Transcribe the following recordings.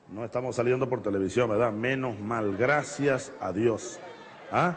No estamos saliendo por televisión, ¿verdad? Menos mal, gracias a Dios. ¿Ah?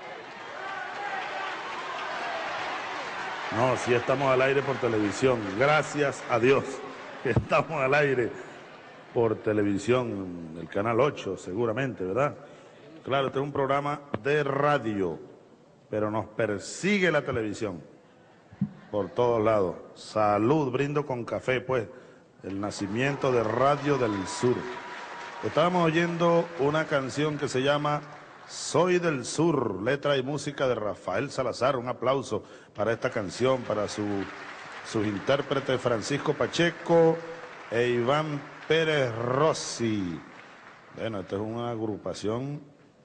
No, sí estamos al aire por televisión, gracias a Dios que estamos al aire por televisión, el canal 8 seguramente, ¿verdad? Claro, este es un programa de radio, pero nos persigue la televisión por todos lados. Salud, brindo con café, pues, el nacimiento de Radio del Sur. Estábamos oyendo una canción que se llama Soy del Sur, letra y música de Rafael Salazar. Un aplauso para esta canción, para sus intérpretes Francisco Pacheco e Iván Pérez Rossi. Bueno, esta es una agrupación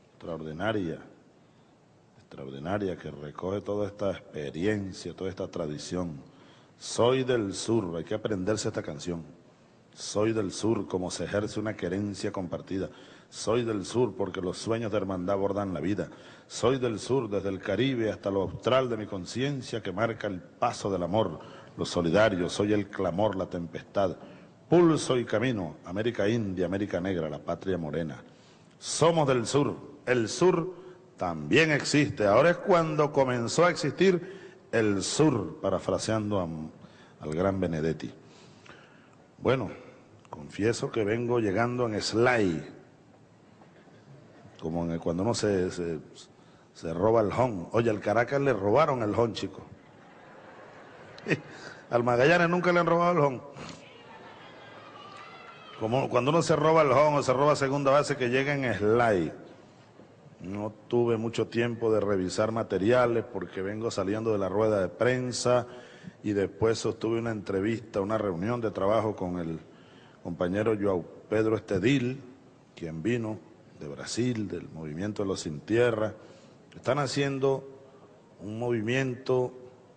extraordinaria, que recoge toda esta experiencia, toda esta tradición. Soy del Sur, hay que aprenderse esta canción. Soy del Sur, como se ejerce una querencia compartida. Soy del Sur porque los sueños de hermandad bordan la vida. Soy del Sur, desde el Caribe hasta lo austral de mi conciencia que marca el paso del amor, lo solidario. Soy el clamor, la tempestad, pulso y camino, América India, América Negra, la patria morena. Somos del Sur, el Sur también existe. Ahora es cuando comenzó a existir el Sur, parafraseando al gran Benedetti. Bueno, confieso que vengo llegando en slide, como cuando uno se roba el hon. Oye, al Caracas le robaron el hon, chico. Al Magallanes nunca le han robado el hon. Como cuando uno se roba el hon o se roba segunda base, que llega en slide. No tuve mucho tiempo de revisar materiales porque vengo saliendo de la rueda de prensa y después sostuve una entrevista, una reunión de trabajo con el compañero João Pedro Estedil, quien vino de Brasil, del movimiento de los Sin Tierra. Están haciendo un movimiento,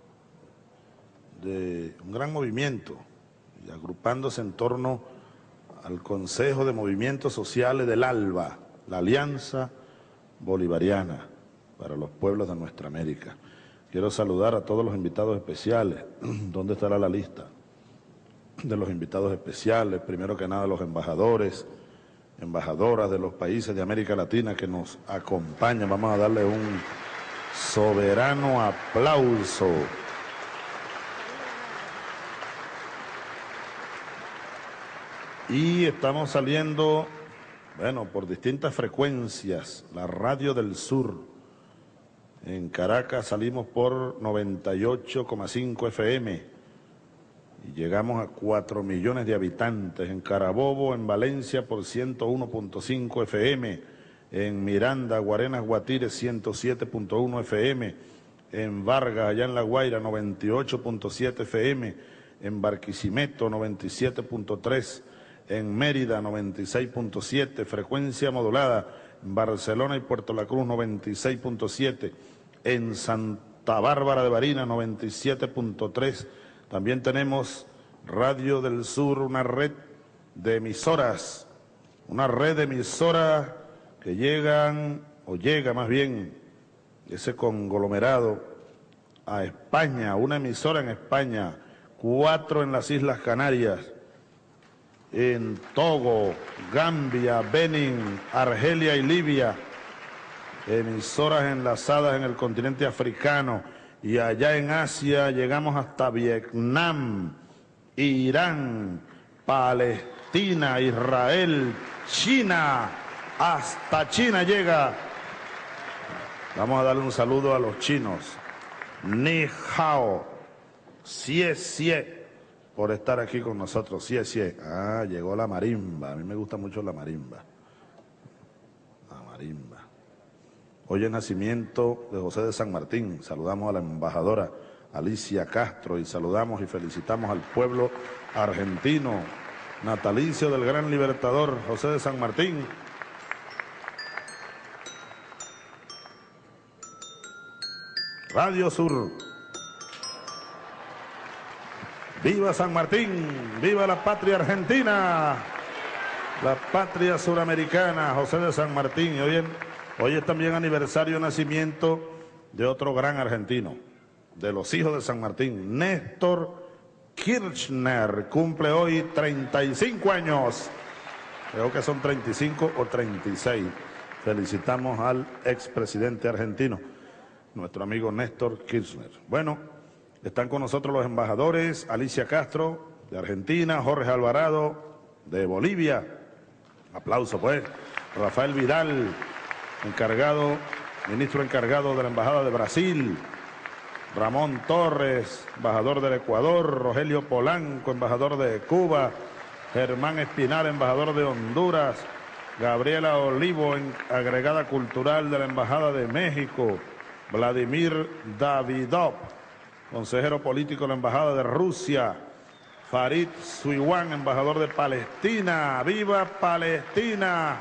un gran movimiento, y agrupándose en torno al Consejo de Movimientos Sociales del ALBA, la Alianza Bolivariana para los pueblos de nuestra América. Quiero saludar a todos los invitados especiales. ¿Dónde estará la lista de los invitados especiales? Primero que nada los embajadores, embajadoras de los países de América Latina que nos acompañan. Vamos a darle un soberano aplauso. Y estamos saliendo, bueno, por distintas frecuencias, la Radio del Sur. En Caracas salimos por 98,5 FM y llegamos a 4 millones de habitantes. En Carabobo, en Valencia, por 101.5 FM. En Miranda, Guarenas, Guatire, 107.1 FM. En Vargas, allá en La Guaira, 98.7 FM. En Barquisimeto, 97.3. En Mérida, 96.7, frecuencia modulada. En Barcelona y Puerto La Cruz, 96.7. En Santa Bárbara de Barinas, 97.3. También tenemos Radio del Sur, una red de emisoras que llegan, o llega más bien, ese conglomerado a España, una emisora en España, 4 en las Islas Canarias, en Togo, Gambia, Benín, Argelia y Libia, emisoras enlazadas en el continente africano, y allá en Asia llegamos hasta Vietnam, Irán, Palestina, Israel, China, hasta China llega. Vamos a darle un saludo a los chinos. Ni hao, xie xie, por estar aquí con nosotros. Xie xie. Ah, llegó la marimba. A mí me gusta mucho la marimba. La marimba. Hoy es nacimiento de José de San Martín. Saludamos a la embajadora Alicia Castro y saludamos y felicitamos al pueblo argentino, natalicio del gran libertador José de San Martín. Radio Sur. ¡Viva San Martín! ¡Viva la patria argentina! La patria suramericana, José de San Martín. Y hoy es también aniversario de nacimiento de otro gran argentino, de los hijos de San Martín, Néstor Kirchner. Cumple hoy 35 años. Creo que son 35 o 36. Felicitamos al expresidente argentino, nuestro amigo Néstor Kirchner. Bueno, están con nosotros los embajadores, Alicia Castro, de Argentina, Jorge Alvarado, de Bolivia. Aplauso, pues. Rafael Vidal, ministro encargado de la Embajada de Brasil. Ramón Torres, embajador del Ecuador. Rogelio Polanco, embajador de Cuba. Germán Espinal, embajador de Honduras. Gabriela Olivo, agregada cultural de la Embajada de México. Vladimir Davidov, consejero político de la Embajada de Rusia. Farid Suiwan, embajador de Palestina. ¡Viva Palestina!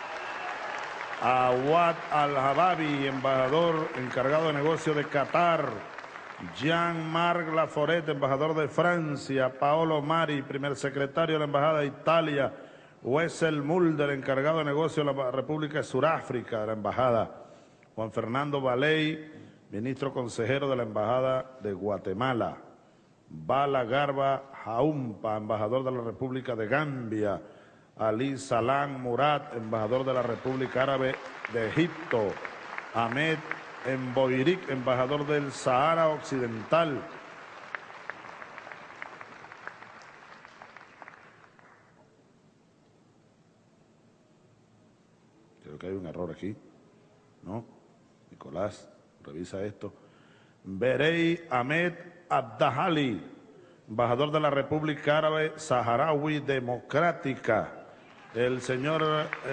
Awad Al-Hababi, embajador encargado de negocio de Qatar. Jean-Marc Laforet, embajador de Francia. Paolo Mari, primer secretario de la Embajada de Italia. Wessel Mulder, encargado de negocio de la República de Sudáfrica, de la Embajada. Juan Fernando Valey, ministro consejero de la Embajada de Guatemala. Bala Garba Jaumpa, embajador de la República de Gambia. Ali Salam Murad, embajador de la República Árabe de Egipto. Ahmed Mboirik, embajador del Sahara Occidental. Creo que hay un error aquí, ¿no? Nicolás, revisa esto. Berey Ahmed Abdahali, embajador de la República Árabe Saharaui Democrática. El señor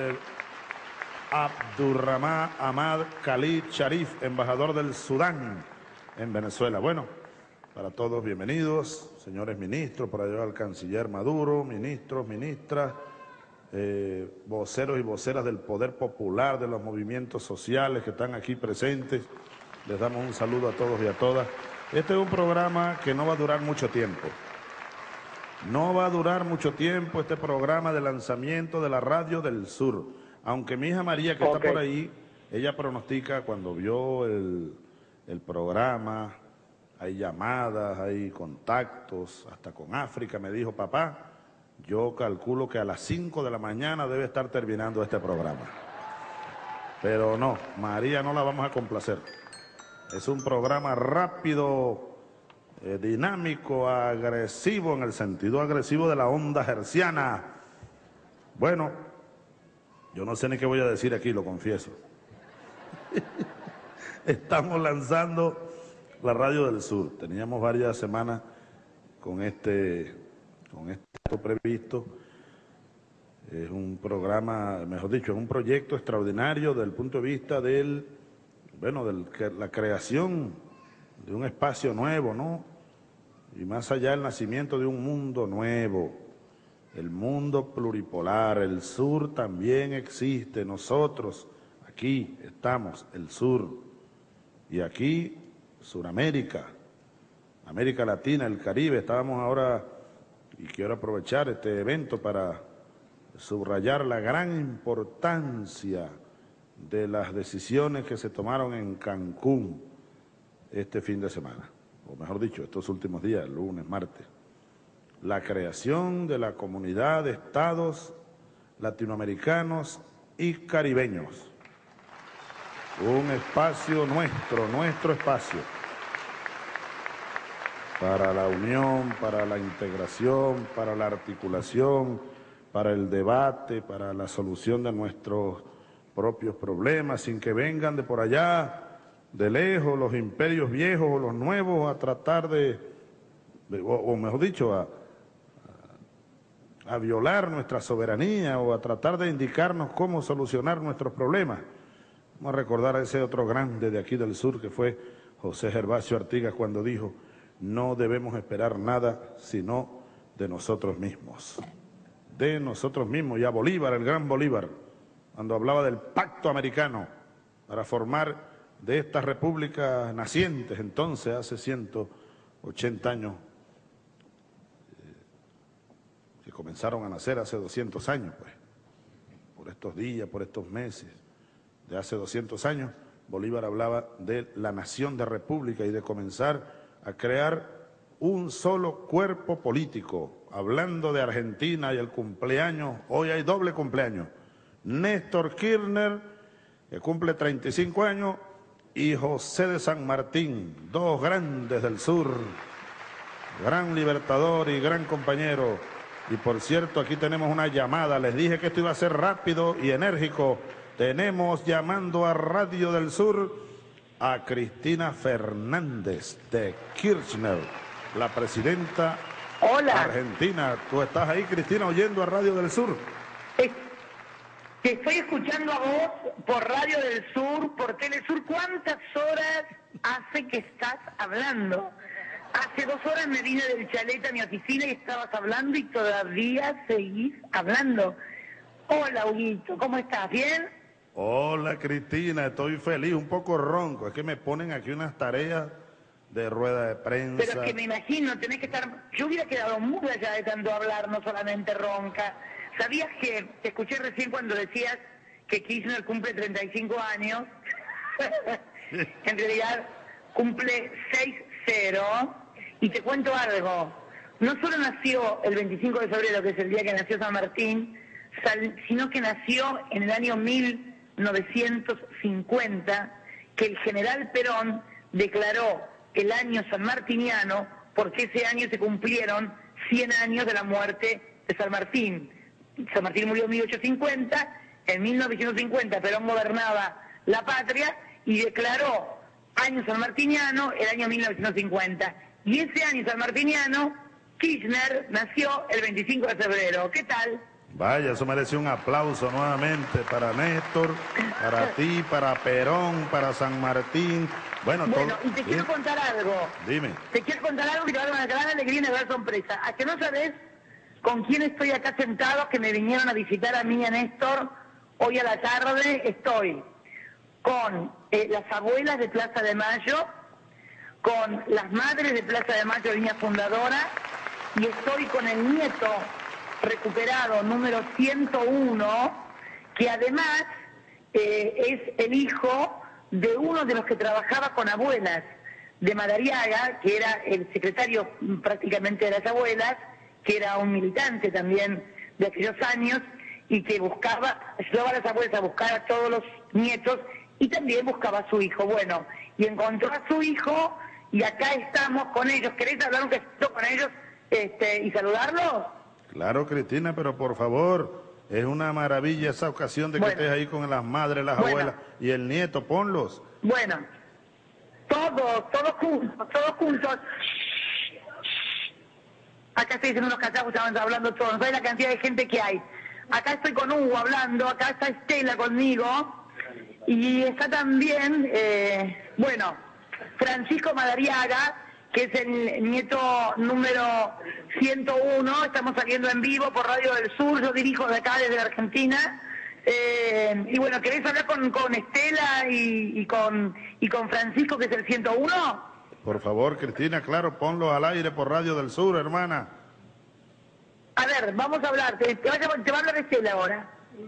Abdurrahman Ahmad Khalid Sharif, embajador del Sudán en Venezuela. Bueno, para todos bienvenidos, señores ministros, por allá al canciller Maduro, ministros, ministras, voceros y voceras del poder popular, de los movimientos sociales que están aquí presentes. Les damos un saludo a todos y a todas. Este es un programa que no va a durar mucho tiempo. No va a durar mucho tiempo este programa de lanzamiento de la Radio del Sur. Aunque mi hija María, que está por ahí, ella pronostica cuando vio el programa, hay llamadas, hay contactos, hasta con África, me dijo, papá, yo calculo que a las 5 de la mañana debe estar terminando este programa. Pero no, María no la vamos a complacer. Es un programa rápido, dinámico, agresivo, en el sentido agresivo de la onda hertziana. Bueno, yo no sé ni qué voy a decir aquí, lo confieso. Estamos lanzando la Radio del Sur. Teníamos varias semanas con esto previsto. Es un programa, mejor dicho, es un proyecto extraordinario desde el punto de vista de la creación de un espacio nuevo, ¿no? Y más allá el nacimiento de un mundo nuevo, el mundo pluripolar. El sur también existe, nosotros aquí estamos, el sur, y aquí Suramérica, América Latina, el Caribe. Estábamos ahora, y quiero aprovechar este evento para subrayar la gran importancia de las decisiones que se tomaron en Cancún este fin de semana, o mejor dicho, estos últimos días, lunes, martes. La creación de la comunidad de estados latinoamericanos y caribeños. Un espacio nuestro espacio, para la unión, para la integración, para la articulación, para el debate, para la solución de nuestros propios problemas, sin que vengan de por allá, de lejos, los imperios viejos o los nuevos a tratar o mejor dicho, a violar nuestra soberanía o a tratar de indicarnos cómo solucionar nuestros problemas. Vamos a recordar a ese otro grande de aquí del sur que fue José Gervasio Artigas cuando dijo: no debemos esperar nada sino de nosotros mismos. De nosotros mismos. Y a Bolívar, el gran Bolívar, cuando hablaba del pacto americano para formar de estas repúblicas nacientes, entonces hace 180 años, que comenzaron a nacer hace 200 años, pues, por estos días, por estos meses, de hace 200 años, Bolívar hablaba de la nación de república y de comenzar a crear un solo cuerpo político, hablando de Argentina y el cumpleaños, hoy hay doble cumpleaños. Néstor Kirchner, que cumple 35 años, y José de San Martín, dos grandes del sur, gran libertador y gran compañero. Y por cierto, aquí tenemos una llamada, les dije que esto iba a ser rápido y enérgico. Tenemos llamando a Radio del Sur a Cristina Fernández de Kirchner, la presidenta argentina. ¿Tú estás ahí, Cristina, oyendo a Radio del Sur? Te estoy escuchando a vos por Radio del Sur, por Telesur. ¿Cuántas horas hace que estás hablando? Hace 2 horas me vine del chalet a mi oficina y estabas hablando y todavía seguís hablando. Hola, Huguito, ¿cómo estás? ¿Bien? Hola, Cristina, estoy feliz, un poco ronco. Es que me ponen aquí unas tareas de rueda de prensa. Pero es que me imagino, tenés que estar... Yo hubiera quedado muda ya de tanto hablar, no solamente ronca. ¿Sabías que te escuché recién cuando decías que Kirchner cumple 35 años? En realidad cumple 6-0. Y te cuento algo. No solo nació el 25 de febrero, que es el día que nació San Martín, sino que nació en el año 1950, que el general Perón declaró el año sanmartiniano, porque ese año se cumplieron 100 años de la muerte de San Martín. San Martín murió en 1850, en 1950 Perón gobernaba la patria y declaró año sanmartiniano el año 1950. Y ese año sanmartiniano, Kirchner nació el 25 de febrero. ¿Qué tal? Vaya, eso merece un aplauso nuevamente para Néstor, para ti, para Perón, para San Martín. Bueno, y te quiero contar algo. Dime. Te quiero contar algo que te va a dar una gran alegría y una gran sorpresa. ¿A que no sabes con quién estoy acá sentado, que me vinieron a visitar a mí y a Néstor hoy a la tarde? Estoy con las abuelas de Plaza de Mayo, con las madres de Plaza de Mayo, línea fundadora, y estoy con el nieto recuperado número 101, que además es el hijo de uno de los que trabajaba con abuelas de Madariaga, que era el secretario prácticamente de las abuelas, que era un militante también de aquellos años y que ayudaba a las abuelas a buscar a todos los nietos y también buscaba a su hijo. Bueno, y encontró a su hijo y acá estamos con ellos. ¿Querés hablar un poquito con ellos y saludarlos? Claro, Cristina, pero por favor, es una maravilla esa ocasión de que estés ahí con las madres, las abuelas y el nieto, ponlos. Bueno, todos juntos. Acá estoy diciendo unos cachacos, estaban hablando todos, no sabes la cantidad de gente que hay. Acá estoy con Hugo hablando, acá está Estela conmigo, y está también, Francisco Madariaga, que es el nieto número 101, estamos saliendo en vivo por Radio del Sur, yo dirijo de acá desde Argentina, y bueno, ¿querés hablar con Estela y con Francisco, que es el 101? Por favor, Cristina, claro, ponlos al aire por Radio del Sur, hermana. A ver, vamos a hablar, te va a hablar Estela ahora.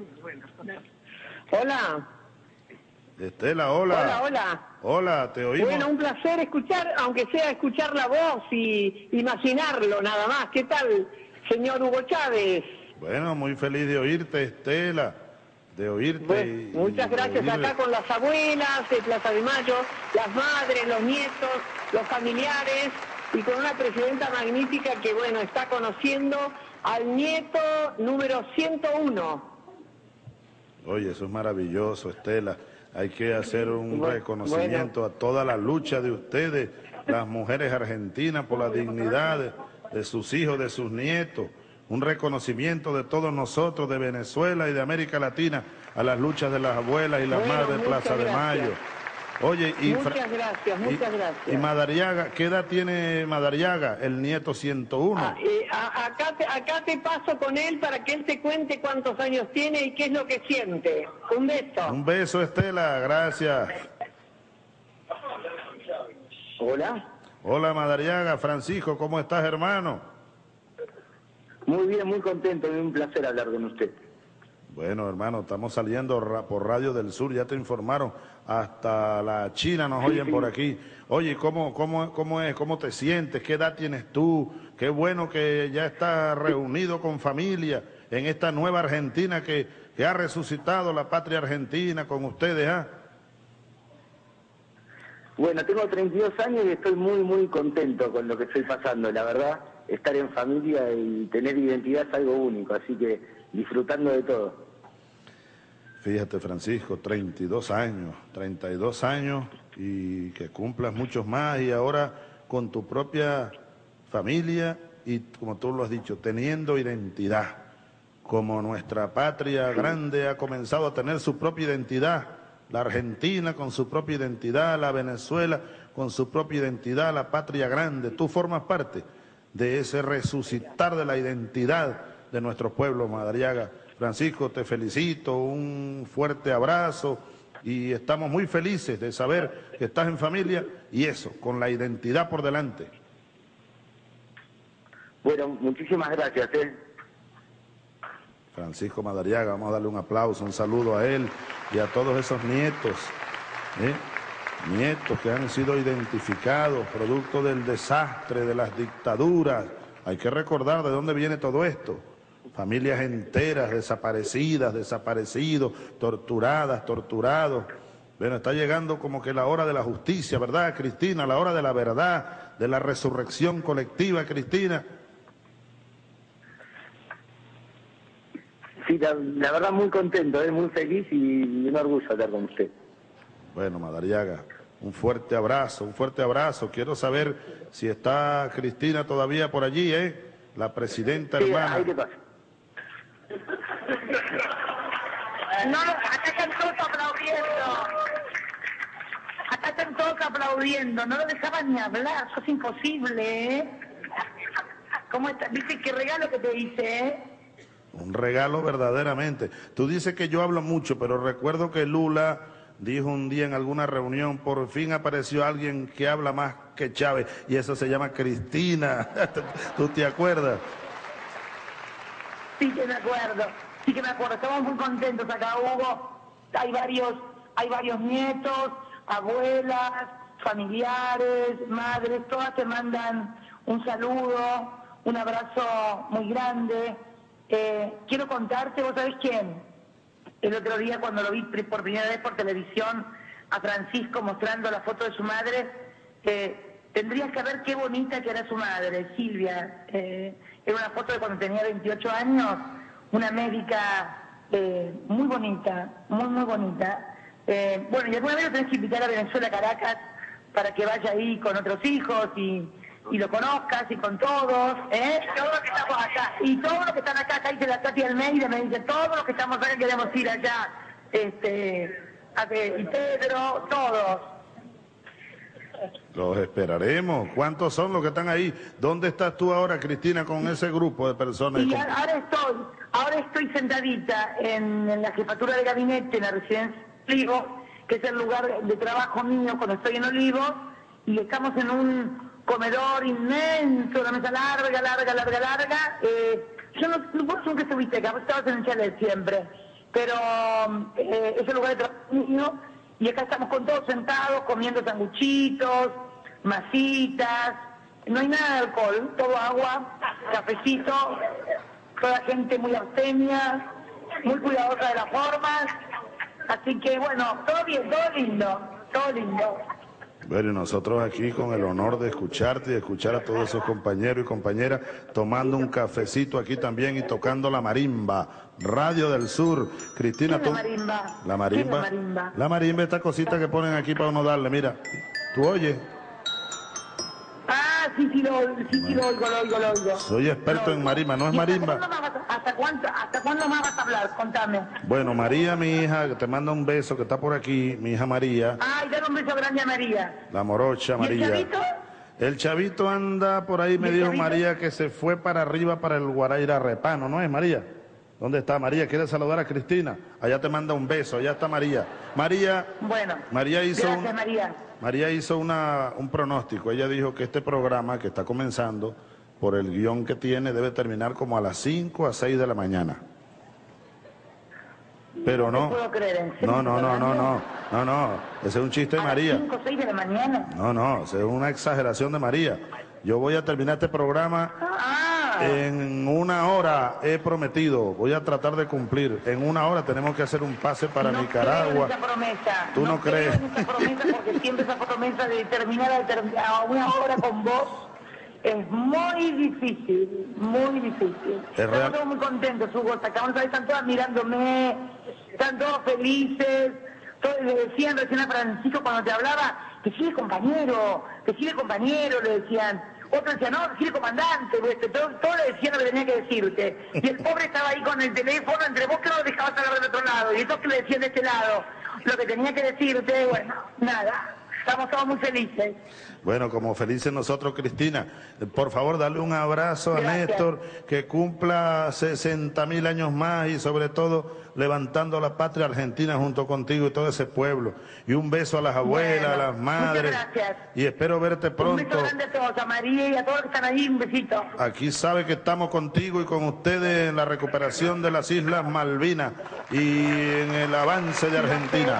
Hola. Estela, hola. Hola. Hola, te oímos. Bueno, un placer escuchar, aunque sea escuchar la voz y imaginarlo nada más. ¿Qué tal, señor Hugo Chávez? Bueno, muy feliz de oírte, Estela, de oírte. Bueno, muchas gracias. Acá con las abuelas de Plaza de Mayo, las madres, los nietos, los familiares, y con una presidenta magnífica que, bueno, está conociendo al nieto número 101. Oye, eso es maravilloso, Estela. Hay que hacer un reconocimiento a toda la lucha de ustedes, las mujeres argentinas, por la dignidad de sus hijos, de sus nietos. Un reconocimiento de todos nosotros, de Venezuela y de América Latina, a las luchas de las abuelas y las madres de Plaza de Mayo. Oye, muchas gracias. Y Madariaga, ¿qué edad tiene Madariaga, el nieto 101? Acá te paso con él para que él te cuente cuántos años tiene y qué es lo que siente. Un beso. Un beso, Estela, gracias. Hola. Hola, Madariaga. Francisco, ¿cómo estás, hermano? Muy bien, muy contento, es un placer hablar con usted. Bueno, hermano, estamos saliendo por Radio del Sur, ya te informaron, hasta la China nos oyen por aquí. Oye, ¿cómo es? ¿Cómo te sientes? ¿Qué edad tienes tú? Qué bueno que ya estás reunido con familia en esta nueva Argentina que ha resucitado la patria argentina con ustedes, ¿ah? Bueno, tengo 32 años y estoy muy contento con lo que estoy pasando, la verdad. Estar en familia y tener identidad es algo único, así que disfrutando de todo. Fíjate, Francisco, 32 años y que cumplas muchos más y ahora con tu propia familia y, como tú lo has dicho, teniendo identidad. Como nuestra patria grande ha comenzado a tener su propia identidad, la Argentina con su propia identidad, la Venezuela con su propia identidad, la patria grande. Tú formas parte de ese resucitar de la identidad de nuestro pueblo, Madariaga. Francisco, te felicito, un fuerte abrazo y estamos muy felices de saber que estás en familia y eso, con la identidad por delante. Bueno, muchísimas gracias. Francisco Madariaga, vamos a darle un aplauso, un saludo a él y a todos esos nietos, nietos que han sido identificados, producto del desastre, de las dictaduras. Hay que recordar de dónde viene todo esto. Familias enteras desaparecidas, desaparecidos, torturadas, torturados. Bueno, está llegando como que la hora de la justicia, ¿verdad, Cristina? La hora de la verdad, de la resurrección colectiva, Cristina. Sí, la verdad muy contento, muy feliz y un orgullo estar con usted. Bueno, Madariaga, un fuerte abrazo, un fuerte abrazo. Quiero saber si está Cristina todavía por allí, la presidenta sí, hermana. Ahí te pasa. No, acá están todos aplaudiendo. Acá están todos aplaudiendo. No lo dejaban ni hablar, eso es imposible, ¿eh? ¿Cómo está? ¿Viste qué regalo que te hice, eh? Un regalo verdaderamente. Tú dices que yo hablo mucho, pero recuerdo que Lula dijo un día en alguna reunión, por fin apareció alguien que habla más que Chávez, y eso se llama Cristina. ¿Tú te acuerdas? Sí que me acuerdo, estamos muy contentos acá, Hugo. Hay varios nietos, abuelas, familiares, madres, todas te mandan un saludo, un abrazo muy grande. Quiero contarte, vos sabés quién, el otro día cuando lo vi por primera vez por televisión a Francisco mostrando la foto de su madre, tendrías que ver qué bonita que era su madre, Silvia. Era una foto de cuando tenía 28 años, una médica muy bonita, muy bonita. Bueno, y alguna vez lo tenés que invitar a Venezuela, Caracas, para que vaya ahí con otros hijos y lo conozcas y con todos, todos los que estamos acá. Y todos los que están acá dice la Tati Almeida, me dice, todos los que estamos acá queremos ir allá, y Pedro, todos. Los esperaremos. ¿Cuántos son los que están ahí? ¿Dónde estás tú ahora, Cristina, con ese grupo de personas? Y ahora estoy sentadita en la jefatura de gabinete, en la residencia Olivo, que es el lugar de trabajo mío cuando estoy en Olivos, y estamos en un comedor inmenso, una mesa larga. Yo no, vos nunca estuviste acá, vos estabas en el chalet siempre, pero es el lugar de trabajo mío, y acá estamos con todos sentados, comiendo sanguchitos, masitas, no hay nada de alcohol, todo agua, cafecito, toda gente muy abstemia, muy cuidadosa de las formas, así que bueno, todo bien, todo lindo. Bueno, y nosotros aquí con el honor de escucharte y escuchar a todos esos compañeros y compañeras tomando un cafecito aquí también y tocando la marimba, Radio del Sur. Cristina, ¿Qué es la marimba? La marimba. ¿Qué es la marimba? La marimba, esta cosita que ponen aquí para uno darle, mira, tú oyes. Ah, sí, lo oigo. Soy experto en marimba, ¿no es marimba? ¿Hasta cuándo más vas a hablar? Contame. Bueno, María, mi hija, que te manda un beso, que está por aquí, mi hija María. Ay, dale un beso grande a María. La morocha María. ¿Y el chavito? El chavito anda por ahí, me dijo chavito? María que se fue para arriba para el Guaraira Repano, ¿no es María? ¿Dónde está María? ¿Quiere saludar a Cristina? Allá te manda un beso, allá está María. Bueno, María hizo gracias, María. María hizo un pronóstico. Ella dijo que este programa que está comenzando, por el guión que tiene, debe terminar como a las 5 a 6 de la mañana. Pero No no. puedo creer, ¿en serio? No. Ese es un chiste de ¿A las María. 5 o 6 de la mañana? No, esa es una exageración de María. Yo voy a terminar este programa en 1 hora, he prometido. Voy a tratar de cumplir. En 1 hora tenemos que hacer un pase para no Nicaragua. Creo en esa promesa. ¿Tú no crees? Creo en esa promesa porque siempre esa promesa de terminar a 1 hora con vos es muy difícil, muy difícil. Es real. Estamos muy contentos, Hugo. Están todas mirándome, están todos felices. Todos le decían recién a Francisco cuando te hablaba, que sigue compañero, le decían. Otro decía, no, decirle comandante, todo le decía lo que tenía que decirte. Y el pobre estaba ahí con el teléfono, entre vos que no lo dejabas hablar del otro lado, y estos que le decían de este lado lo que tenía que decirte, bueno, nada, estamos todos muy felices. Bueno, como felices nosotros, Cristina. Por favor, dale un abrazo a Gracias. Néstor, que cumpla 60.000 años más y sobre todo levantando la patria argentina junto contigo y todo ese pueblo. Y un beso a las abuelas, Bueno, a las madres. muchas gracias. Y espero verte Un pronto. beso grande a todos, a María y a todos los que están ahí, un besito. Aquí sabe que estamos contigo y con ustedes en la recuperación de las Islas Malvinas y en el avance de Argentina.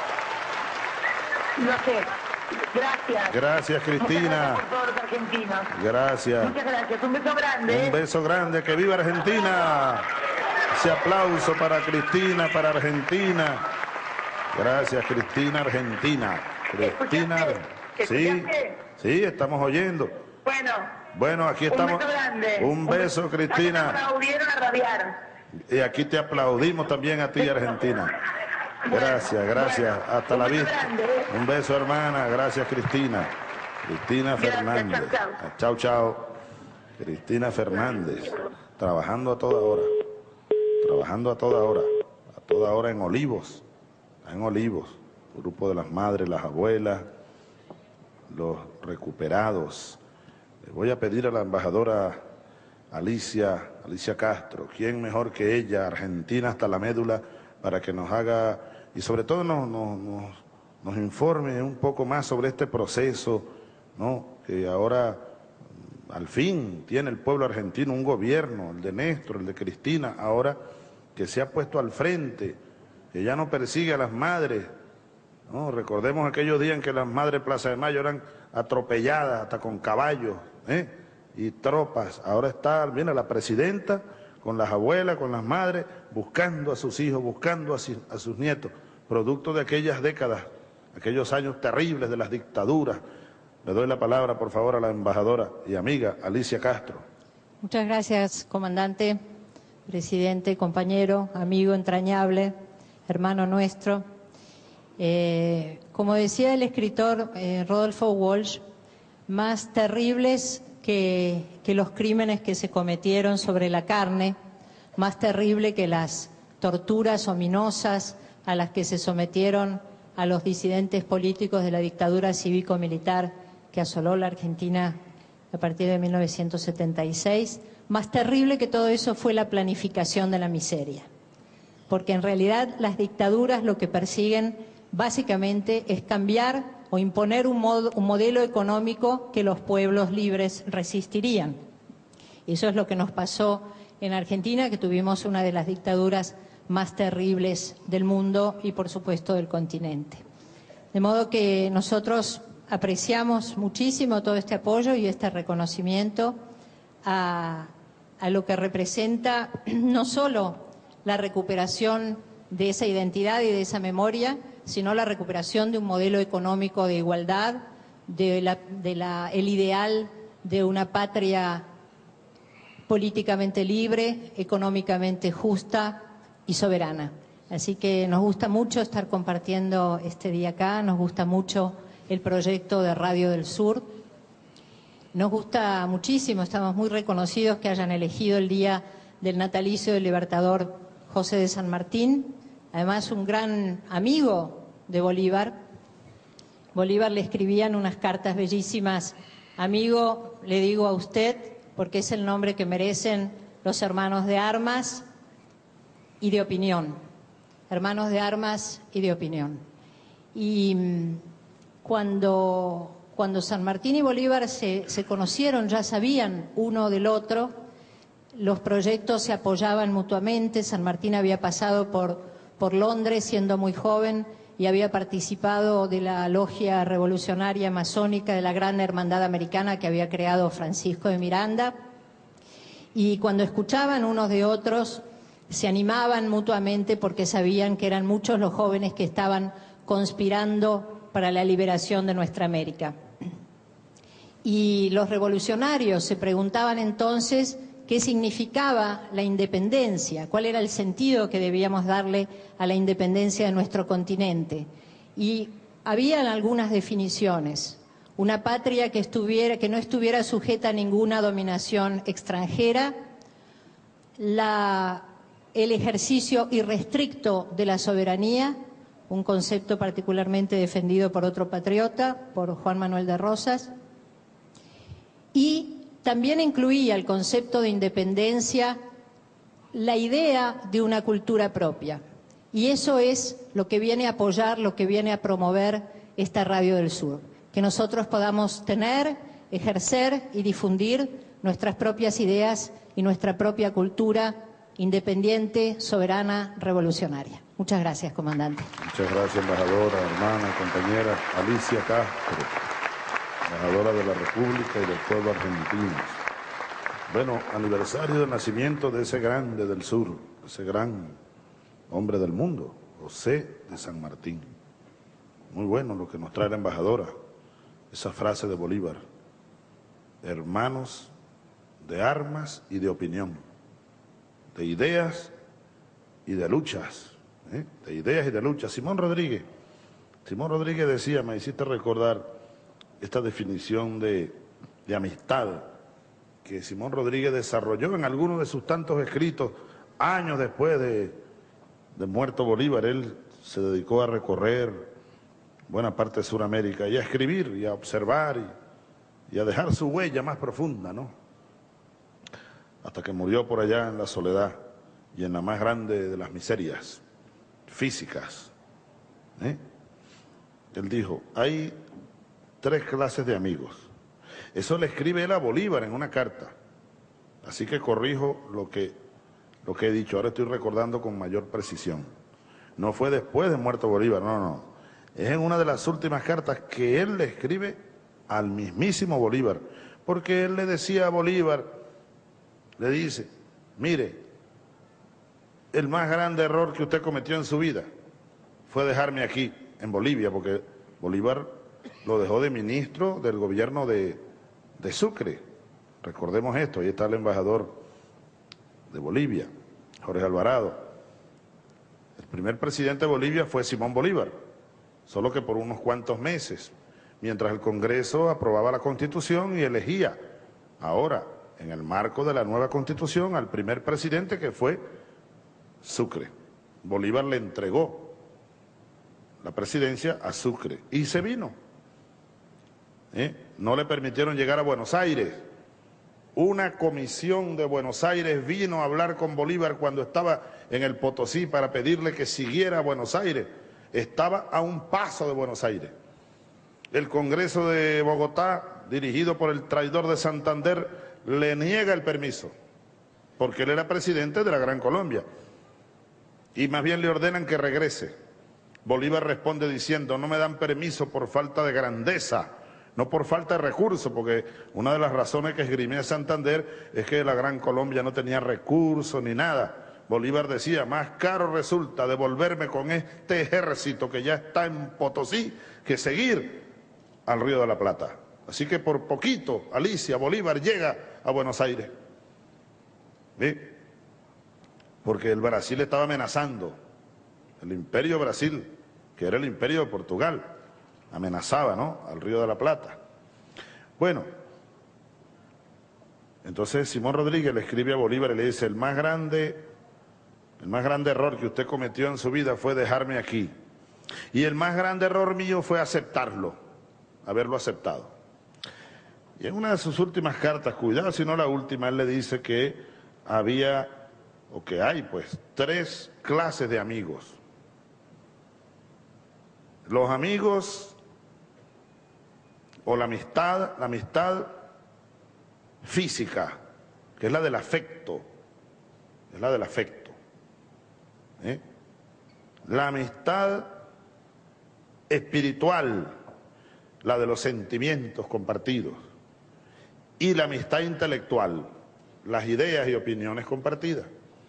Lo sé. Gracias. Gracias, Cristina. Muchas gracias por todos los argentinos. Gracias. Muchas gracias. Un beso grande. Un beso grande. ¡Que viva Argentina! Ese aplauso para Cristina, para Argentina. Gracias, Cristina, Argentina. Cristina. ¿Escuchaste? Sí, estamos oyendo. Bueno, aquí estamos. Un beso grande. Un beso, Cristina. Aquí te aplaudieron a rabiar. Y aquí te aplaudimos también a ti, Argentina. Gracias. Hasta la vista. Un beso, hermana. Gracias, Cristina. Cristina Fernández. Chao. Cristina Fernández. Trabajando a toda hora. A toda hora en Olivos. Grupo de las madres, las abuelas, los recuperados. Le voy a pedir a la embajadora Alicia Castro, ¿quién mejor que ella, argentina hasta la médula, para que nos haga, y sobre todo nos informe un poco más sobre este proceso, ¿no? Que ahora, al fin, tiene el pueblo argentino un gobierno, el de Néstor, el de Cristina, ahora que se ha puesto al frente, que ya no persigue a las madres, ¿no? Recordemos aquellos días en que las madres de Plaza de Mayo eran atropelladas hasta con caballos, y tropas. Ahora está, mira, la presidenta con las abuelas, con las madres, buscando a sus hijos, buscando a sus nietos, producto de aquellas décadas, aquellos años terribles de las dictaduras. Le doy la palabra, por favor, a la embajadora y amiga Alicia Castro. Muchas gracias, comandante, presidente, compañero, amigo entrañable, hermano nuestro. Como decía el escritor Rodolfo Walsh, más terribles que los crímenes que se cometieron sobre la carne, más terrible que las torturas ominosas a las que se sometieron a los disidentes políticos de la dictadura cívico-militar que asoló la Argentina a partir de 1976, más terrible que todo eso fue la planificación de la miseria. Porque en realidad las dictaduras lo que persiguen básicamente es cambiar o imponer un modelo económico que los pueblos libres resistirían. Y eso es lo que nos pasó en Argentina, que tuvimos una de las dictaduras más terribles del mundo y, por supuesto, del continente. De modo que nosotros apreciamos muchísimo todo este apoyo y este reconocimiento a lo que representa no solo la recuperación de esa identidad y de esa memoria, sino la recuperación de un modelo económico de igualdad, el ideal de una patria políticamente libre, económicamente justa y soberana. Así que nos gusta mucho estar compartiendo este día acá, nos gusta mucho el proyecto de Radio del Sur. Nos gusta muchísimo, estamos muy reconocidos que hayan elegido el día del natalicio del libertador José de San Martín, además un gran amigo de Bolívar. Bolívar le escribían unas cartas bellísimas: amigo, le digo a usted, porque es el nombre que merecen los hermanos de armas y de opinión. Hermanos de armas y de opinión. Y cuando San Martín y Bolívar se conocieron, ya sabían uno del otro, los proyectos se apoyaban mutuamente. San Martín había pasado por por Londres siendo muy joven y había participado de la logia revolucionaria masónica de la Gran Hermandad Americana que había creado Francisco de Miranda. Y cuando escuchaban unos de otros, se animaban mutuamente porque sabían que eran muchos los jóvenes que estaban conspirando para la liberación de nuestra América. Y los revolucionarios se preguntaban entonces qué significaba la independencia, cuál era el sentido que debíamos darle a la independencia de nuestro continente. Y habían algunas definiciones. Una patria que no estuviera sujeta a ninguna dominación extranjera, el ejercicio irrestricto de la soberanía, un concepto particularmente defendido por otro patriota, por Juan Manuel de Rosas, y también incluía el concepto de independencia la idea de una cultura propia. Y eso es lo que viene a apoyar, lo que viene a promover esta Radio del Sur. Que nosotros podamos tener, ejercer y difundir nuestras propias ideas y nuestra propia cultura independiente, soberana, revolucionaria. Muchas gracias, comandante. Muchas gracias, embajadora, hermana, compañera Alicia Castro, embajadora de la República y del pueblo argentino. Bueno, aniversario del nacimiento de ese grande del sur, ese gran hombre del mundo, José de San Martín. Muy bueno lo que nos trae la embajadora, esa frase de Bolívar: hermanos de armas y de opinión, de ideas y de luchas, de ideas y de luchas. Simón Rodríguez decía, me hiciste recordar esta definición de amistad que Simón Rodríguez desarrolló en algunos de sus tantos escritos años después de muerto Bolívar. Él se dedicó a recorrer buena parte de Sudamérica y a escribir y a observar y a dejar su huella más profunda, ¿no? Hasta que murió por allá en la soledad y en la más grande de las miserias físicas. Él dijo, hay 3 clases de amigos. Eso le escribe él a Bolívar en una carta. Así que corrijo lo que he dicho, ahora estoy recordando con mayor precisión. No fue después de muerto Bolívar, no. Es en una de las últimas cartas que él le escribe al mismísimo Bolívar, porque él le decía a Bolívar, le dice, mire, el más grande error que usted cometió en su vida fue dejarme aquí, en Bolivia, porque Bolívar lo dejó de ministro del gobierno de Sucre. Recordemos esto, ahí está el embajador de Bolivia, Jorge Alvarado. El primer presidente de Bolivia fue Simón Bolívar, solo que por unos cuantos meses, mientras el Congreso aprobaba la Constitución y elegía ahora, en el marco de la nueva Constitución, al primer presidente, que fue Sucre. Bolívar le entregó la presidencia a Sucre y se vino. No le permitieron llegar a Buenos Aires. Una comisión de Buenos Aires vino a hablar con Bolívar cuando estaba en el Potosí para pedirle que siguiera a Buenos Aires. Estaba a un paso de Buenos Aires. El Congreso de Bogotá, dirigido por el traidor de Santander, le niega el permiso, porque él era presidente de la Gran Colombia. Y más bien le ordenan que regrese. Bolívar responde diciendo, no me dan permiso por falta de grandeza, no por falta de recursos, porque una de las razones que esgrimía Santander es que la Gran Colombia no tenía recursos ni nada. Bolívar decía, más caro resulta devolverme con este ejército que ya está en Potosí que seguir al Río de la Plata. Así que por poquito, Alicia, Bolívar llega a Buenos Aires. ¿Ve? Porque el Brasil estaba amenazando, el Imperio Brasil, que era el Imperio de Portugal, amenazaba, ¿no?, al Río de la Plata. Bueno, entonces Simón Rodríguez le escribe a Bolívar y le dice, el más grande error que usted cometió en su vida fue dejarme aquí. Y el más grande error mío fue aceptarlo, haberlo aceptado. Y en una de sus últimas cartas, cuidado si no la última, él le dice que había, o que hay pues, 3 clases de amigos. Los amigos o la amistad física, que es la del afecto, La amistad espiritual, la de los sentimientos compartidos, y la amistad intelectual, las ideas y opiniones compartidas.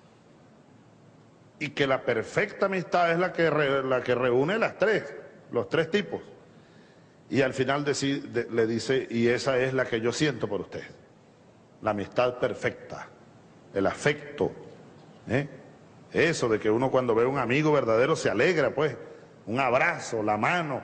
Y que la perfecta amistad es la que reúne los tres tipos. Y al final le dice, y esa es la que yo siento por usted. La amistad perfecta, el afecto. Eso de que uno cuando ve a un amigo verdadero se alegra, pues. Un abrazo, la mano.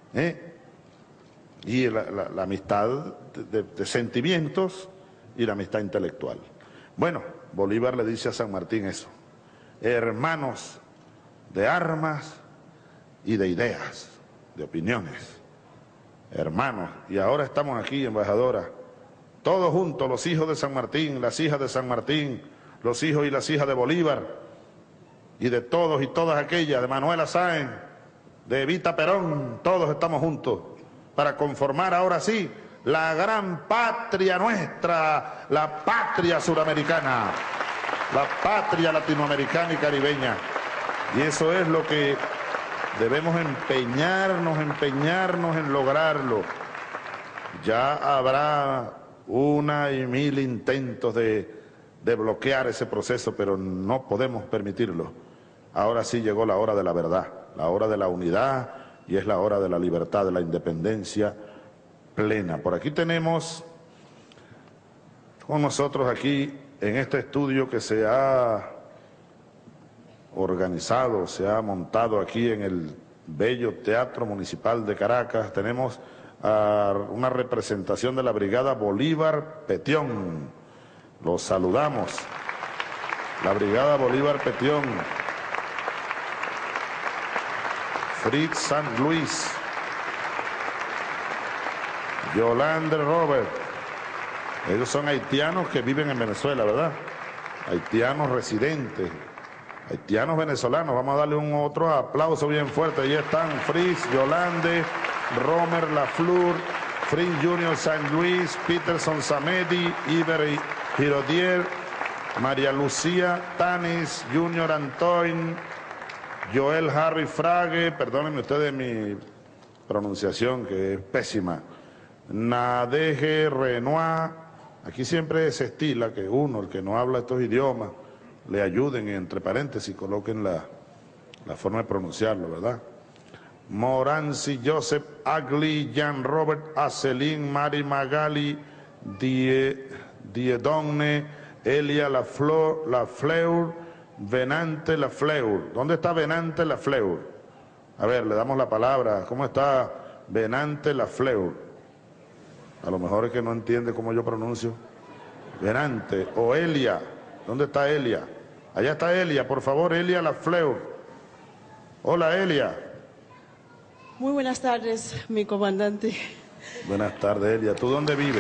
Y la amistad de sentimientos y la amistad intelectual. Bueno, Bolívar le dice a San Martín eso. Hermanos de armas y de ideas, de opiniones. Hermanos, y ahora estamos aquí, embajadora, todos juntos, los hijos de San Martín, las hijas de San Martín, los hijos y las hijas de Bolívar, y de todos y todas aquellas, de Manuela Sáenz, de Evita Perón, todos estamos juntos para conformar ahora sí la gran patria nuestra, la patria suramericana, la patria latinoamericana y caribeña. Y eso es lo que debemos empeñarnos en lograrlo. Ya habrá 1 y 1000 intentos de bloquear ese proceso, pero no podemos permitirlo. Ahora sí llegó la hora de la verdad, la hora de la unidad, y es la hora de la libertad, de la independencia plena. Por aquí tenemos con nosotros aquí en este estudio que se ha organizado, se ha montado aquí en el bello Teatro Municipal de Caracas, tenemos una representación de la Brigada Bolívar Petión. Los saludamos. La Brigada Bolívar Petión. Fritz San Luis. Yolande Robert. Ellos son haitianos que viven en Venezuela, ¿verdad? Haitianos residentes, haitianos venezolanos. Vamos a darle un otro aplauso bien fuerte. Ahí están Fritz, Yolande, Romer Lafleur, Fritz Junior San Luis, Peterson Samedi, Iber Girodier, María Lucía Tanis, Junior Antoine, Joel Harry Frage, perdónenme ustedes mi pronunciación que es pésima, Nadege Renoir. Aquí siempre se estila que uno, el que no habla estos idiomas, le ayuden y entre paréntesis coloquen la forma de pronunciarlo, ¿verdad? Moranzi Joseph Agli, Jean Robert Acelín, Mari Magali, Diedonne, Elia Lafleur, Venante Lafleur. ¿Dónde está Venante Lafleur? A ver, le damos la palabra. ¿Cómo está Venante Lafleur? A lo mejor es que no entiende cómo yo pronuncio. Venante o Elia. ¿Dónde está Elia? Allá está Elia, por favor, Elia Lafleur. Hola, Elia. Muy buenas tardes, mi comandante. Buenas tardes, Elia. ¿Tú dónde vives?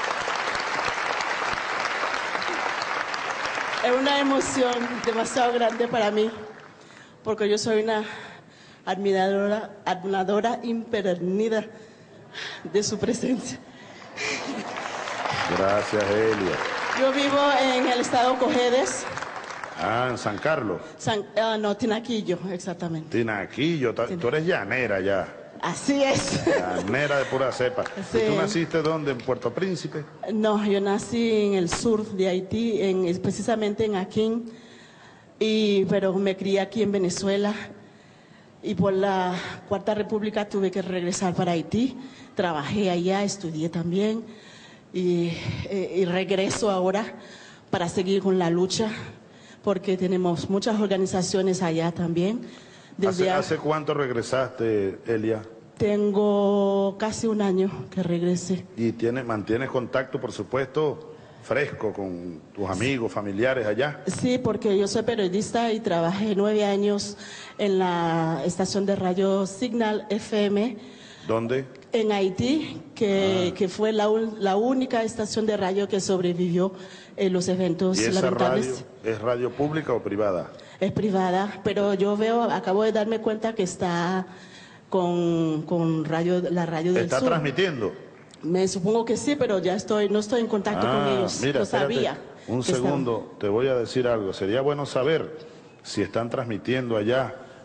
Es una emoción demasiado grande para mí, porque yo soy una admiradora imperdida de su presencia. Gracias, Elia. Yo vivo en el estado Cojedes. Ah, en San Carlos. No, Tinaquillo, exactamente. Tinaquillo, tú eres llanera ya. Así es. Llanera de pura cepa. Sí. ¿Y tú naciste dónde? ¿En Puerto Príncipe? No, yo nací en el sur de Haití, precisamente en Aquín, pero me crié aquí en Venezuela. Y por la Cuarta República tuve que regresar para Haití. Trabajé allá, estudié también. Y regreso ahora para seguir con la lucha, porque tenemos muchas organizaciones allá también. ¿Hace cuánto regresaste, Elia? Tengo casi un año que regresé. ¿Y mantienes contacto, por supuesto, fresco con tus amigos, familiares allá? Sí, porque yo soy periodista y trabajé 9 años en la estación de radio Signal FM. ¿Dónde? En Haití, que fue la única estación de radio que sobrevivió en los eventos lamentables. ¿Y esa radio es radio pública o privada? Es privada, pero yo acabo de darme cuenta que está con la radio del ¿Está sur. transmitiendo? Me supongo que sí, pero no estoy en contacto con ellos. Mira, no sabía. Un segundo, te voy a decir algo. Sería bueno saber si están transmitiendo allá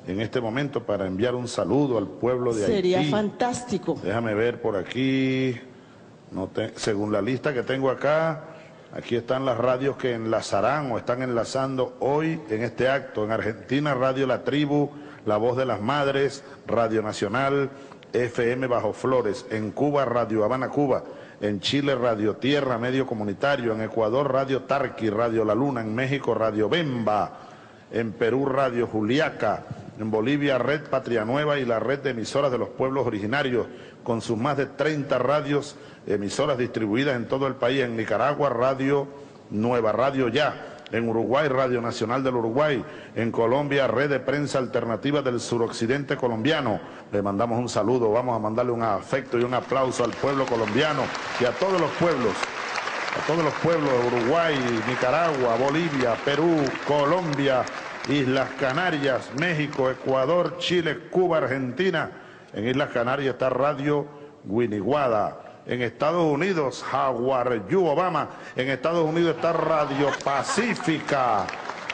en este momento para enviar un saludo al pueblo de Haití. Sería fantástico. Déjame ver por aquí, según la lista que tengo acá, aquí están las radios que enlazarán o están enlazando hoy en este acto. En Argentina, Radio La Tribu, La Voz de las Madres, Radio Nacional, FM Bajo Flores. En Cuba, Radio Habana, Cuba. En Chile, Radio Tierra, medio comunitario. En Ecuador, Radio Tarqui, Radio La Luna. En México, Radio Bemba. En Perú, Radio Juliaca. En Bolivia, Red Patria Nueva y la red de emisoras de los pueblos originarios, con sus más de 30 radios, emisoras distribuidas en todo el país. En Nicaragua, Radio Nueva, Radio Ya. En Uruguay, Radio Nacional del Uruguay. En Colombia, Red de Prensa Alternativa del Suroccidente Colombiano. Le mandamos un saludo, vamos a mandarle un afecto y un aplauso al pueblo colombiano y a todos los pueblos de Uruguay, Nicaragua, Bolivia, Perú, Colombia, Islas Canarias, México, Ecuador, Chile, Cuba, Argentina. En Islas Canarias está Radio Guiniguada. En Estados Unidos, Howard U. Obama. En Estados Unidos está Radio Pacífica.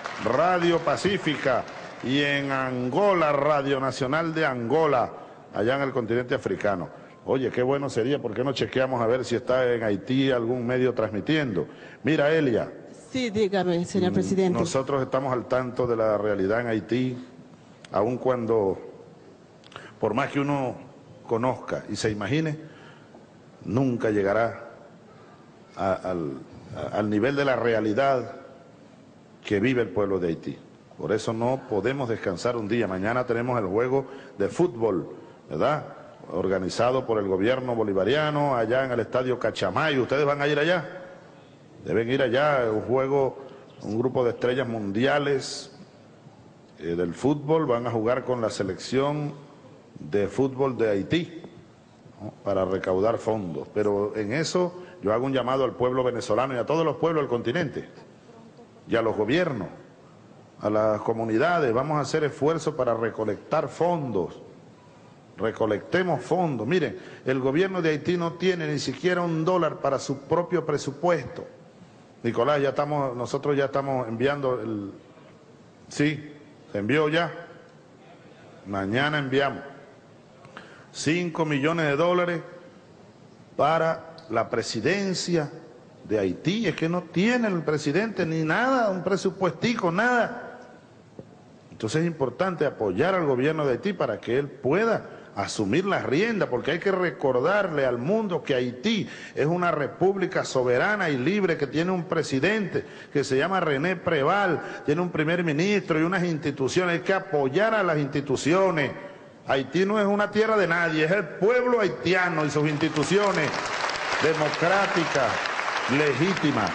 Y en Angola, Radio Nacional de Angola, allá en el continente africano. Oye, qué bueno sería, ¿por qué no chequeamos a ver si está en Haití algún medio transmitiendo? Mira, Elia. Sí, dígame, señor presidente. Nosotros estamos al tanto de la realidad en Haití, aun cuando, por más que uno conozca y se imagine, nunca llegará al nivel de la realidad que vive el pueblo de Haití. Por eso no podemos descansar un día. Mañana tenemos el juego de fútbol, ¿verdad?, organizado por el gobierno bolivariano allá en el estadio Cachamay. ¿Ustedes van a ir allá? Deben ir allá. Un grupo de estrellas mundiales del fútbol van a jugar con la selección de fútbol de Haití, ¿no?, para recaudar fondos. Pero en eso yo hago un llamado al pueblo venezolano y a todos los pueblos del continente y a los gobiernos, a las comunidades. Vamos a hacer esfuerzos para recolectar fondos. Recolectemos fondos. Miren, el gobierno de Haití no tiene ni siquiera $1 para su propio presupuesto. Nicolás, nosotros ya estamos enviando Sí, se envió ya. Mañana enviamos $5 millones para la presidencia de Haití. Es que no tiene el presidente ni nada, un presupuestico, nada. Entonces es importante apoyar al gobierno de Haití para que él pueda asumir las riendas, porque hay que recordarle al mundo que Haití es una república soberana y libre que tiene un presidente que se llama René Preval, tiene un primer ministro y unas instituciones. Hay que apoyar a las instituciones. Haití no es una tierra de nadie, es el pueblo haitiano y sus instituciones democráticas, legítimas.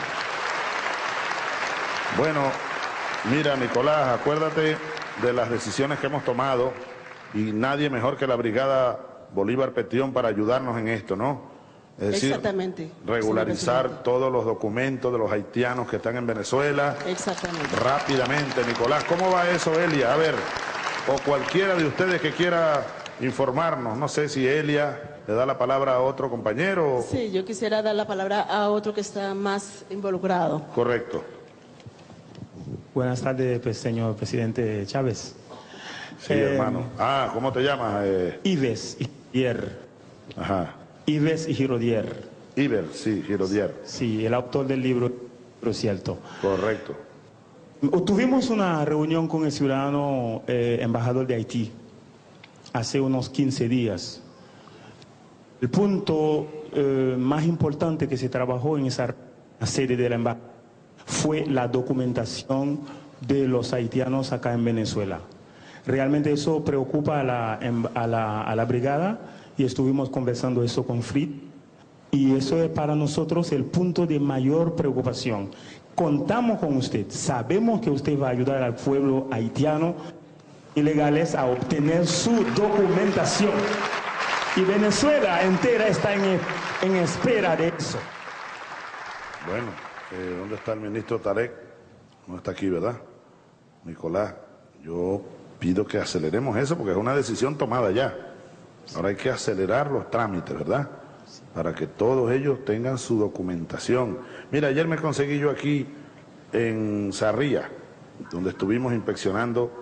Bueno, mira, Nicolás, acuérdate de las decisiones que hemos tomado, y nadie mejor que la Brigada Bolívar Petión para ayudarnos en esto, ¿no? Es decir, exactamente, regularizar todos los documentos de los haitianos que están en Venezuela. Exactamente. Rápidamente, Nicolás. ¿Cómo va eso, Elia? A ver, o cualquiera de ustedes que quiera informarnos. No sé si Elia le da la palabra a otro compañero. Sí, yo quisiera dar la palabra a otro que está más involucrado. Correcto. Buenas tardes, pues, señor presidente Chávez. Sí, hermano. ¿Cómo te llamas? Ives Girodier. Ajá. Ives Girodier. Iber, sí, Girodier. Sí, el autor del libro, por cierto. Correcto. Tuvimos una reunión con el ciudadano embajador de Haití hace unos 15 días. El punto más importante que se trabajó en esa sede de la embajada fue la documentación de los haitianos acá en Venezuela. Realmente eso preocupa a la brigada y estuvimos conversando eso con Fritz y eso es para nosotros el punto de mayor preocupación. Contamos con usted, sabemos que usted va a ayudar al pueblo haitiano ilegales a obtener su documentación y Venezuela entera está en espera de eso. Bueno, ¿dónde está el ministro Tarek? No está aquí, ¿verdad? Nicolás, yo pido que aceleremos eso porque es una decisión tomada ya. Ahora hay que acelerar los trámites, ¿verdad? Para que todos ellos tengan su documentación. Mira, ayer me conseguí yo aquí en Sarría, donde estuvimos inspeccionando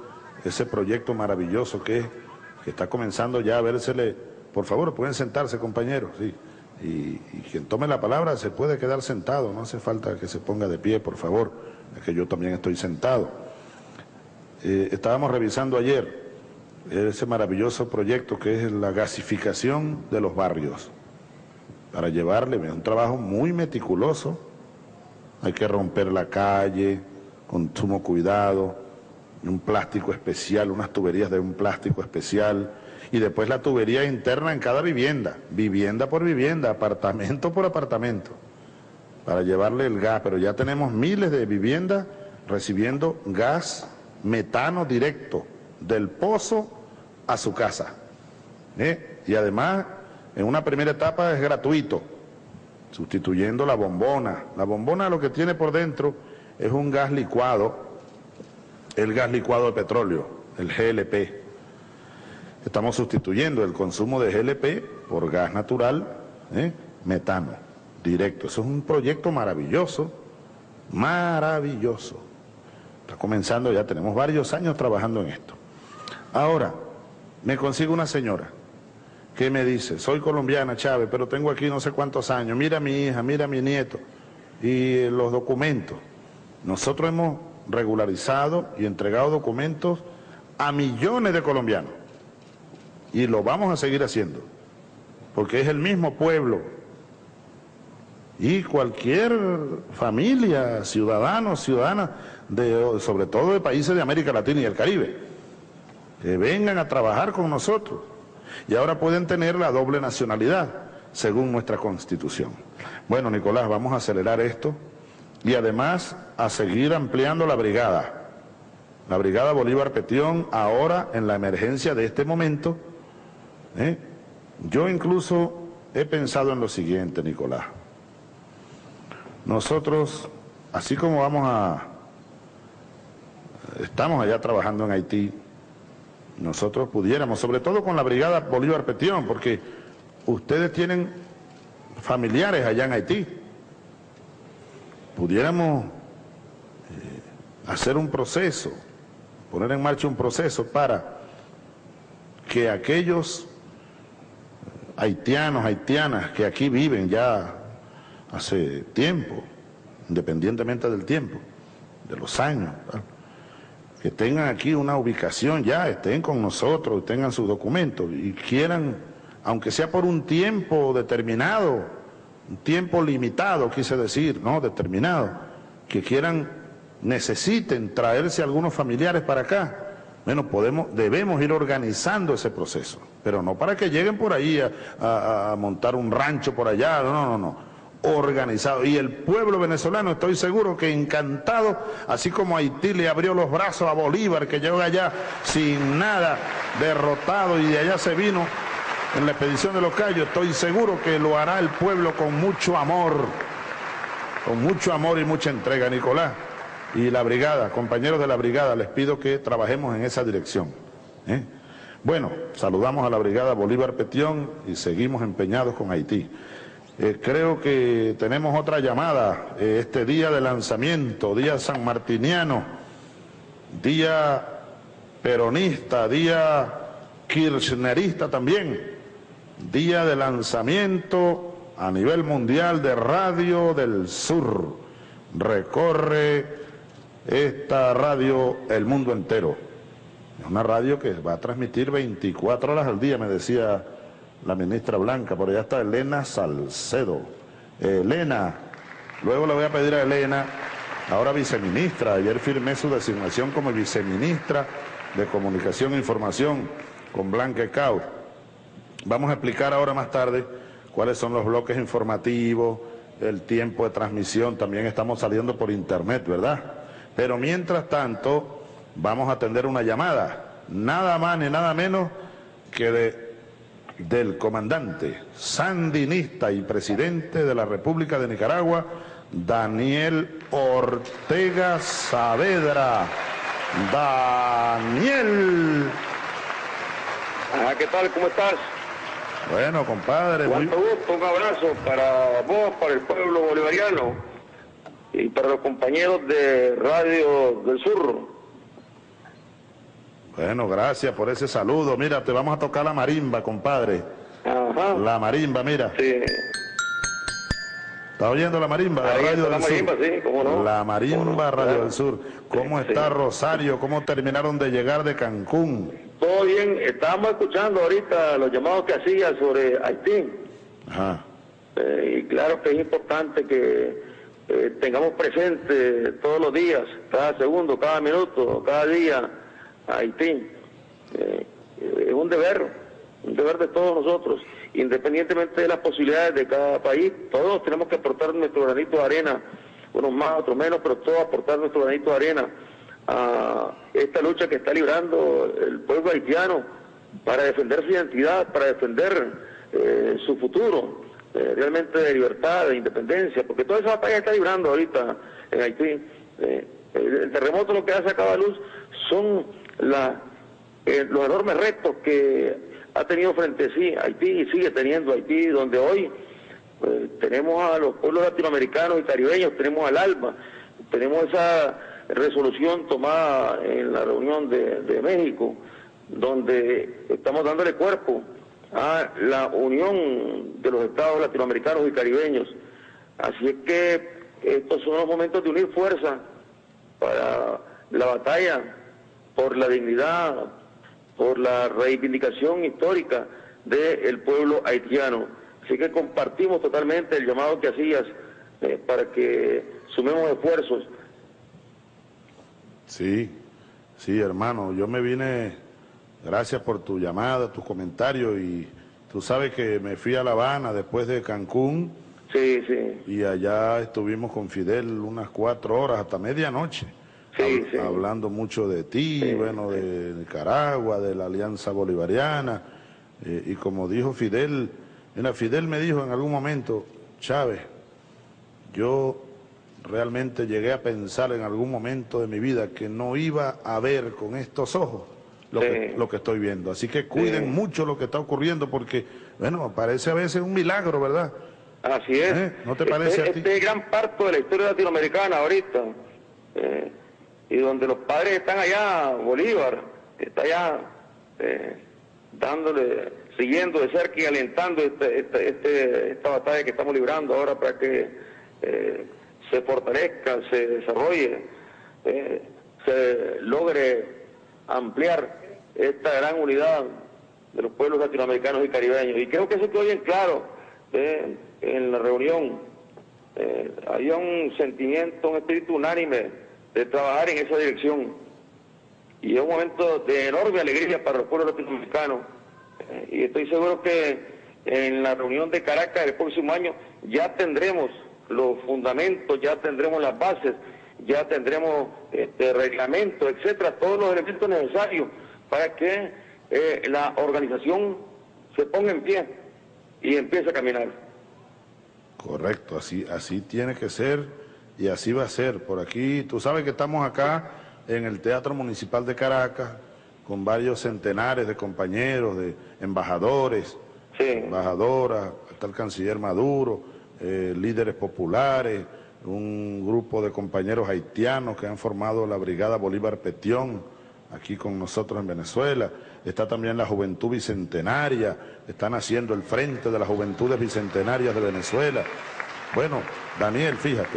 ese proyecto maravilloso que está comenzando ya a vérsele. Por favor, pueden sentarse, compañeros, sí. Y quien tome la palabra se puede quedar sentado, no hace falta que se ponga de pie, por favor, es que yo también estoy sentado. Estábamos revisando ayer ese maravilloso proyecto que es la gasificación de los barrios, para llevarle un trabajo muy meticuloso. Hay que romper la calle con sumo cuidado, un plástico especial, unas tuberías de un plástico especial, y después la tubería interna en cada vivienda, vivienda por vivienda, apartamento por apartamento, para llevarle el gas. Pero ya tenemos miles de viviendas recibiendo gas metano directo del pozo a su casa. Y además, en una primera etapa es gratuito, sustituyendo la bombona. La bombona lo que tiene por dentro es un gas licuado, el gas licuado de petróleo, el GLP. Estamos sustituyendo el consumo de GLP por gas natural, metano, directo. Eso es un proyecto maravilloso, maravilloso. Está comenzando, ya tenemos varios años trabajando en esto. Ahora, me consigo una señora que me dice, soy colombiana, Chávez, pero tengo aquí no sé cuántos años, mira a mi hija, mira a mi nieto, y los documentos. Nosotros hemos regularizado y entregado documentos a millones de colombianos. Y lo vamos a seguir haciendo, porque es el mismo pueblo. Y cualquier familia, ciudadano, ciudadana, sobre todo de países de América Latina y el Caribe, que vengan a trabajar con nosotros. Y ahora pueden tener la doble nacionalidad, según nuestra Constitución. Bueno, Nicolás, vamos a acelerar esto y además a seguir ampliando la brigada. La brigada Bolívar Petión, ahora en la emergencia de este momento. Yo incluso he pensado en lo siguiente, Nicolás. Nosotros, así como estamos allá trabajando en Haití, nosotros pudiéramos, sobre todo con la brigada Bolívar Petión, porque ustedes tienen familiares allá en Haití, pudiéramos hacer un proceso, poner en marcha un proceso para que aquellos haitianos, haitianas que aquí viven ya hace tiempo, independientemente del tiempo, de los años, ¿verdad?, que tengan aquí una ubicación ya, estén con nosotros, tengan sus documentos y quieran, aunque sea por un tiempo determinado, un tiempo limitado, quise decir, no determinado, que quieran, necesiten traerse algunos familiares para acá. Bueno, debemos ir organizando ese proceso, pero no para que lleguen por ahí a montar un rancho por allá, no. Organizado. Y el pueblo venezolano, estoy seguro que encantado, así como Haití le abrió los brazos a Bolívar, que llegó allá sin nada, derrotado, y de allá se vino en la expedición de los Cayos, estoy seguro que lo hará el pueblo con mucho amor y mucha entrega, Nicolás. Y la brigada, compañeros de la brigada, les pido que trabajemos en esa dirección. Bueno, saludamos a la brigada Bolívar Petión y seguimos empeñados con Haití. Creo que tenemos otra llamada, este día de lanzamiento, día sanmartiniano, día peronista, día kirchnerista también, día de lanzamiento a nivel mundial de Radio del Sur. Recorre esta radio el mundo entero. Es una radio que va a transmitir 24 horas al día, me decía la ministra Blanca. Por allá está Elena Salcedo. Elena, luego le voy a pedir a Elena, ahora viceministra, ayer firmé su designación como viceministra de Comunicación e Información con Blanca Ecaut. Vamos a explicar ahora más tarde cuáles son los bloques informativos, el tiempo de transmisión, también estamos saliendo por internet, ¿verdad? Pero mientras tanto, vamos a atender una llamada, nada más ni nada menos que del comandante sandinista y presidente de la República de Nicaragua, Daniel Ortega Saavedra. Daniel. ¿Qué tal? ¿Cómo estás? Bueno, compadre. Cuánto gusto, un abrazo para vos, para el pueblo bolivariano y para los compañeros de Radio del Sur. Bueno, gracias por ese saludo. Mira, te vamos a tocar la marimba, compadre. Ajá. La marimba, mira. Sí. ¿Está oyendo la marimba? Ahí Radio está la del Sur. marimba, sí, cómo no. La marimba, Cómo no, Radio claro. del Sur. ¿Cómo Sí, está sí. Rosario? ¿Cómo terminaron de llegar de Cancún? Todo bien, estábamos escuchando ahorita los llamados que hacía sobre Haití. Ajá. Y claro que es importante que tengamos presente todos los días, cada segundo, cada minuto, cada día, a Haití. Es un deber de todos nosotros, independientemente de las posibilidades de cada país. Todos tenemos que aportar nuestro granito de arena, unos más, otros menos, pero todos aportar nuestro granito de arena a esta lucha que está librando el pueblo haitiano para defender su identidad, para defender su futuro, realmente de libertad, de independencia, porque toda esa batalla está librando ahorita en Haití. El terremoto lo que ha sacado a luz son los enormes retos que ha tenido frente a sí Haití y sigue teniendo Haití, donde hoy tenemos a los pueblos latinoamericanos y caribeños, tenemos al ALBA, tenemos esa resolución tomada en la reunión de México, donde estamos dándole cuerpo a la unión de los estados latinoamericanos y caribeños. Así es que estos son los momentos de unir fuerzas para la batalla por la dignidad, por la reivindicación histórica del pueblo haitiano. Así que compartimos totalmente el llamado que hacías para que sumemos esfuerzos. Sí, sí, hermano, yo me vine, gracias por tu llamada, tus comentarios, y tú sabes que me fui a La Habana después de Cancún. Sí, sí. Y allá estuvimos con Fidel unas 4 horas hasta medianoche, Sí, sí. hablando mucho de ti, Sí, bueno, sí. de Nicaragua, de la Alianza Bolivariana, y como dijo Fidel, mira, Fidel me dijo en algún momento, Chávez, yo realmente llegué a pensar en algún momento de mi vida que no iba a ver con estos ojos lo que estoy viendo. Así que cuiden mucho lo que está ocurriendo porque, bueno, parece a veces un milagro, ¿verdad? Así es. ¿No te parece a ti? Este es gran parto de la historia latinoamericana ahorita. Y donde los padres están allá, Bolívar está allá siguiendo de cerca y alentando esta batalla que estamos librando ahora para que se fortalezca, se desarrolle, se logre ampliar esta gran unidad de los pueblos latinoamericanos y caribeños. Y creo que eso quedó bien claro en la reunión. Había un sentimiento, un espíritu unánime de trabajar en esa dirección. Y es un momento de enorme alegría para los pueblos latinoamericanos. Y estoy seguro que en la reunión de Caracas el próximo año ya tendremos los fundamentos, ya tendremos las bases, ya tendremos reglamento, etcétera, todos los elementos necesarios para que la organización se ponga en pie y empiece a caminar. Correcto, así tiene que ser y así va a ser. Por aquí, tú sabes que estamos acá en el Teatro Municipal de Caracas con varios centenares de compañeros, de embajadores, embajadoras, está el canciller Maduro, líderes populares, un grupo de compañeros haitianos que han formado la Brigada Bolívar Petión aquí con nosotros en Venezuela. Está también la Juventud Bicentenaria, están haciendo el Frente de las Juventudes Bicentenarias de Venezuela. Bueno, Daniel, fíjate,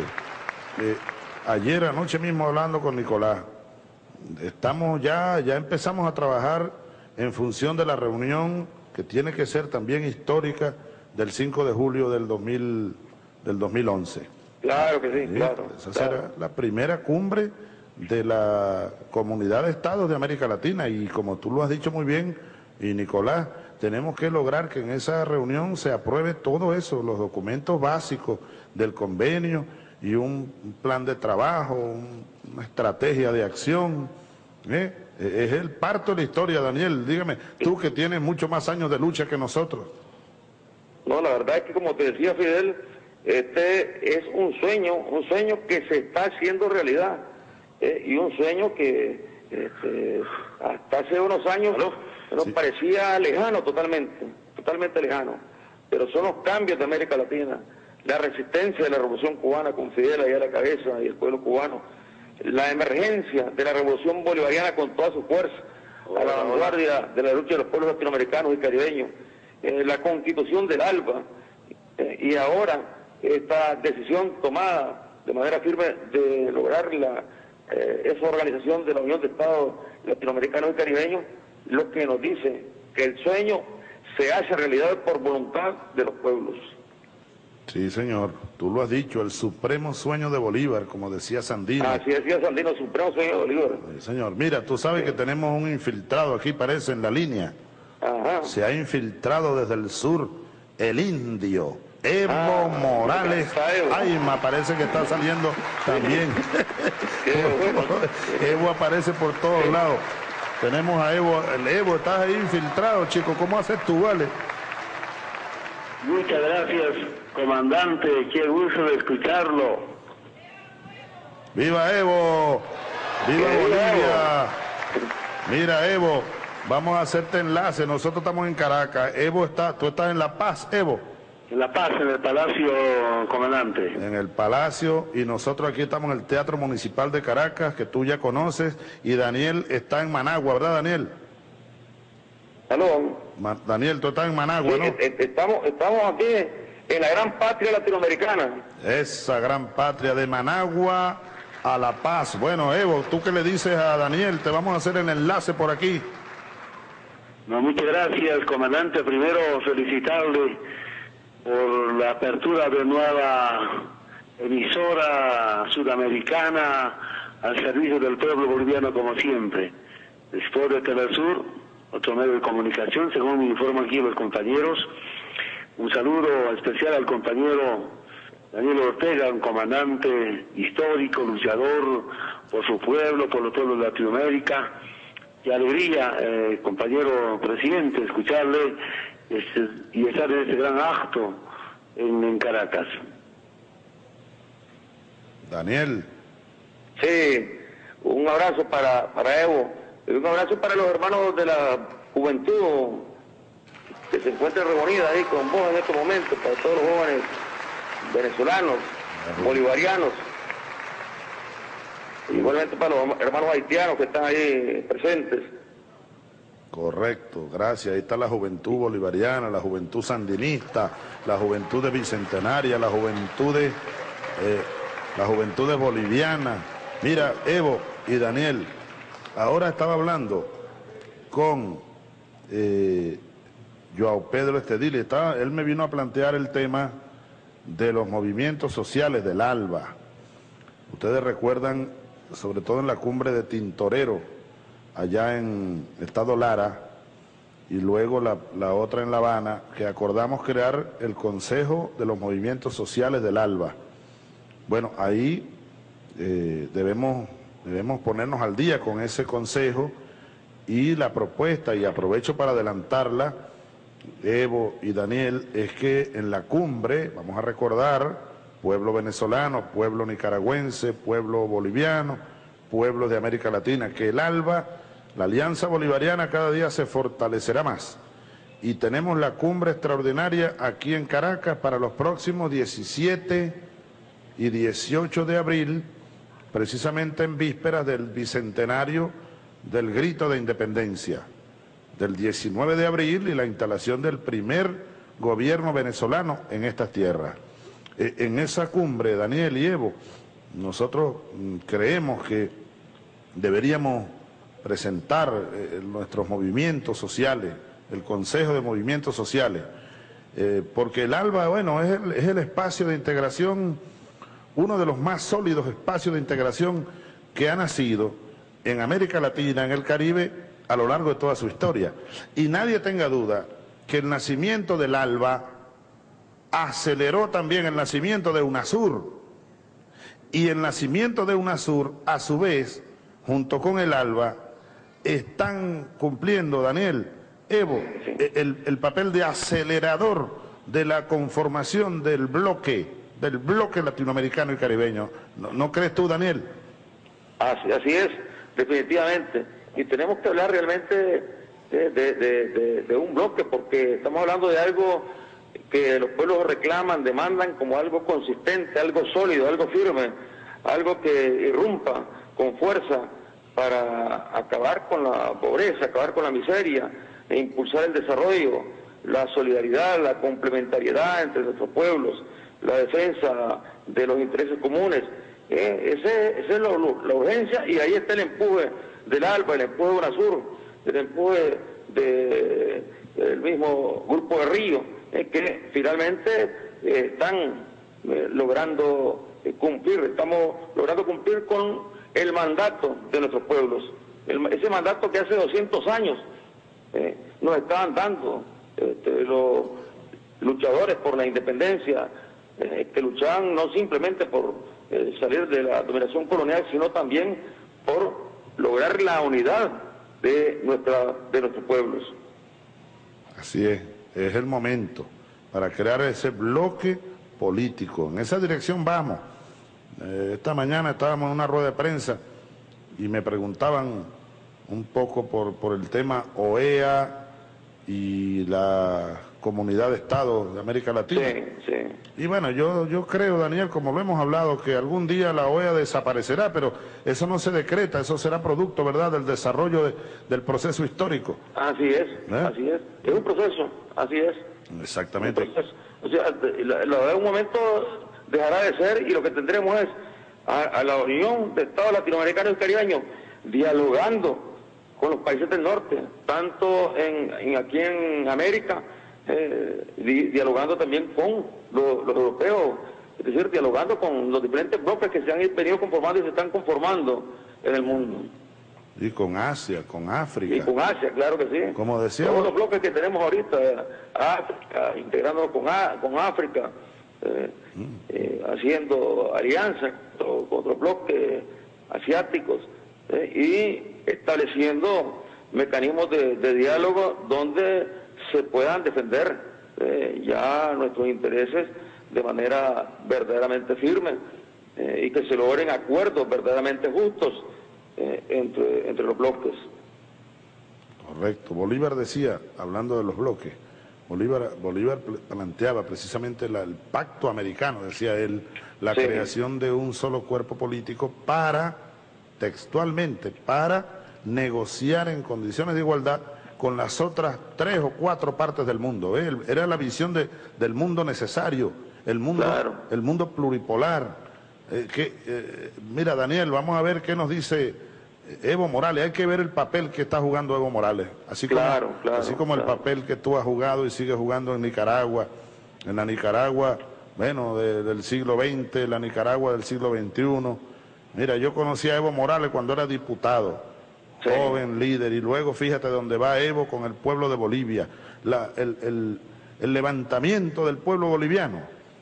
ayer anoche mismo hablando con Nicolás, estamos ya empezamos a trabajar en función de la reunión que tiene que ser también histórica del 5 de julio del 2011. Claro que sí, ¿Sí? claro. Esa claro. será la primera cumbre de la Comunidad de Estados de América Latina y como tú lo has dicho muy bien, y Nicolás, tenemos que lograr que en esa reunión se apruebe todo eso, los documentos básicos del convenio y un plan de trabajo, una estrategia de acción. Es el parto de la historia, Daniel. Dígame, tú que tienes mucho más años de lucha que nosotros. No, la verdad es que como te decía Fidel, este es un sueño que se está haciendo realidad, y un sueño que hasta hace unos años nos parecía lejano totalmente lejano, pero son los cambios de América Latina, la resistencia de la Revolución Cubana con Fidel ahí a la cabeza y el pueblo cubano, la emergencia de la Revolución Bolivariana con toda su fuerza, a la vanguardia de la lucha de los pueblos latinoamericanos y caribeños, la constitución del ALBA, y ahora esta decisión tomada de manera firme de lograr esa organización de la Unión de Estados Latinoamericanos y Caribeños, lo que nos dice que el sueño se hace realidad por voluntad de los pueblos. Sí, señor, tú lo has dicho, el supremo sueño de Bolívar, como decía Sandino. Así decía Sandino, el supremo sueño de Bolívar. Sí, señor, mira, tú sabes que tenemos un infiltrado aquí, parece, en la línea. Ajá. Se ha infiltrado desde el sur el indio Evo Morales. Ay, me parece que está saliendo también. Evo aparece por todos lados. Tenemos a Evo. El Evo, estás ahí infiltrado, chico. ¿Cómo haces tú, vale? Muchas gracias, comandante. Qué gusto de escucharlo. ¡Viva Evo! ¡Viva Bolivia! Mira, Evo, vamos a hacerte enlace. Nosotros estamos en Caracas. Evo tú estás en La Paz, Evo. En La Paz, en el Palacio, comandante. En el Palacio, y nosotros aquí estamos en el Teatro Municipal de Caracas, que tú ya conoces, y Daniel está en Managua, ¿verdad, Daniel? ¿Aló? Daniel, tú estás en Managua, Sí, ¿no? estamos aquí en la gran patria latinoamericana. Esa gran patria, de Managua a La Paz. Bueno, Evo, ¿tú qué le dices a Daniel? Te vamos a hacer el enlace por aquí. No, muchas gracias, comandante. Primero, felicitarle por la apertura de nueva emisora sudamericana al servicio del pueblo boliviano, como siempre. Después de Telesur, otro medio de comunicación, según me informan aquí los compañeros. Un saludo especial al compañero Daniel Ortega, un comandante histórico, luchador por su pueblo, por los pueblos de Latinoamérica. Qué alegría, compañero presidente, escucharle y estar en este gran acto en Caracas. Daniel. Sí, un abrazo para Evo, y un abrazo para los hermanos de la juventud que se encuentran reunidas ahí con vos en estos momentos, para todos los jóvenes venezolanos, bolivarianos, igualmente para los hermanos haitianos que están ahí presentes. Correcto, gracias. Ahí está la juventud bolivariana, la juventud sandinista, la juventud de Bicentenaria, la juventud de boliviana. Mira, Evo y Daniel, ahora estaba hablando con Joao Pedro Estedil, él me vino a plantear el tema de los movimientos sociales del ALBA. Ustedes recuerdan, sobre todo en la cumbre de Tintorero, allá en Estado Lara, y luego la otra en La Habana, que acordamos crear el Consejo de los Movimientos Sociales del ALBA. Bueno, ahí debemos ponernos al día con ese consejo, y la propuesta, y aprovecho para adelantarla, Evo y Daniel, es que en la cumbre vamos a recordar pueblo venezolano, pueblo nicaragüense, pueblo boliviano, pueblos de América Latina, que el ALBA, la Alianza Bolivariana, cada día se fortalecerá más. Y tenemos la cumbre extraordinaria aquí en Caracas para los próximos 17 y 18 de abril, precisamente en vísperas del bicentenario del Grito de Independencia, del 19 de abril, y la instalación del primer gobierno venezolano en estas tierras. En esa cumbre, Daniel y Evo, nosotros creemos que deberíamos presentar nuestros movimientos sociales, el Consejo de Movimientos Sociales, porque el ALBA, bueno, es el espacio de integración, uno de los más sólidos espacios de integración que ha nacido en América Latina, en el Caribe, a lo largo de toda su historia. Y nadie tenga duda que el nacimiento del ALBA aceleró también el nacimiento de UNASUR, y el nacimiento de UNASUR, a su vez, junto con el ALBA, están cumpliendo, Daniel, Evo, el papel de acelerador de la conformación del bloque latinoamericano y caribeño. ¿No crees tú, Daniel? Así es, definitivamente. Y tenemos que hablar realmente de un bloque, porque estamos hablando de algo que los pueblos reclaman, demandan como algo consistente, algo sólido, algo firme, algo que irrumpa con fuerza para acabar con la pobreza, acabar con la miseria e impulsar el desarrollo, la solidaridad, la complementariedad entre nuestros pueblos, la defensa de los intereses comunes. Esa es la urgencia, y ahí está el empuje del ALBA, el empuje de UNASUR, el empuje del mismo Grupo de Río, que finalmente están logrando cumplir, estamos logrando cumplir con el mandato de nuestros pueblos, ese mandato que hace 200 años nos estaban dando los luchadores por la independencia, que luchaban no simplemente por salir de la dominación colonial, sino también por lograr la unidad de nuestros pueblos. Así es el momento para crear ese bloque político. En esa dirección vamos. Esta mañana estábamos en una rueda de prensa y me preguntaban un poco por el tema OEA y la Comunidad de Estados de América Latina. Sí, sí. Y bueno, yo creo, Daniel, como lo hemos hablado, que algún día la OEA desaparecerá, pero eso no se decreta, eso será producto, ¿verdad?, del desarrollo del proceso histórico. Así es, así es. Es un proceso, así es. Exactamente. Un proceso. O sea, la OEA en un momento dejará de ser, y lo que tendremos es a la Unión de Estados Latinoamericanos y Caribeños dialogando con los países del norte, tanto aquí en América, dialogando también con los europeos, es decir, dialogando con los diferentes bloques que se han venido conformando y se están conformando en el mundo. Y con Asia, con África. Y con Asia, claro que sí. Como decía, todos los bloques que tenemos ahorita, África, integrándonos con África, haciendo alianzas con otros bloques asiáticos, y estableciendo mecanismos de diálogo donde se puedan defender ya nuestros intereses de manera verdaderamente firme, y que se logren acuerdos verdaderamente justos entre los bloques. Correcto. Bolívar decía, hablando de los bloques, Bolívar planteaba precisamente el pacto americano, decía él, la creación de un solo cuerpo político textualmente, para negociar en condiciones de igualdad con las otras 3 o 4 partes del mundo. Era la visión del mundo necesario, el mundo pluripolar. Mira, Daniel, vamos a ver qué nos dice Evo Morales. Hay que ver el papel que está jugando Evo Morales, así como el papel que tú has jugado y sigues jugando en Nicaragua, en la Nicaragua, bueno, del siglo XX, la Nicaragua del siglo XXI. Mira, yo conocí a Evo Morales cuando era diputado, joven, líder, y luego fíjate dónde va Evo con el pueblo de Bolivia, el levantamiento del pueblo boliviano.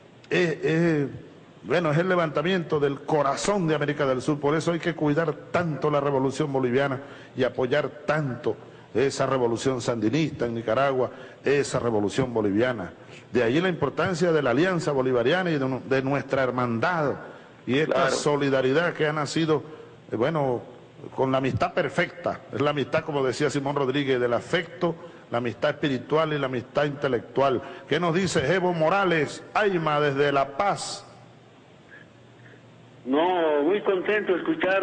Bueno, es el levantamiento del corazón de América del Sur, por eso hay que cuidar tanto la revolución boliviana y apoyar tanto esa revolución sandinista en Nicaragua, esa revolución boliviana. De ahí la importancia de la alianza bolivariana y de nuestra hermandad y esta solidaridad que ha nacido, bueno, con la amistad perfecta. Es la amistad, como decía Simón Rodríguez, del afecto, la amistad espiritual y la amistad intelectual. ¿Qué nos dice Evo Morales, Ayma, desde La Paz? No, muy contento de escuchar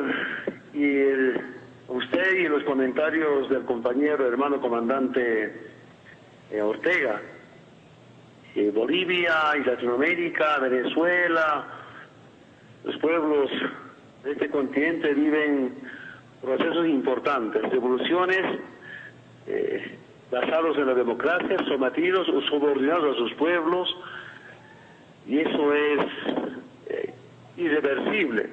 usted y los comentarios del compañero, hermano comandante Ortega. Bolivia y Latinoamérica, Venezuela, los pueblos de este continente viven procesos importantes, revoluciones basados en la democracia, sometidos o subordinados a sus pueblos, y eso es irreversible.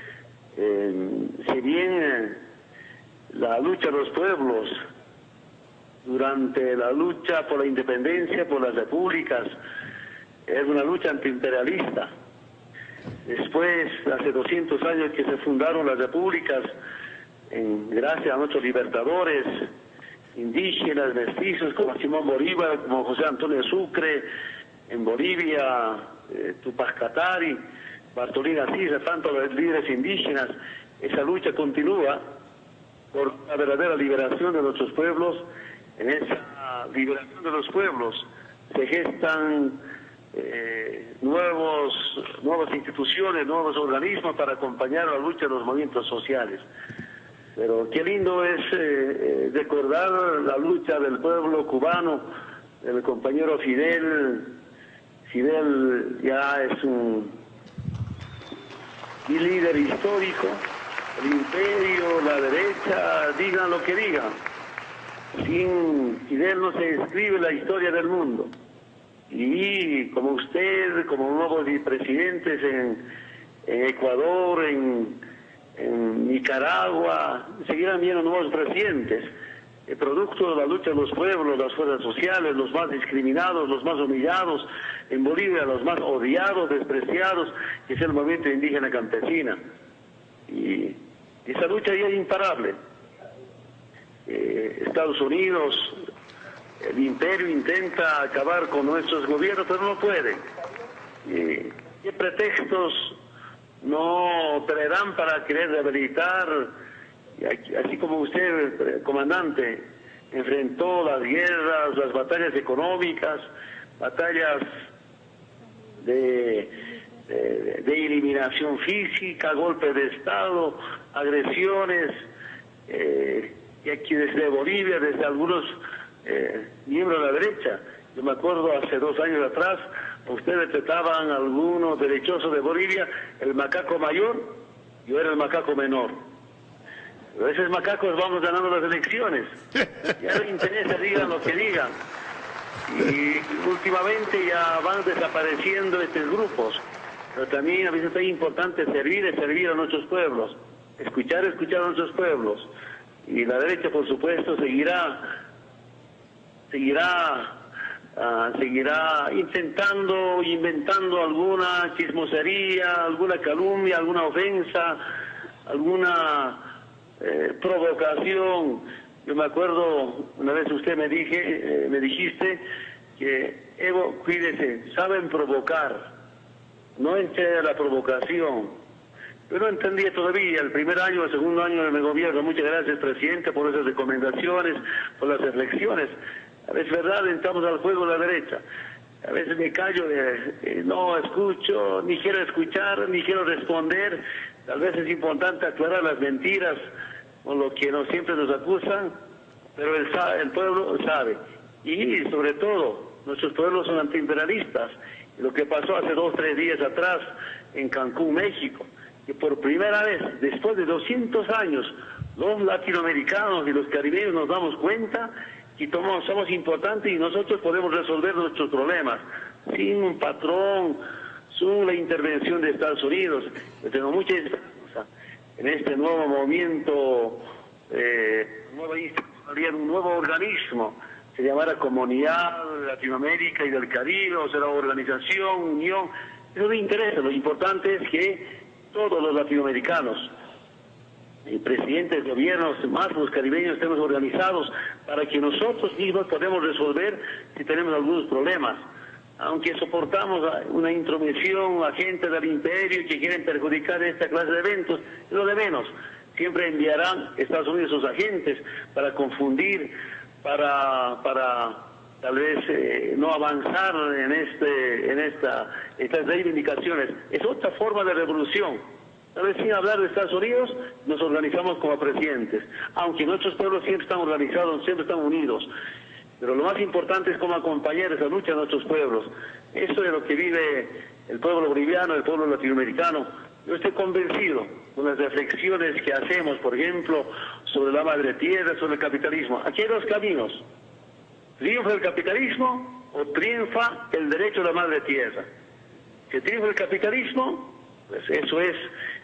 Si bien la lucha de los pueblos durante la lucha por la independencia, por las repúblicas, es una lucha antiimperialista. Después, hace 200 años que se fundaron las repúblicas, gracias a nuestros libertadores indígenas, mestizos, como Simón Bolívar, como José Antonio Sucre, en Bolivia, Tupac Katari, Bartolín Asís, tantos líderes indígenas. Esa lucha continúa por la verdadera liberación de nuestros pueblos. En esa liberación de los pueblos se gestan nuevas instituciones, nuevos organismos para acompañar la lucha de los movimientos sociales. Pero qué lindo es recordar la lucha del pueblo cubano, del compañero Fidel. Fidel ya es un líder histórico, el imperio, la derecha, digan lo que digan. Sin Fidel no se escribe la historia del mundo. Y como usted, como nuevos presidentes en Ecuador, en Nicaragua, seguirán viendo nuevos presidentes, producto de la lucha de los pueblos, las fuerzas sociales, los más discriminados, los más humillados, en Bolivia los más odiados, despreciados, que es el movimiento indígena campesina. Y esa lucha ya es imparable. Estados Unidos, el imperio intenta acabar con nuestros gobiernos, pero no puede. ¿Qué pretextos no traerán para querer rehabilitar? Así como usted, comandante, enfrentó las guerras, las batallas económicas, batallas de eliminación física, golpes de Estado, agresiones, y aquí desde Bolivia, desde algunos miembros de la derecha. Yo me acuerdo hace 2 años atrás, ustedes trataban a algunos derechosos de Bolivia el macaco mayor, yo era el macaco menor. Pero esos macacos vamos ganando las elecciones. Ya no interesa, digan lo que digan. Y últimamente ya van desapareciendo estos grupos. Pero también a veces es importante servir a nuestros pueblos. Escuchar a nuestros pueblos. Y la derecha, por supuesto, seguirá intentando, inventando alguna chismosería, alguna calumnia, alguna ofensa, alguna provocación. Yo me acuerdo, una vez usted me dijiste que, Evo, cuídese, saben provocar, no entre a la provocación. Yo no entendía todavía el primer año, el segundo año de mi gobierno. Muchas gracias, presidente, por esas recomendaciones, por las reflexiones. A veces, verdad, entramos al juego de la derecha. A veces me callo, no escucho, ni quiero escuchar, ni quiero responder. Tal vez es importante aclarar las mentiras con lo que no siempre nos acusan, pero el pueblo sabe. Y sobre todo, nuestros pueblos son antiimperialistas. Lo que pasó hace 2 o 3 días atrás en Cancún, México, que por primera vez, después de 200 años, los latinoamericanos y los caribeños nos damos cuenta que somos importantes y nosotros podemos resolver nuestros problemas sin un patrón, sin la intervención de Estados Unidos. Yo tengo mucha esperanza en este nuevo movimiento, nueva institucionalidad, un nuevo organismo, se llamará Comunidad de Latinoamérica y del Caribe, o será organización, unión. Eso me interesa, lo importante es que todos los latinoamericanos, presidentes de gobiernos, más los caribeños, estemos organizados para que nosotros mismos podamos resolver si tenemos algunos problemas. Aunque soportamos una intromisión, agentes del imperio que quieren perjudicar esta clase de eventos, es lo de menos. Siempre enviarán Estados Unidos sus agentes para confundir, para tal vez no avanzar en estas reivindicaciones. Es otra forma de revolución. Tal vez sin hablar de Estados Unidos, nos organizamos como presidentes. Aunque nuestros pueblos siempre están organizados, siempre están unidos. Pero lo más importante es cómo acompañar esa lucha de nuestros pueblos. Eso es lo que vive el pueblo boliviano, el pueblo latinoamericano. Yo estoy convencido con las reflexiones que hacemos, por ejemplo, sobre la madre tierra, sobre el capitalismo. Aquí hay 2 caminos. ¿Triunfa el capitalismo o triunfa el derecho a la madre tierra? Si triunfa el capitalismo, pues eso es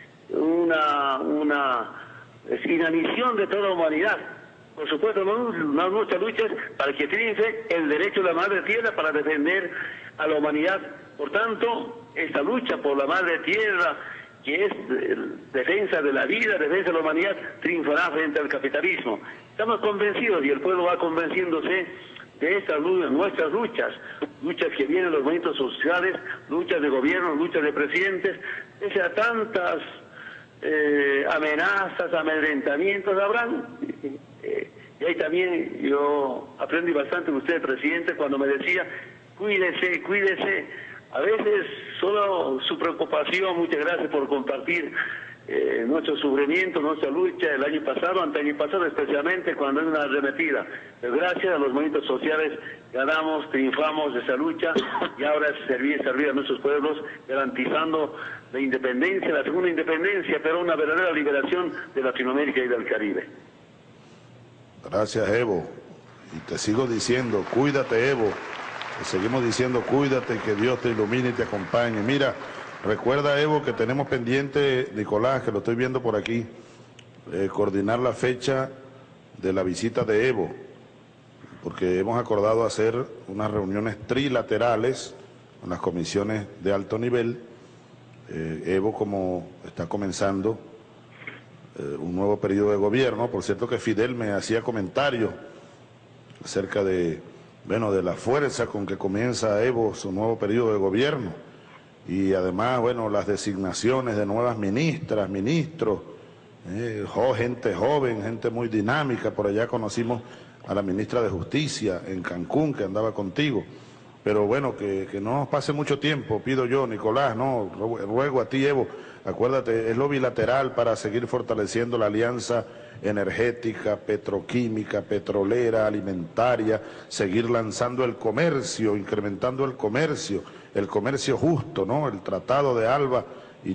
una inanición de toda la humanidad. Por supuesto, nuestra lucha es para que triunfe el derecho a la madre tierra para defender a la humanidad. Por tanto, esta lucha por la madre tierra, que es defensa de la vida, defensa de la humanidad, triunfará frente al capitalismo. Estamos convencidos y el pueblo va convenciéndose de estas luchas, nuestras luchas que vienen de los movimientos sociales, luchas de gobierno, luchas de presidentes, pese a tantas amenazas, amedrentamientos, habrán. Y ahí también yo aprendí bastante de usted, presidente, cuando me decía, cuídese, cuídese. A veces solo su preocupación, muchas gracias por compartir nuestro sufrimiento, nuestra lucha el año pasado, anteaño pasado, especialmente cuando hay una arremetida. Pero gracias a los movimientos sociales ganamos, triunfamos de esa lucha y ahora es servir a nuestros pueblos, garantizando la independencia, la segunda independencia, pero una verdadera liberación de Latinoamérica y del Caribe. Gracias, Evo. Y te sigo diciendo, cuídate, Evo. Te seguimos diciendo, cuídate, que Dios te ilumine y te acompañe. Mira, recuerda, Evo, que tenemos pendiente, Nicolás, que lo estoy viendo por aquí, coordinar la fecha de la visita de Evo, porque hemos acordado hacer unas reuniones trilaterales con las comisiones de alto nivel. Evo, como está comenzando un nuevo periodo de gobierno, por cierto que Fidel me hacía comentarios acerca de, bueno, de la fuerza con que comienza Evo su nuevo periodo de gobierno, y además, bueno, las designaciones de nuevas ministras, ministros, gente joven, gente muy dinámica. Por allá conocimos a la ministra de Justicia en Cancún, que andaba contigo. Pero bueno, que no nos pase mucho tiempo, pido yo, Nicolás, no, ruego a ti, Evo, acuérdate, es lo bilateral para seguir fortaleciendo la alianza energética, petroquímica, petrolera, alimentaria, seguir lanzando el comercio, incrementando el comercio justo, ¿no? El Tratado de Alba y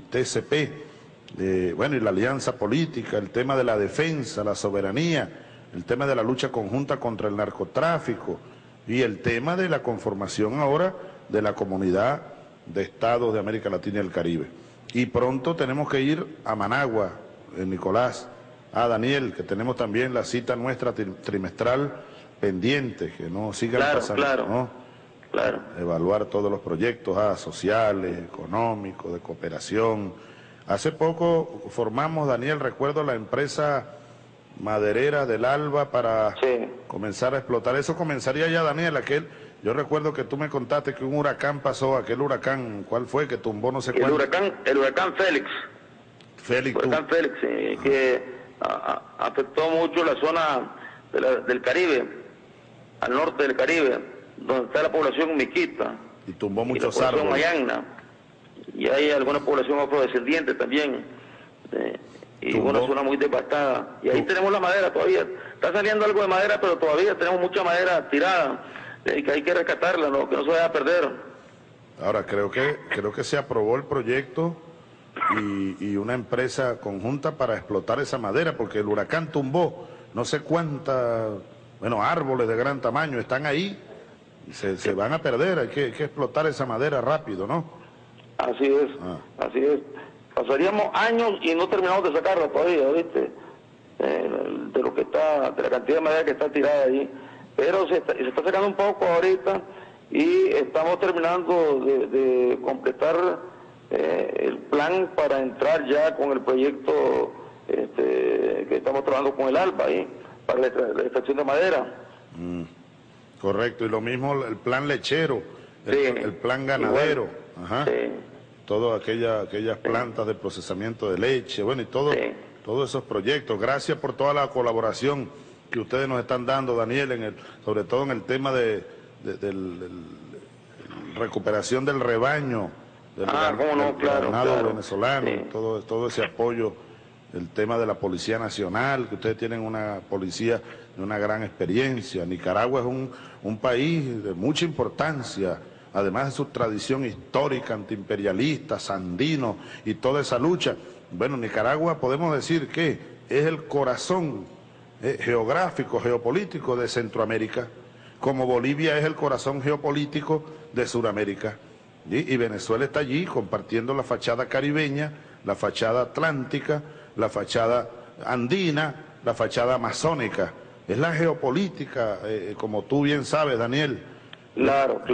TCP, bueno, y la alianza política, el tema de la defensa, la soberanía, el tema de la lucha conjunta contra el narcotráfico, y el tema de la conformación ahora de la Comunidad de Estados de América Latina y el Caribe. Y pronto tenemos que ir a Managua, Nicolás, a Daniel, que tenemos también la cita nuestra trimestral pendiente, que no sigan pasando, ¿no? Claro. Evaluar todos los proyectos sociales, económicos, de cooperación. Hace poco formamos, Daniel, recuerdo, la empresa maderera del Alba para comenzar a explotar. Eso comenzaría ya, Daniel, yo recuerdo que tú me contaste que un huracán pasó, aquel huracán, ¿cuál fue? Que tumbó no sé cuánto. El huracán Félix. Félix, que afectó mucho la zona del Caribe, al norte del Caribe, donde está la población miquita. Y tumbó muchos árboles. Mayagna. Y hay alguna población afrodescendiente también. Y una zona muy devastada. Y ahí tenemos la madera todavía. Está saliendo algo de madera, pero todavía tenemos mucha madera tirada. Que hay que rescatarla, ¿no? Que no se vaya a perder. Ahora, creo que se aprobó el proyecto y una empresa conjunta para explotar esa madera, porque el huracán tumbó no sé cuántas, bueno, árboles de gran tamaño, están ahí, y se van a perder, hay que explotar esa madera rápido, ¿no? Así es, así es. Pasaríamos años y no terminamos de sacarla todavía, ¿viste? De lo que está, de la cantidad de madera que está tirada ahí. Pero se está sacando un poco ahorita y estamos terminando de completar el plan para entrar ya con el proyecto que estamos trabajando con el ALBA ahí, para la extracción de madera. Correcto, y lo mismo el plan lechero, el plan ganadero. Ajá. Sí. Todas aquellas plantas de procesamiento de leche, bueno, y todos esos proyectos. Gracias por toda la colaboración que ustedes nos están dando, Daniel, sobre todo en el tema de recuperación del rebaño, del ganado venezolano, todo ese apoyo, el tema de la Policía Nacional, que ustedes tienen una policía de una gran experiencia. Nicaragua es un país de mucha importancia, además de su tradición histórica, antiimperialista, sandino y toda esa lucha. Bueno, Nicaragua podemos decir que es el corazón geográfico, geopolítico de Centroamérica, como Bolivia es el corazón geopolítico de Sudamérica. Y Venezuela está allí compartiendo la fachada caribeña, la fachada atlántica, la fachada andina, la fachada amazónica. Es la geopolítica, como tú bien sabes, Daniel. Claro.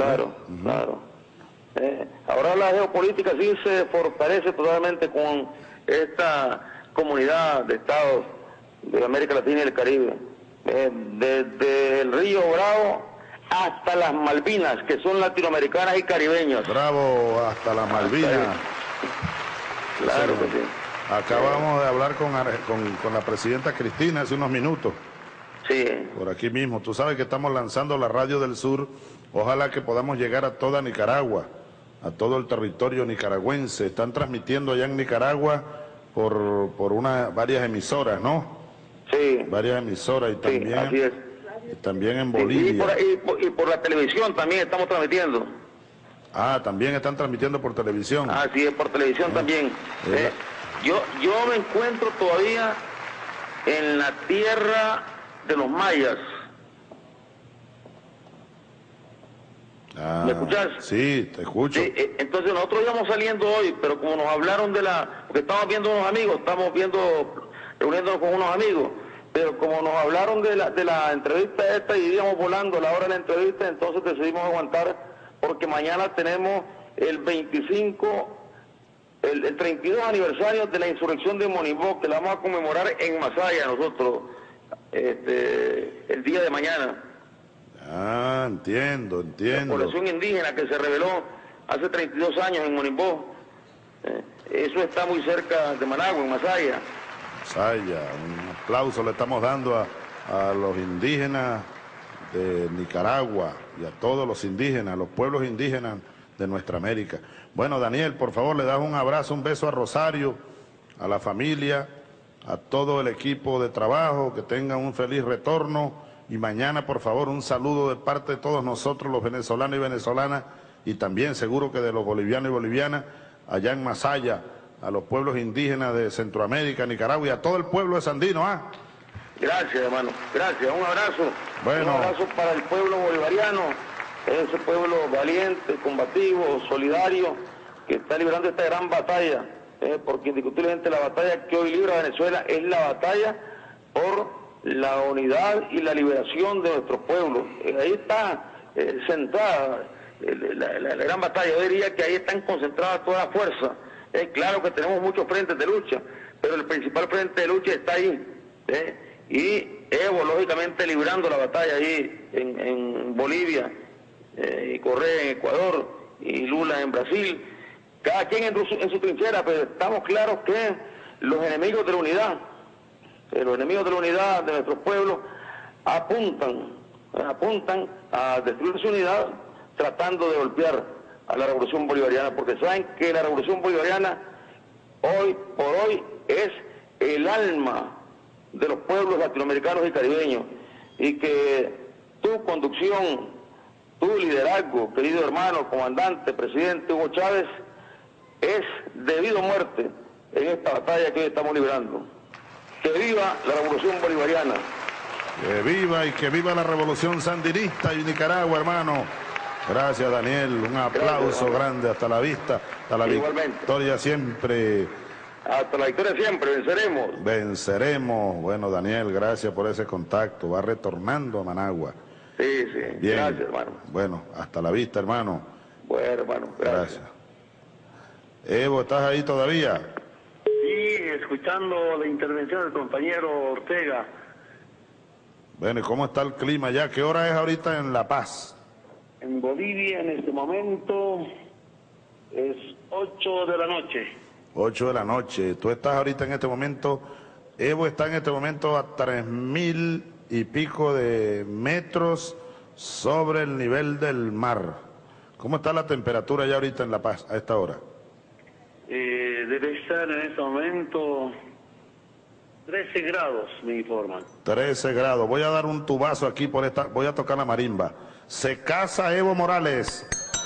Ahora la geopolítica sí se fortalece totalmente con esta comunidad de estados de América Latina y el Caribe. Desde el Río Bravo hasta las Malvinas, que son latinoamericanas y caribeñas. Bravo, hasta las Malvinas. Claro que sí. Acabamos de hablar con la presidenta Cristina hace unos minutos. Sí. Por aquí mismo. Tú sabes que estamos lanzando la Radio del Sur. Ojalá que podamos llegar a toda Nicaragua, a todo el territorio nicaragüense. Están transmitiendo allá en Nicaragua varias emisoras, ¿no? Sí. Varias emisoras y también, sí, así es. Y también en Bolivia. Y por la televisión también estamos transmitiendo. Ah, también están transmitiendo por televisión. Ah, sí, por televisión también. Yo me encuentro todavía en la tierra de los mayas. ¿Me escuchás? Sí, te escucho. Sí, entonces nosotros íbamos saliendo hoy, pero como nos hablaron porque estamos viendo unos amigos, reuniéndonos con unos amigos, pero como nos hablaron de la entrevista esta y íbamos volando a la hora de la entrevista, entonces decidimos aguantar, porque mañana tenemos el 32 aniversario de la insurrección de Monimbó, que la vamos a conmemorar en Masaya nosotros, el día de mañana. Ah, entiendo. La población indígena que se rebeló hace 32 años en Monimbó. Eso está muy cerca de Managua, en Masaya. Masaya, un aplauso le estamos dando a los indígenas de Nicaragua y a todos los indígenas, los pueblos indígenas de nuestra América. Bueno, Daniel, por favor, le das un abrazo, un beso a Rosario, a la familia, a todo el equipo de trabajo, que tengan un feliz retorno. Y mañana, por favor, un saludo de parte de todos nosotros, los venezolanos y venezolanas, y también seguro que de los bolivianos y bolivianas, allá en Masaya, a los pueblos indígenas de Centroamérica, Nicaragua y a todo el pueblo de Sandino. Gracias, hermano. Gracias. Un abrazo. Bueno. Un abrazo para el pueblo bolivariano, ese pueblo valiente, combativo, solidario, que está librando esta gran batalla, porque indiscutiblemente la batalla que hoy libra Venezuela es la batalla por la unidad y la liberación de nuestro pueblo. Ahí está centrada la gran batalla. Yo diría que ahí están concentradas todas las fuerzas. Claro que tenemos muchos frentes de lucha, pero el principal frente de lucha está ahí. Y Evo, lógicamente, librando la batalla ahí en Bolivia, y Correa en Ecuador, y Lula en Brasil. Cada quien en su trinchera, pero estamos claros que los enemigos de la unidad, de nuestros pueblos, apuntan a destruir su unidad, tratando de golpear a la revolución bolivariana, porque saben que la revolución bolivariana hoy por hoy es el alma de los pueblos latinoamericanos y caribeños, y que tu conducción, tu liderazgo, querido hermano, comandante, presidente Hugo Chávez, es debido a muerte en esta batalla que hoy estamos librando. ¡Que viva la revolución bolivariana! ¡Que viva y que viva la revolución sandinista y Nicaragua, hermano! Gracias, Daniel. Un aplauso grande. Hasta la vista. Hasta la victoria siempre. Hasta la victoria siempre. Venceremos. Venceremos. Bueno, Daniel, gracias por ese contacto. Va retornando a Managua. Sí. Bien. Gracias, hermano. Bueno, hasta la vista, hermano. Bueno, hermano. Gracias. Evo, ¿estás ahí todavía? Sí, escuchando la intervención del compañero Ortega. Bueno, ¿y cómo está el clima ya? ¿Qué hora es ahorita en La Paz? En Bolivia en este momento es 8 de la noche. 8 de la noche. Tú estás ahorita en este momento, Evo está en este momento a 3.000 y pico de metros sobre el nivel del mar. ¿Cómo está la temperatura ya ahorita en La Paz a esta hora? Debe estar en este momento 13 grados, me informan. 13 grados. Voy a dar un tubazo aquí por esta, voy a tocar la marimba. Se casa Evo Morales.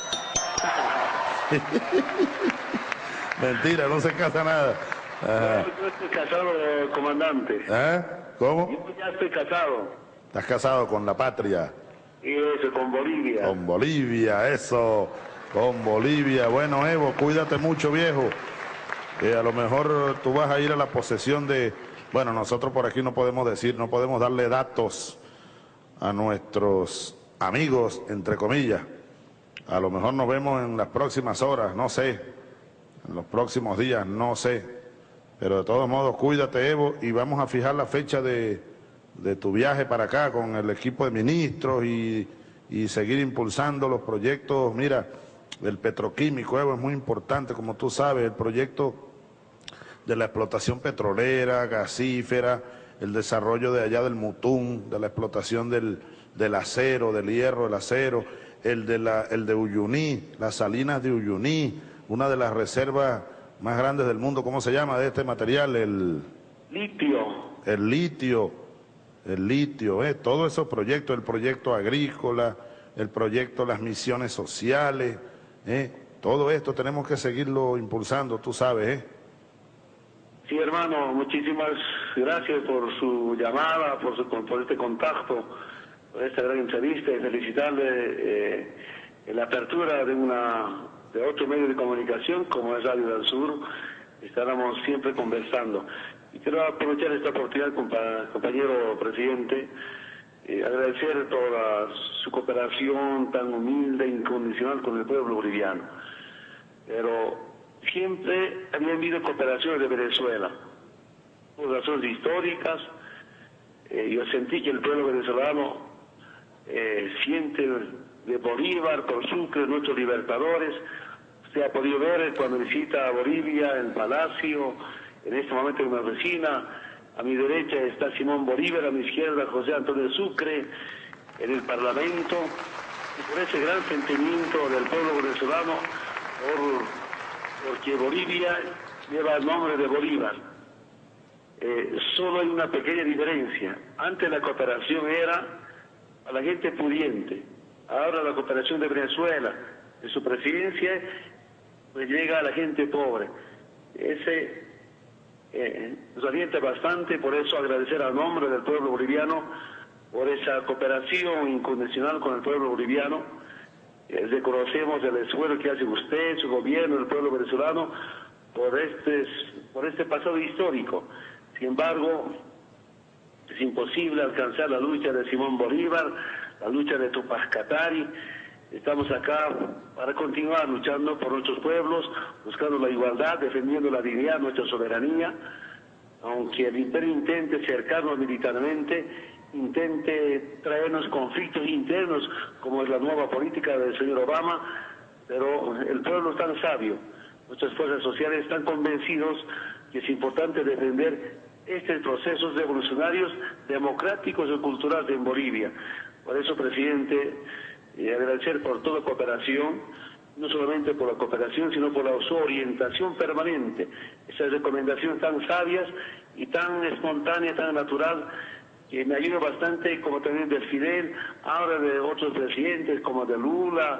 Mentira, no se casa nada. Yo estoy casado, comandante. ¿Cómo? Yo ya estoy casado. ¿Estás casado con la patria? Y eso, con Bolivia. Con Bolivia, eso. Con Bolivia. Bueno, Evo, cuídate mucho, viejo. A lo mejor tú vas a ir a la posesión de... Bueno, nosotros por aquí no podemos decir, no podemos darle datos a nuestros amigos, entre comillas. A lo mejor nos vemos en las próximas horas, no sé. En los próximos días, no sé. Pero de todos modos, cuídate, Evo, y vamos a fijar la fecha de tu viaje para acá con el equipo de ministros y seguir impulsando los proyectos. Mira, el petroquímico, Evo, es muy importante, como tú sabes, el proyecto de la explotación petrolera, gasífera, el desarrollo de allá del Mutún, de la explotación del acero, del hierro, del acero, el de Uyuní, las salinas de Uyuní, una de las reservas más grandes del mundo. ¿Cómo se llama de este material? El litio. El litio, todos esos proyectos, el proyecto agrícola, el proyecto, las misiones sociales, todo esto tenemos que seguirlo impulsando, tú sabes, Sí, hermano, muchísimas gracias por su llamada, por este contacto, por esta gran entrevista y felicitarle en la apertura de otro medio de comunicación como es Radio del Sur. Estaremos siempre conversando. Y quiero aprovechar esta oportunidad, compañero presidente, agradecer toda su cooperación tan humilde e incondicional con el pueblo boliviano. Pero siempre había habido cooperaciones de Venezuela, por razones históricas. Yo sentí que el pueblo venezolano siente de Bolívar, por Sucre, nuestros libertadores. Usted ha podido ver cuando visita a Bolivia, el Palacio, en este momento en una vecina, a mi derecha está Simón Bolívar, a mi izquierda José Antonio Sucre, en el Parlamento, y por ese gran sentimiento del pueblo venezolano, porque Bolivia lleva el nombre de Bolívar. Solo hay una pequeña diferencia. Antes la cooperación era a la gente pudiente, ahora la cooperación de Venezuela, de su presidencia, pues llega a la gente pobre. Ese nos alienta bastante, por eso agradecer al nombre del pueblo boliviano por esa cooperación incondicional con el pueblo boliviano. Reconocemos el esfuerzo que hace usted, su gobierno, el pueblo venezolano, por este pasado histórico. Sin embargo, es imposible alcanzar la lucha de Simón Bolívar, la lucha de Tupac Katari. Estamos acá para continuar luchando por nuestros pueblos, buscando la igualdad, defendiendo la dignidad, nuestra soberanía, aunque el imperio intente cercarnos militarmente, intente traernos conflictos internos, como es la nueva política del señor Obama, pero el pueblo es tan sabio, nuestras fuerzas sociales están convencidos que es importante defender estos procesos revolucionarios, democráticos y culturales en Bolivia. Por eso, presidente, agradecer por toda cooperación, no solamente por la cooperación, sino por su orientación permanente, esas recomendaciones tan sabias y tan espontáneas, tan natural, que me ayuda bastante, como también del Fidel, ahora de otros presidentes, como de Lula,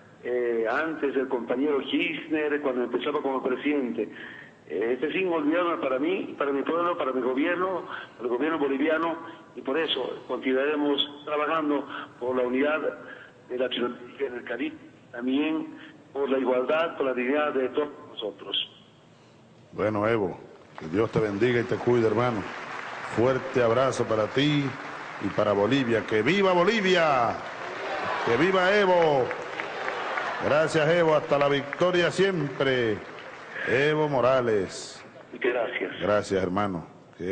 antes del compañero Kirchner, cuando empezaba como presidente. Este es inolvidable para mí, para mi pueblo, para mi gobierno, para el gobierno boliviano, y por eso continuaremos trabajando por la unidad de Latinoamérica en el Caribe, también por la igualdad, por la dignidad de todos nosotros. Bueno, Evo, que Dios te bendiga y te cuide, hermano. Fuerte abrazo para ti y para Bolivia. ¡Que viva Bolivia! ¡Que viva Evo! Gracias, Evo. Hasta la victoria siempre. Evo Morales. Gracias. Gracias, hermano.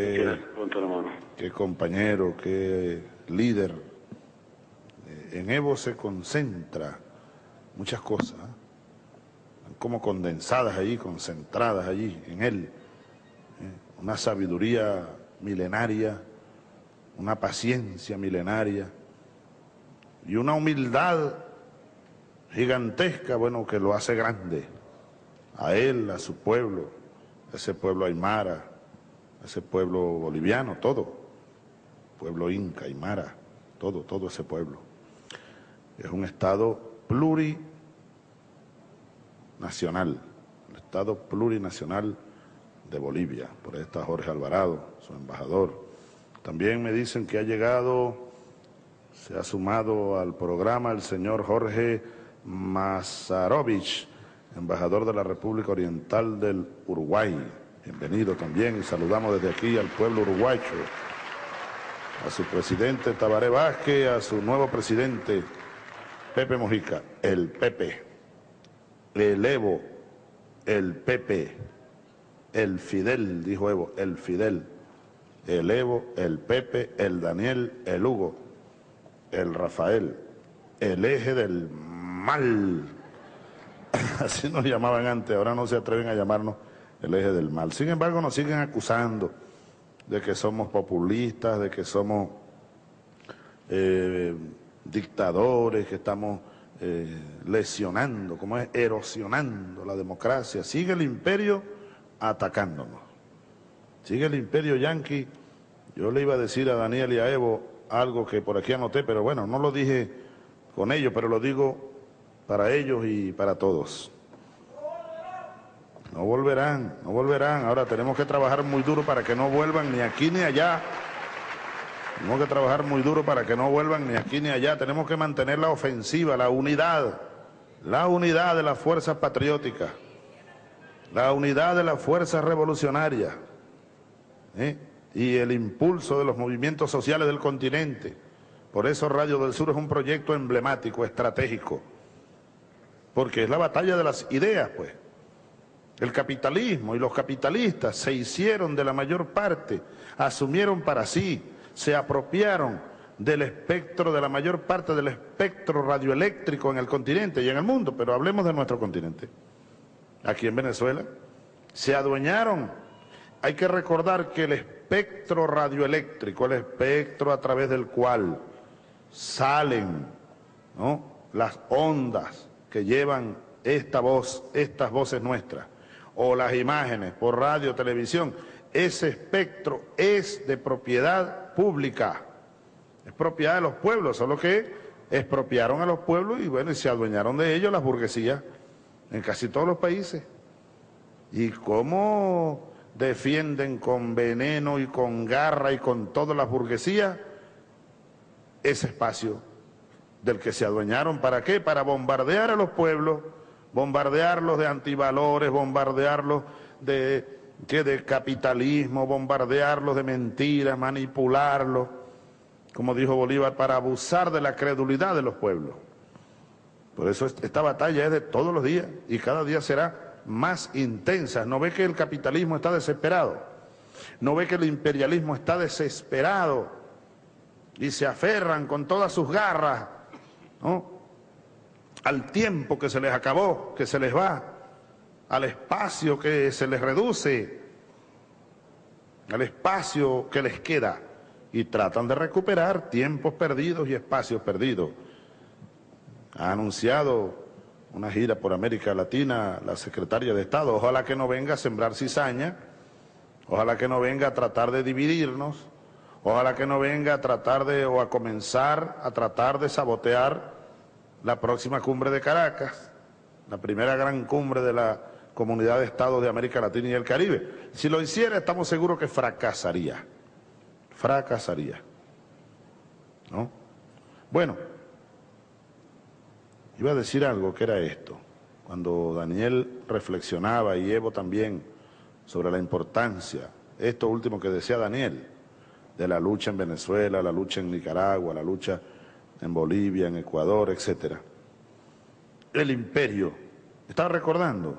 Qué compañero, qué líder. En Evo se concentra muchas cosas, como condensadas allí, concentradas allí, en él. Una sabiduría milenaria, una paciencia milenaria y una humildad gigantesca, bueno, que lo hace grande. A él, a su pueblo, a ese pueblo aymara, a ese pueblo boliviano, todo. Pueblo inca, aymara, todo ese pueblo. Es un estado plurinacional, el estado plurinacional de Bolivia. Por ahí está Jorge Alvarado, su embajador. También me dicen que ha llegado, se ha sumado al programa el señor Jorge Mazarovich, embajador de la República Oriental del Uruguay. Bienvenido también y saludamos desde aquí al pueblo uruguayo, a su presidente Tabaré Vázquez, a su nuevo presidente Pepe Mujica, el Pepe, el Evo, el Pepe, el Fidel, dijo Evo, el Fidel, el Evo, el Pepe, el Daniel, el Hugo, el Rafael, el eje del mal. Así nos llamaban antes, ahora no se atreven a llamarnos el eje del mal. Sin embargo, nos siguen acusando de que somos populistas, de que somos dictadores, que estamos lesionando, como es, erosionando la democracia. Sigue el imperio atacándonos. Sigue el imperio yanqui. Yo le iba a decir a Daniel y a Evo algo que por aquí anoté, pero bueno, no lo dije con ellos, pero lo digo para ellos y para todos. No volverán, no volverán. Ahora tenemos que trabajar muy duro para que no vuelvan ni aquí ni allá. Tenemos que trabajar muy duro para que no vuelvan ni aquí ni allá. Tenemos que mantener la ofensiva, la unidad de las fuerzas patrióticas, la unidad de las fuerzas revolucionarias, y el impulso de los movimientos sociales del continente. Por eso Radio del Sur es un proyecto emblemático, estratégico, porque es la batalla de las ideas, pues. El capitalismo y los capitalistas se hicieron de la mayor parte, asumieron para sí, se apropiaron del espectro, de la mayor parte del espectro radioeléctrico en el continente y en el mundo, pero hablemos de nuestro continente. Aquí en Venezuela se adueñaron. Hay que recordar que el espectro radioeléctrico, el espectro a través del cual salen, ¿no?, las ondas que llevan esta voz, estas voces nuestras, o las imágenes por radio, televisión, ese espectro es de propiedad pública, es propiedad de los pueblos, solo que expropiaron a los pueblos y bueno, y se adueñaron de ellos las burguesías en casi todos los países. ¿Y cómo defienden con veneno y con garra y con todas las burguesías ese espacio del que se adueñaron? ¿Para qué? Para bombardear a los pueblos, bombardearlos de antivalores, bombardearlos de capitalismo, bombardearlos de mentiras, manipularlos, como dijo Bolívar, para abusar de la credulidad de los pueblos. Por eso esta batalla es de todos los días y cada día será más intensa. ¿No ve que el capitalismo está desesperado? ¿No ve que el imperialismo está desesperado? Y se aferran con todas sus garras, ¿no?, al tiempo que se les acabó, que se les va, al espacio que se les reduce, al espacio que les queda, y tratan de recuperar tiempos perdidos y espacios perdidos. Ha anunciado una gira por América Latina la secretaria de Estado. Ojalá que no venga a sembrar cizaña, ojalá que no venga a tratar de dividirnos, ojalá que no venga a tratar de, o a comenzar a tratar de sabotear la próxima cumbre de Caracas, la primera gran cumbre de la Comunidad de Estados de América Latina y el Caribe. Si lo hiciera, estamos seguros que fracasaría, ¿no? Bueno, iba a decir algo que era esto, cuando Daniel reflexionaba y Evo también sobre la importancia, esto último que decía Daniel, de la lucha en Venezuela, la lucha en Nicaragua, la lucha en Bolivia, en Ecuador, etcétera. El imperio, estaba recordando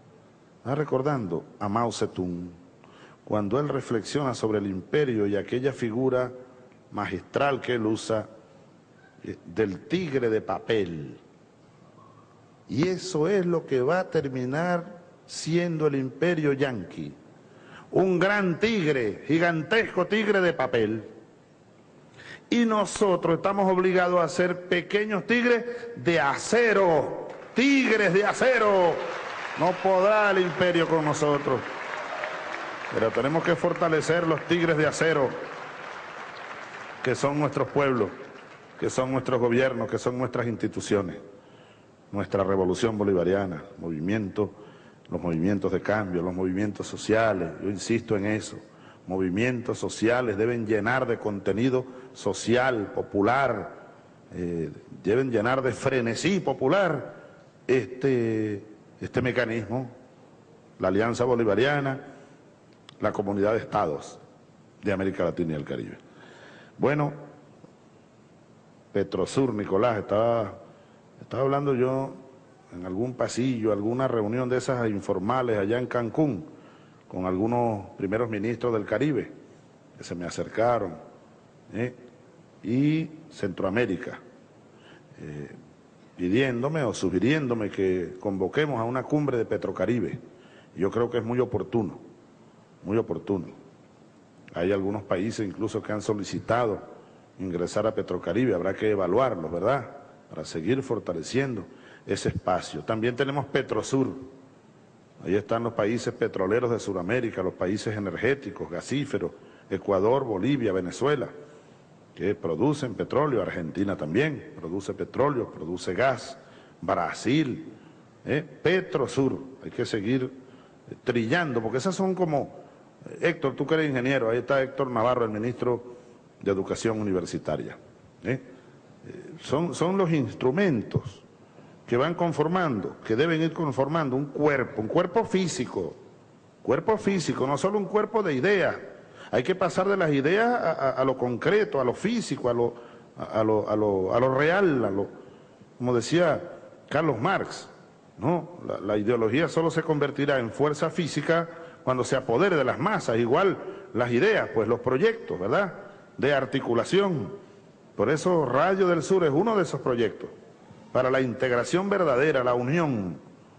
a Mao Zedong, cuando él reflexiona sobre el imperio y aquella figura magistral que él usa del tigre de papel. Y eso es lo que va a terminar siendo el imperio yanqui, un gran tigre, gigantesco tigre de papel. Y nosotros estamos obligados a ser pequeños tigres de acero, tigres de acero. No podrá el imperio con nosotros, pero tenemos que fortalecer los tigres de acero, que son nuestros pueblos, que son nuestros gobiernos, que son nuestras instituciones, nuestra revolución bolivariana, los movimientos de cambio, los movimientos sociales. Yo insisto en eso. Movimientos sociales deben llenar de contenido social, popular, deben llenar de frenesí popular este mecanismo, la Alianza Bolivariana, la Comunidad de Estados de América Latina y el Caribe. Bueno, Petrosur, Nicolás, estaba hablando yo en algún pasillo, alguna reunión de esas informales allá en Cancún, con algunos primeros ministros del Caribe que se me acercaron, y Centroamérica, pidiéndome o sugiriéndome que convoquemos a una cumbre de Petrocaribe. Yo creo que es muy oportuno, muy oportuno. Hay algunos países incluso que han solicitado ingresar a Petrocaribe, habrá que evaluarlos, ¿verdad?, para seguir fortaleciendo ese espacio. También tenemos Petrosur, Ahí están los países petroleros de Sudamérica, los países energéticos, gasíferos, Ecuador, Bolivia, Venezuela, que producen petróleo. Argentina también produce petróleo, produce gas. Brasil, Petrosur. Hay que seguir trillando, porque esas son como... Héctor, tú que eres ingeniero, ahí está Héctor Navarro, el ministro de Educación Universitaria. Son los instrumentos que van conformando, que deben ir conformando un cuerpo físico, no solo un cuerpo de ideas. Hay que pasar de las ideas a lo concreto, a lo físico, a lo real, como decía Carlos Marx, ¿no? La ideología solo se convertirá en fuerza física cuando se apodere de las masas, igual las ideas, pues los proyectos, ¿verdad?, de articulación. Por eso Radio del Sur es uno de esos proyectos, para la integración verdadera, la unión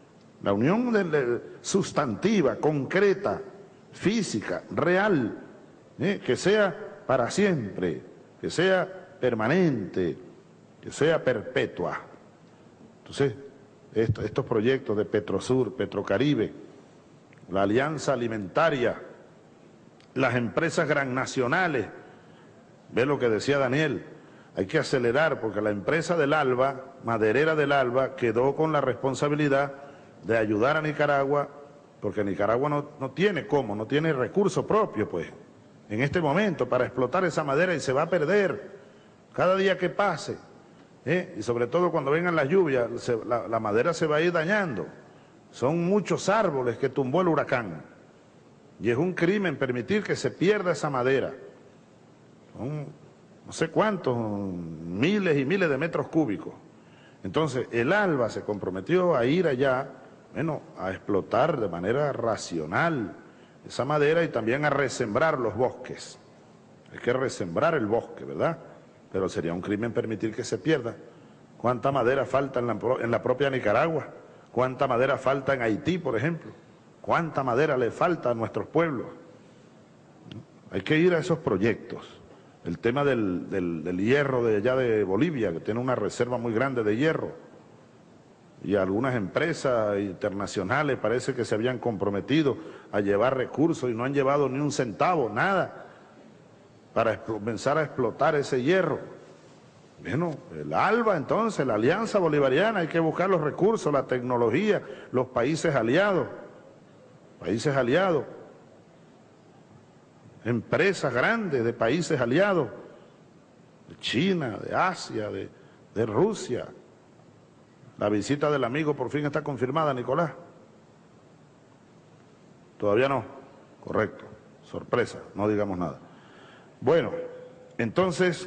sustantiva, concreta, física, real, que sea para siempre, que sea permanente, que sea perpetua. Entonces, estos proyectos de Petrosur, Petrocaribe, la Alianza Alimentaria, las empresas transnacionales, ve lo que decía Daniel, hay que acelerar porque la empresa del Alba, maderera del Alba, quedó con la responsabilidad de ayudar a Nicaragua, porque Nicaragua no tiene cómo, no tiene recursos propios, pues, en este momento para explotar esa madera, y se va a perder cada día que pase, y sobre todo cuando vengan las lluvias, la madera se va a ir dañando. Son muchos árboles que tumbó el huracán, y es un crimen permitir que se pierda esa madera. Son no sé cuántos, miles y miles de metros cúbicos. Entonces, el Alba se comprometió a ir allá, bueno, a explotar de manera racional esa madera y también a resembrar los bosques. Hay que resembrar el bosque, ¿verdad? Pero sería un crimen permitir que se pierda. ¿Cuánta madera falta en la propia Nicaragua? ¿Cuánta madera falta en Haití, por ejemplo? ¿Cuánta madera le falta a nuestros pueblos? Hay que ir a esos proyectos. El tema del hierro de allá de Bolivia, que tiene una reserva muy grande de hierro. Y algunas empresas internacionales parece que se habían comprometido a llevar recursos y no han llevado ni un centavo, nada, para comenzar a explotar ese hierro. Bueno, el ALBA entonces, la Alianza Bolivariana, hay que buscar los recursos, la tecnología, los países aliados, empresas grandes de países aliados, de China, de Asia, de Rusia. La visita del amigo por fin está confirmada, Nicolás. Todavía no, correcto, sorpresa, no digamos nada. Bueno, entonces,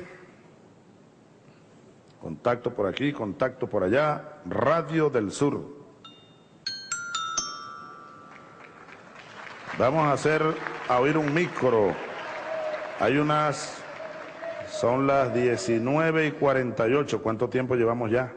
contacto por aquí, contacto por allá, Radio del Sur. Vamos a oír un micro. Son las 19:48. ¿Cuánto tiempo llevamos ya?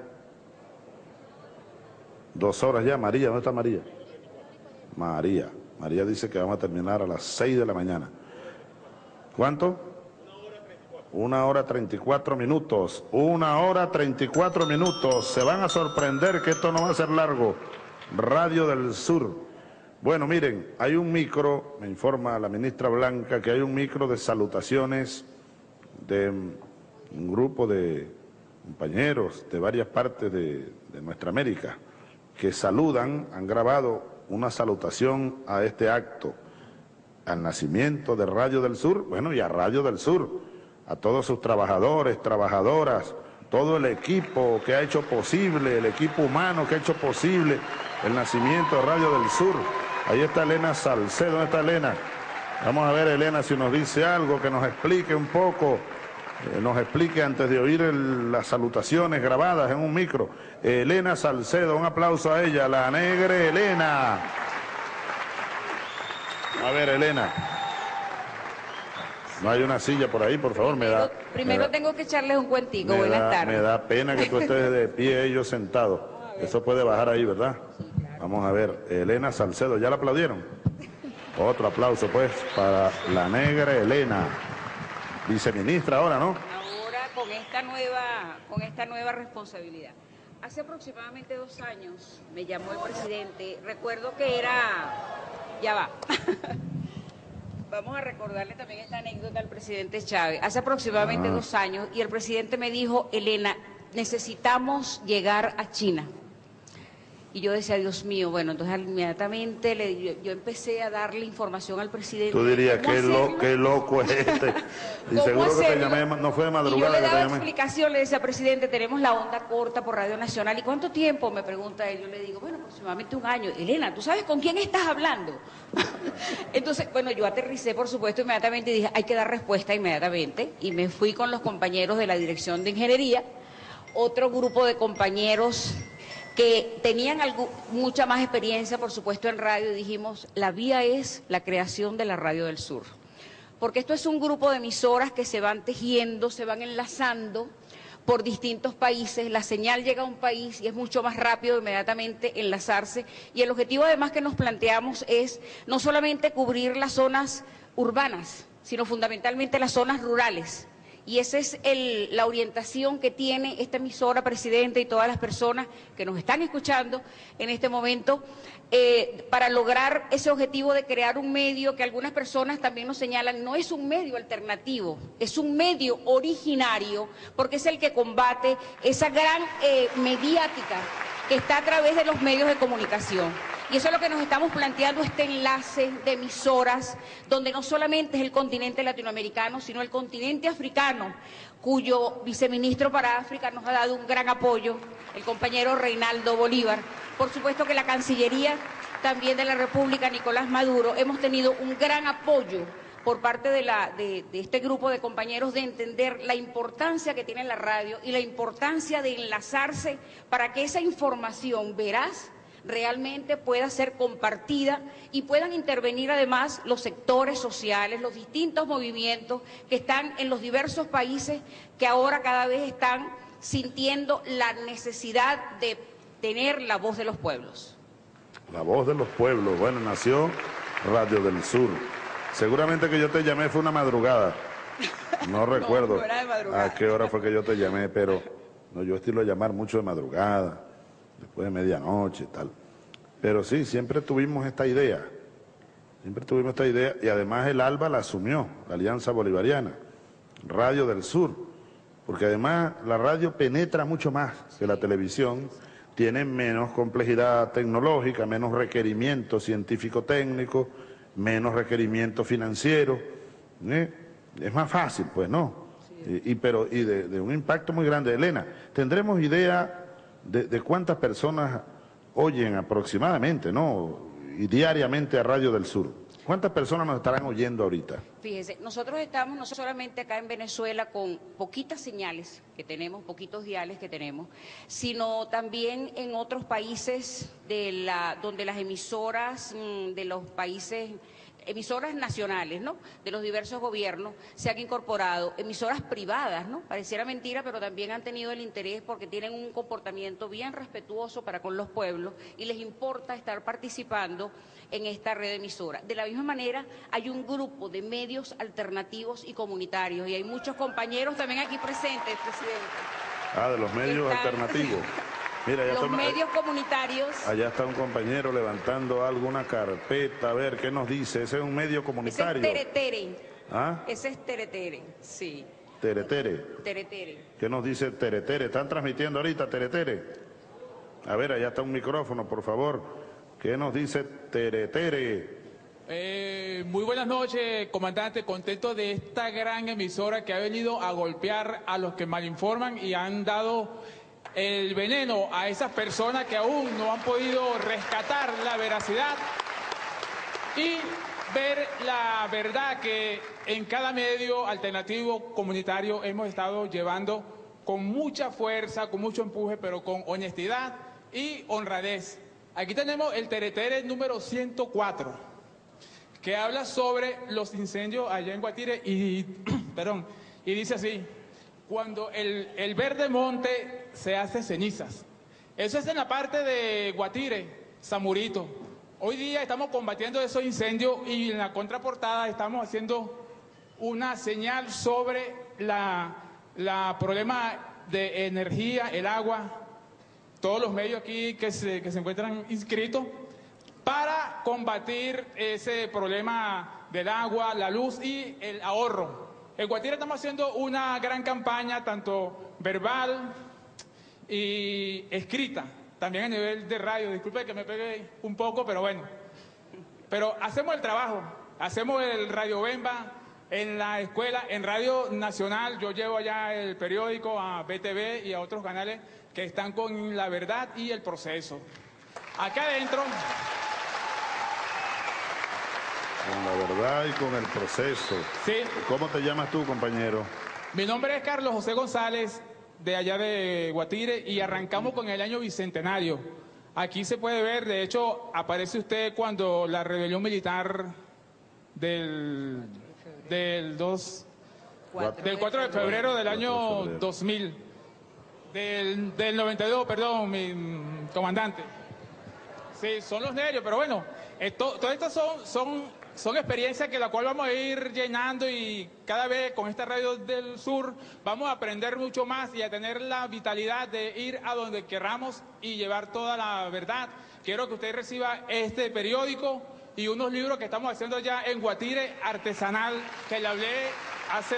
2 horas ya. María, ¿dónde está María? María dice que vamos a terminar a las 6 de la mañana. ¿Cuánto? 1 hora 34 minutos. 1 hora 34 minutos. Se van a sorprender que esto no va a ser largo. Radio del Sur. Bueno, miren, hay un micro, me informa la ministra Blanca, que hay un micro de salutaciones de un grupo de compañeros de varias partes de nuestra América, que saludan, han grabado una salutación a este acto, al nacimiento de Radio del Sur, bueno, y a Radio del Sur, a todos sus trabajadores, trabajadoras, todo el equipo que ha hecho posible, el equipo humano que ha hecho posible el nacimiento de Radio del Sur. Ahí está Elena Salcedo. ¿Dónde está Elena? Vamos a ver, Elena, si nos dice algo, que nos explique un poco, nos explique antes de oír las salutaciones grabadas en un micro. Elena Salcedo, un aplauso a ella, la negra Elena. A ver, Elena. No hay una silla por ahí, por favor, Primero tengo que echarles un cuentico. Buenas tardes. Me da pena que tú estés de pie, ellos sentados. Eso puede bajar ahí, ¿verdad? Vamos a ver, Elena Salcedo, ¿ya la aplaudieron? Otro aplauso, pues, para la negra Elena, viceministra ahora, ¿no? Ahora con esta nueva responsabilidad. Hace aproximadamente 2 años me llamó el presidente. Recuerdo que era... Ya va. Vamos a recordarle también esta anécdota al presidente Chávez. Hace aproximadamente 2 años, y el presidente me dijo, Elena, necesitamos llegar a China. Y yo decía, Dios mío, bueno, entonces inmediatamente yo empecé a darle información al presidente. Tú dirías, qué loco es este. Y seguro que te llamé, no fue de madrugada. Y yo le daba que te llamé. explicación, le decía, presidente, tenemos la onda corta por Radio Nacional. ¿Y cuánto tiempo? Me pregunta él. Yo le digo, bueno, aproximadamente 1 año. Elena, ¿tú sabes con quién estás hablando? Entonces, bueno, yo aterricé, por supuesto, inmediatamente y dije, hay que dar respuesta inmediatamente. Y me fui con los compañeros de la Dirección de Ingeniería, otro grupo de compañeros que tenían mucha más experiencia, por supuesto, en radio, y dijimos, la vía es la creación de la Radio del Sur. Porque esto es un grupo de emisoras que se van tejiendo, se van enlazando por distintos países, la señal llega a un país y es mucho más rápido inmediatamente enlazarse. Y el objetivo además que nos planteamos es no solamente cubrir las zonas urbanas, sino fundamentalmente las zonas rurales. Y esa es la orientación que tiene esta emisora, presidente, y todas las personas que nos están escuchando en este momento, para lograr ese objetivo de crear un medio que algunas personas también nos señalan, no es un medio alternativo, es un medio originario, porque es el que combate esa gran mediática que está a través de los medios de comunicación. Y eso es lo que nos estamos planteando, este enlace de emisoras, donde no solamente es el continente latinoamericano, sino el continente africano, cuyo viceministro para África nos ha dado un gran apoyo, el compañero Reinaldo Bolívar. Por supuesto que la Cancillería también de la República, Nicolás Maduro, hemos tenido un gran apoyo por parte de este grupo de compañeros de entender la importancia que tiene la radio y la importancia de enlazarse para que esa información veraz realmente pueda ser compartida y puedan intervenir además los sectores sociales, los distintos movimientos que están en los diversos países que ahora cada vez están sintiendo la necesidad de tener la voz de los pueblos. La voz de los pueblos. Bueno, nació Radio del Sur. Seguramente que yo te llamé fue una madrugada. No recuerdo no era de madrugada. A qué hora fue que yo te llamé, pero no, yo estilo llamar mucho de madrugada, después de medianoche y tal. Pero sí, siempre tuvimos esta idea. Siempre tuvimos esta idea y además el ALBA la asumió, la Alianza Bolivariana, Radio del Sur, porque además la radio penetra mucho más que la televisión, tiene menos complejidad tecnológica, menos requerimientos científico-técnicos, menos requerimientos financieros, es más fácil, pues, ¿no? Sí. Y de un impacto muy grande. Elena, ¿tendremos idea de cuántas personas oyen aproximadamente, ¿no? Y diariamente a Radio del Sur? ¿Cuántas personas nos estarán oyendo ahorita? Fíjese, nosotros estamos no solamente acá en Venezuela con poquitas señales que tenemos, poquitos diales que tenemos, sino también en otros países donde las emisoras de los países, emisoras nacionales, ¿no?, de los diversos gobiernos, se han incorporado, emisoras privadas, ¿no?, pareciera mentira, pero también han tenido el interés porque tienen un comportamiento bien respetuoso para con los pueblos y les importa estar participando en esta red de emisoras. De la misma manera, hay un grupo de medios alternativos y comunitarios, y hay muchos compañeros también aquí presentes, presidente. De los medios alternativos. Mira, los medios comunitarios. Allá está un compañero levantando alguna carpeta. A ver, ¿qué nos dice? ¿Ese es un medio comunitario? Ese es Teretere. ¿Ah? Ese es Teretere, sí. Teretere. Teretere. ¿Qué nos dice Teretere? ¿Están transmitiendo ahorita Teretere? A ver, allá está un micrófono, por favor. ¿Qué nos dice Teretere? Muy buenas noches, comandante. Contento de esta gran emisora que ha venido a golpear a los que malinforman y han dado el veneno a esas personas que aún no han podido rescatar la veracidad y ver la verdad que en cada medio alternativo comunitario hemos estado llevando con mucha fuerza, con mucho empuje, pero con honestidad y honradez. Aquí tenemos el Teretere número 104, que habla sobre los incendios allá en Guatire y, y dice así: cuando el verde monte se hace cenizas. Eso es en la parte de Guatire, Samurito. Hoy día estamos combatiendo esos incendios y en la contraportada estamos haciendo una señal sobre la problema de energía, el agua todos los medios aquí que se encuentran inscritos para combatir ese problema del agua, la luz y el ahorro. En Guatire estamos haciendo una gran campaña, tanto verbal y escrita, también a nivel de radio. Disculpe que me pegue un poco, pero bueno. Pero hacemos el trabajo, hacemos el Radio Bemba en la escuela, en Radio Nacional. Yo llevo allá el periódico a BTV y a otros canales que están con La Verdad y El Proceso. Acá adentro... Con La Verdad y con El Proceso. Sí. ¿Cómo te llamas tú, compañero? Mi nombre es Carlos José González, de allá de Guatire, y arrancamos con el año bicentenario. Aquí se puede ver, de hecho, aparece usted cuando la rebelión militar del 4 de febrero del año 2000, del 92, perdón, mi comandante. Sí, son los nervios, pero bueno, todas estas son experiencias que la cual vamos a ir llenando, y cada vez con esta radio del sur vamos a aprender mucho más y a tener la vitalidad de ir a donde queramos y llevar toda la verdad. Quiero que usted reciba este periódico y unos libros que estamos haciendo ya en Guatire, artesanal, que le hablé hace...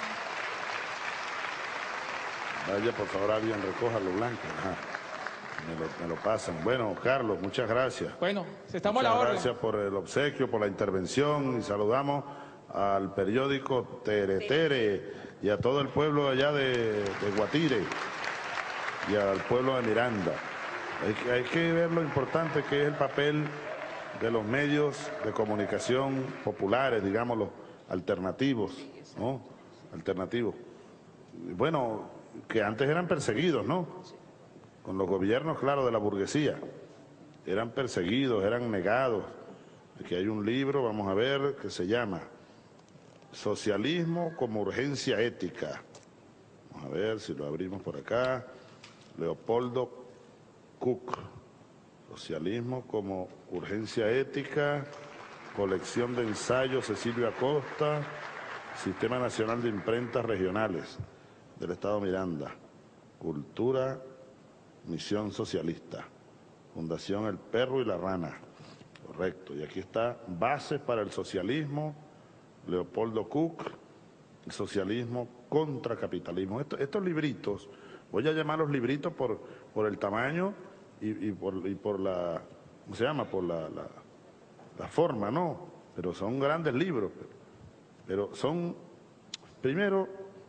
Vaya, por favor, alguien recoja lo blanco. Ajá. Me lo pasan. Bueno, Carlos, muchas gracias. Bueno, estamos a la orden. Gracias por el obsequio, por la intervención, y saludamos al periódico Teretere y a todo el pueblo allá de Guatire y al pueblo de Miranda. Hay que ver lo importante que es el papel de los medios de comunicación populares, digámoslo, alternativos, ¿no? Alternativos. Bueno, que antes eran perseguidos, ¿no? Con los gobiernos, claro, de la burguesía. Eran perseguidos, eran negados. Aquí hay un libro, vamos a ver, que se llama Socialismo como urgencia ética. Vamos a ver si lo abrimos por acá. Leopoldo Cook. Socialismo como urgencia ética. Colección de ensayos Cecilio Acosta. Sistema Nacional de Imprentas Regionales del Estado Miranda. Cultura, Misión Socialista. Fundación El Perro y la Rana. Correcto. Y aquí está Bases para el Socialismo, Leopoldo Cook, el Socialismo contra Capitalismo. Estos libritos, voy a llamarlos libritos por el tamaño y por la, ¿cómo se llama? Por la forma, ¿no? Pero son grandes libros. Pero son, primero,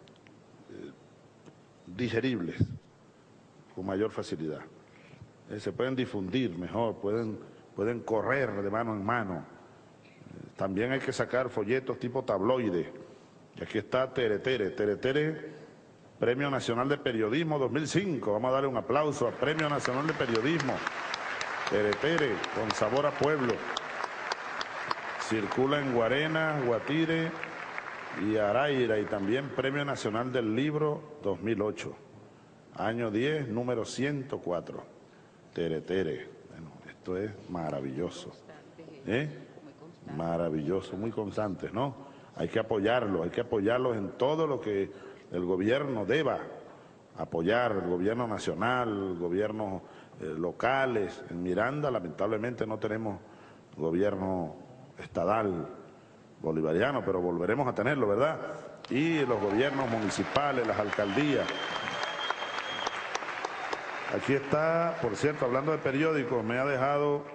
digeribles, con mayor facilidad. Se pueden difundir mejor, pueden correr de mano en mano. También hay que sacar folletos tipo tabloide. Y aquí está Teretere. Teretere, Premio Nacional de Periodismo 2005. Vamos a darle un aplauso al Premio Nacional de Periodismo. Teretere, con sabor a pueblo. Circula en Guarena, Guatire y Araira, y también Premio Nacional del Libro 2008. Año 10, número 104. Teretere. Bueno, esto es maravilloso. Maravilloso, muy constantes, ¿no? Hay que apoyarlos en todo lo que el gobierno deba apoyar, el gobierno nacional, gobiernos locales. En Miranda, lamentablemente, no tenemos gobierno estadal bolivariano, pero volveremos a tenerlo, ¿verdad? Y los gobiernos municipales, las alcaldías. Aquí está, por cierto, hablando de periódicos, me ha dejado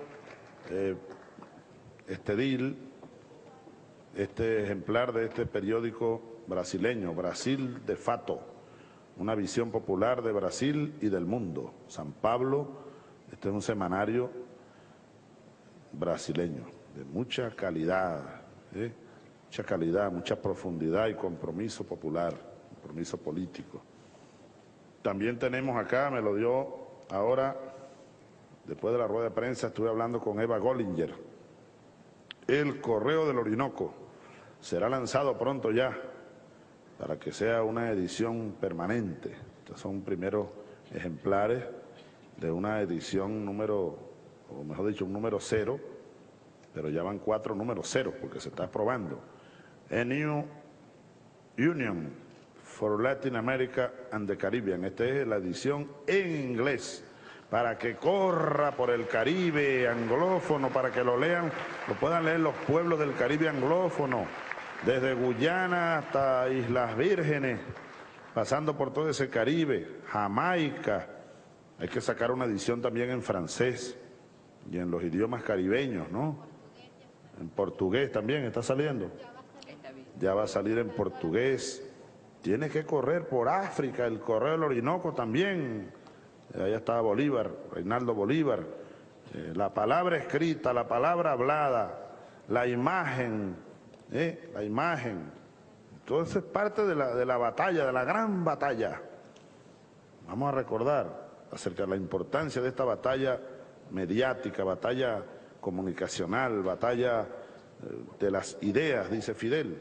este ejemplar de este periódico brasileño, Brasil de Fato, una visión popular de Brasil y del mundo. San Pablo, este es un semanario brasileño de mucha calidad, mucha profundidad y compromiso popular, compromiso político. También tenemos acá, me lo dio ahora, después de la rueda de prensa, estuve hablando con Eva Gollinger. El Correo del Orinoco será lanzado pronto ya, para que sea una edición permanente. Estos son primeros ejemplares de una edición número, o mejor dicho, un número 0, pero ya van 4 números 0, porque se está probando. A New Union for Latin America and the Caribbean. Esta es la edición en inglés, para que corra por el Caribe anglófono, para que lo lean, lo puedan leer los pueblos del Caribe anglófono, desde Guyana hasta Islas Vírgenes, pasando por todo ese Caribe, Jamaica. Hay que sacar una edición también en francés y en los idiomas caribeños, ¿no? En portugués también está saliendo. Ya va a salir en portugués. Tiene que correr por África, el correo del Orinoco también. Allá está Bolívar, Reinaldo Bolívar. La palabra escrita, la palabra hablada, la imagen, la imagen. Todo eso es parte de la batalla, de la gran batalla. Vamos a recordar acerca de la importancia de esta batalla mediática, batalla comunicacional, batalla de las ideas, dice Fidel.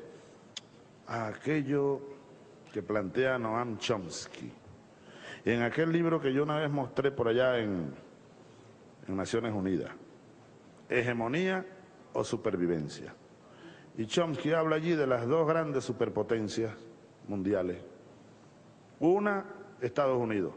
Aquello que plantea Noam Chomsky. En aquel libro que yo una vez mostré por allá en Naciones Unidas, Hegemonía o Supervivencia. Y Chomsky habla allí de las dos grandes superpotencias mundiales. Una, Estados Unidos.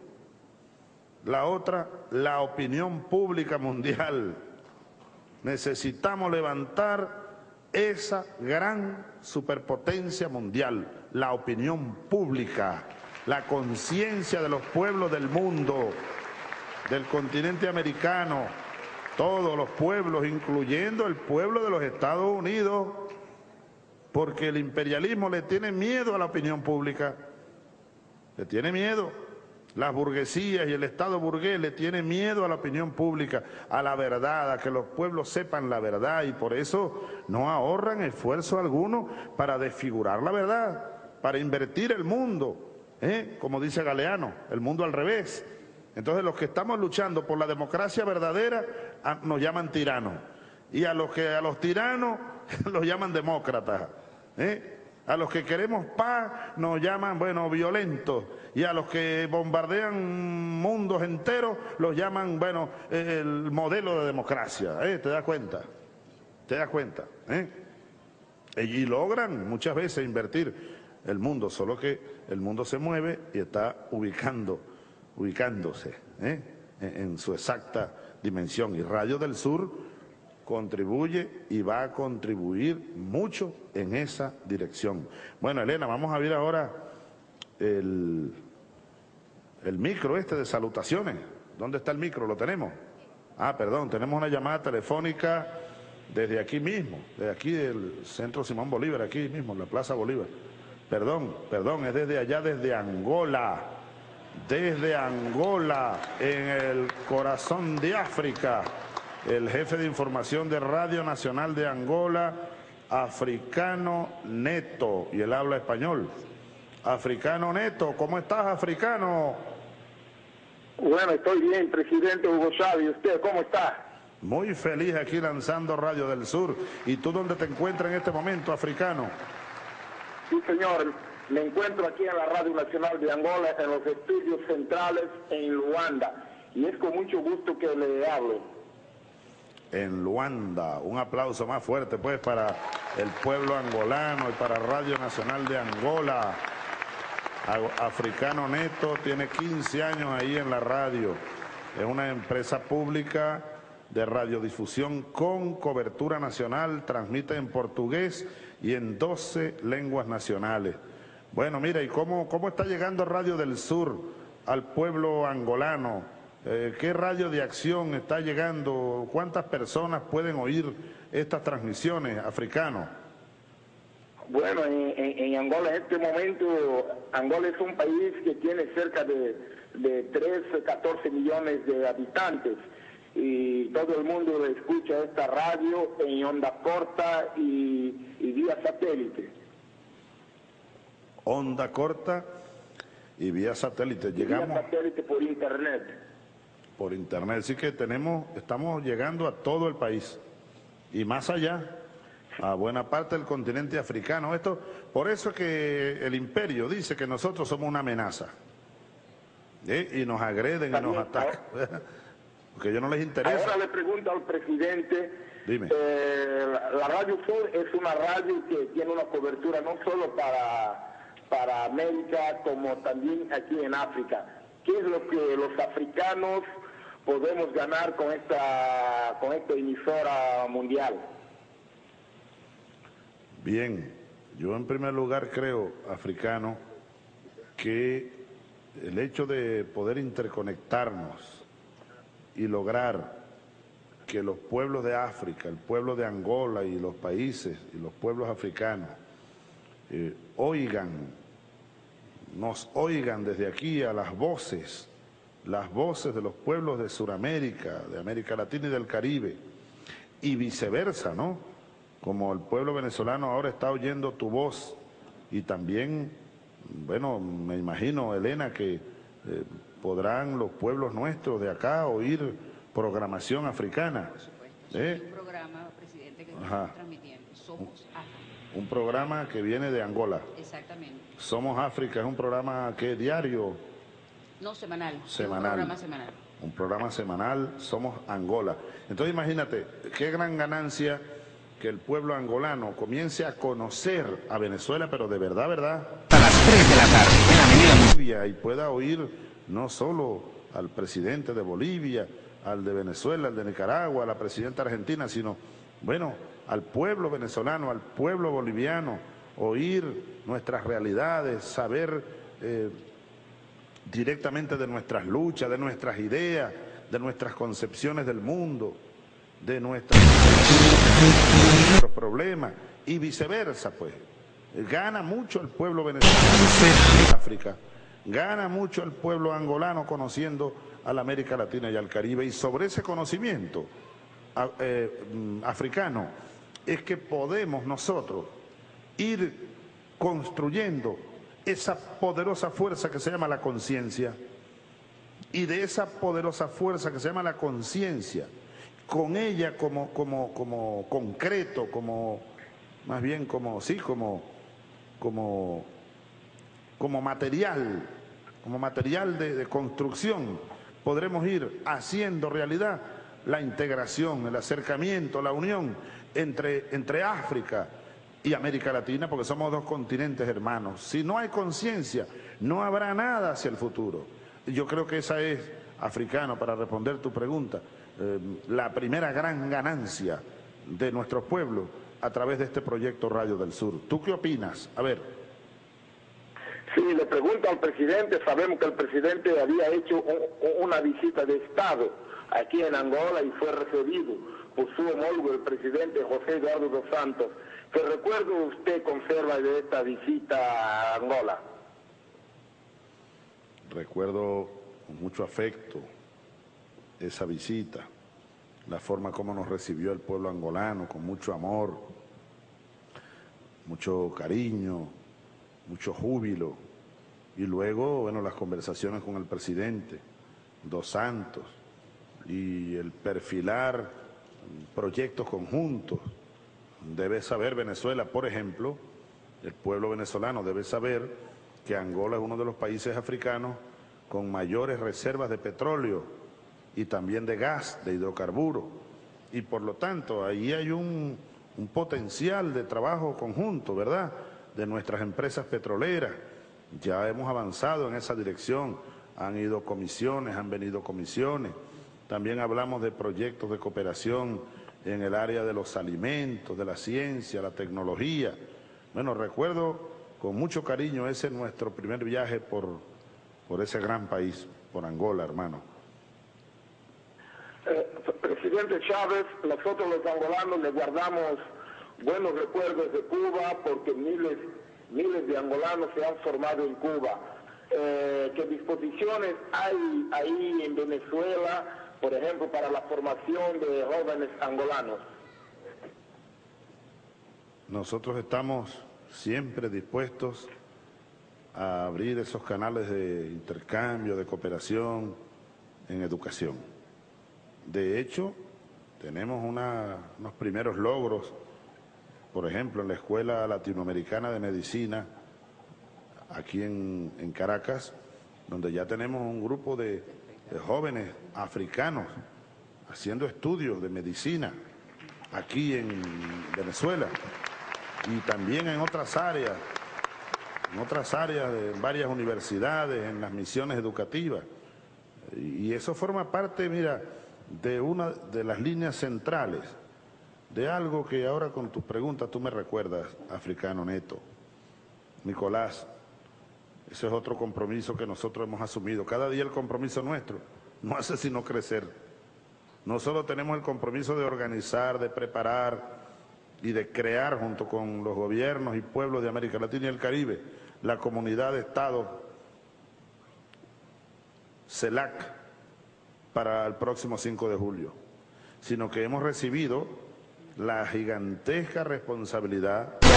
La otra, la opinión pública mundial. Necesitamos levantar esa gran superpotencia mundial, la opinión pública, la conciencia de los pueblos del mundo, del continente americano, todos los pueblos, incluyendo el pueblo de los Estados Unidos, porque el imperialismo le tiene miedo a la opinión pública, le tiene miedo. Las burguesías y el Estado burgués le tienen miedo a la opinión pública, a la verdad, a que los pueblos sepan la verdad, y por eso no ahorran esfuerzo alguno para desfigurar la verdad, para invertir el mundo, como dice Galeano, el mundo al revés. Entonces los que estamos luchando por la democracia verdadera nos llaman tiranos, y a los tiranos los llaman demócratas, A los que queremos paz nos llaman, bueno, violentos, y a los que bombardean mundos enteros los llaman, bueno, el modelo de democracia, ¿Te das cuenta? ¿Te das cuenta? Y logran muchas veces invertir el mundo, solo que el mundo se mueve y está ubicándose en su exacta dimensión. Y Radio del Sur contribuye y va a contribuir mucho en esa dirección. Bueno, Elena, vamos a ver ahora el micro de salutaciones. ¿Dónde está el micro? ¿Lo tenemos? Perdón, tenemos una llamada telefónica desde aquí mismo, desde aquí del Centro Simón Bolívar, aquí mismo, en la Plaza Bolívar. Perdón, es desde allá, desde Angola, en el corazón de África. El jefe de información de Radio Nacional de Angola, Africano Neto, y él habla español. Africano Neto, ¿cómo estás, Africano? Bueno, estoy bien, presidente Hugo Chávez. ¿Y usted cómo está? Muy feliz aquí lanzando Radio del Sur. ¿Y tú dónde te encuentras en este momento, Africano? Sí, señor. Me encuentro aquí en la Radio Nacional de Angola, en los estudios centrales en Luanda. Y es con mucho gusto que le hablo. En Luanda, un aplauso más fuerte pues para el pueblo angolano y para Radio Nacional de Angola. Africano Neto tiene 15 años ahí en la radio, es una empresa pública de radiodifusión con cobertura nacional, transmite en portugués y en 12 lenguas nacionales. Bueno, mira, ¿y cómo está llegando Radio del Sur al pueblo angolano? ¿Qué radio de acción está llegando? ¿Cuántas personas pueden oír estas transmisiones, Africano? Bueno, en Angola en este momento, Angola es un país que tiene cerca de 13, 14 millones de habitantes, y todo el mundo escucha esta radio en onda corta y vía satélite. Onda corta y vía satélite. Llegamos. Vía satélite por internet. Por internet, así que estamos llegando a todo el país y más allá, a buena parte del continente africano. Por eso es que el imperio dice que nosotros somos una amenaza, y nos agreden y nos atacan, porque a ellos no les interesa. Ahora le pregunto al presidente, dime. La Radio Sur es una radio que tiene una cobertura no solo para América, como también aquí en África. ¿Qué es lo que los africanos podemos ganar con esta emisora mundial? Bien, yo en primer lugar creo, africano, que el hecho de poder interconectarnos y lograr que los pueblos de África, el pueblo de Angola y los países y los pueblos africanos nos oigan desde aquí a las voces de los pueblos de Sudamérica, de América Latina y del Caribe, y viceversa, ¿no? Como el pueblo venezolano ahora está oyendo tu voz, y también, bueno, me imagino, Elena, que podrán los pueblos nuestros de acá oír programación africana. Por supuesto, es un programa, presidente, que estamos transmitiendo, Somos África. Un programa que viene de Angola. Exactamente. Somos África, es un programa que diario. No, semanal. Semanal. Un programa semanal. Un programa semanal, Somos Angola. Entonces imagínate, qué gran ganancia que el pueblo angolano comience a conocer a Venezuela, pero de verdad, ¿verdad? A las 3 de la tarde, en la Avenida Bolivia, y pueda oír no solo al presidente de Bolivia, al de Venezuela, al de Nicaragua, a la presidenta argentina, sino, bueno, al pueblo venezolano, al pueblo boliviano, oír nuestras realidades, saber directamente de nuestras luchas, de nuestras ideas, de nuestras concepciones del mundo, de nuestros problemas, y viceversa, pues. Gana mucho el pueblo venezolano en África, gana mucho el pueblo angolano conociendo a la América Latina y al Caribe, y sobre ese conocimiento africano es que podemos nosotros ir construyendo esa poderosa fuerza que se llama la conciencia, y de esa poderosa fuerza que se llama la conciencia, con ella como concreto, como más bien como material de construcción, podremos ir haciendo realidad la integración, el acercamiento, la unión entre África y América Latina, porque somos dos continentes hermanos. Si no hay conciencia, no habrá nada hacia el futuro. Y yo creo que esa es, africano, para responder tu pregunta, la primera gran ganancia de nuestro pueblo a través de este proyecto Radio del Sur. ¿Tú qué opinas? A ver. Sí, le pregunto al presidente, sabemos que el presidente había hecho una visita de Estado aquí en Angola y fue recibido por su homólogo, el presidente José Eduardo dos Santos. ¿Qué recuerdo usted conserva de esta visita a Angola? Recuerdo con mucho afecto esa visita, la forma como nos recibió el pueblo angolano, con mucho amor, mucho cariño, mucho júbilo, y luego, bueno, las conversaciones con el presidente dos Santos y el perfilar proyectos conjuntos. Debe saber Venezuela, por ejemplo, el pueblo venezolano debe saber que Angola es uno de los países africanos con mayores reservas de petróleo y también de gas, de hidrocarburos, y por lo tanto ahí hay un potencial de trabajo conjunto, ¿verdad?, de nuestras empresas petroleras. Ya hemos avanzado en esa dirección, han ido comisiones, han venido comisiones, también hablamos de proyectos de cooperación en el área de los alimentos, de la ciencia, la tecnología. Bueno, recuerdo con mucho cariño ese nuestro primer viaje por ese gran país, por Angola, hermano. Presidente Chávez, nosotros los angolanos le guardamos buenos recuerdos de Cuba porque miles de angolanos se han formado en Cuba. ¿Qué disposiciones hay ahí en Venezuela, por ejemplo, para la formación de jóvenes angolanos? Nosotros estamos siempre dispuestos a abrir esos canales de intercambio, de cooperación en educación. De hecho, tenemos unos primeros logros, por ejemplo, en la Escuela Latinoamericana de Medicina, aquí en Caracas, donde ya tenemos un grupo de jóvenes africanos haciendo estudios de medicina aquí en Venezuela, y también en otras áreas de varias universidades, en las misiones educativas. Y eso forma parte, mira, de una de las líneas centrales, de algo que ahora con tus preguntas tú me recuerdas, Africano Neto. Nicolás, ese es otro compromiso que nosotros hemos asumido. Cada día el compromiso nuestro no hace sino crecer. No solo tenemos el compromiso de organizar, de preparar y de crear junto con los gobiernos y pueblos de América Latina y el Caribe la comunidad de Estados CELAC para el próximo 5 de julio, sino que hemos recibido la gigantesca responsabilidad de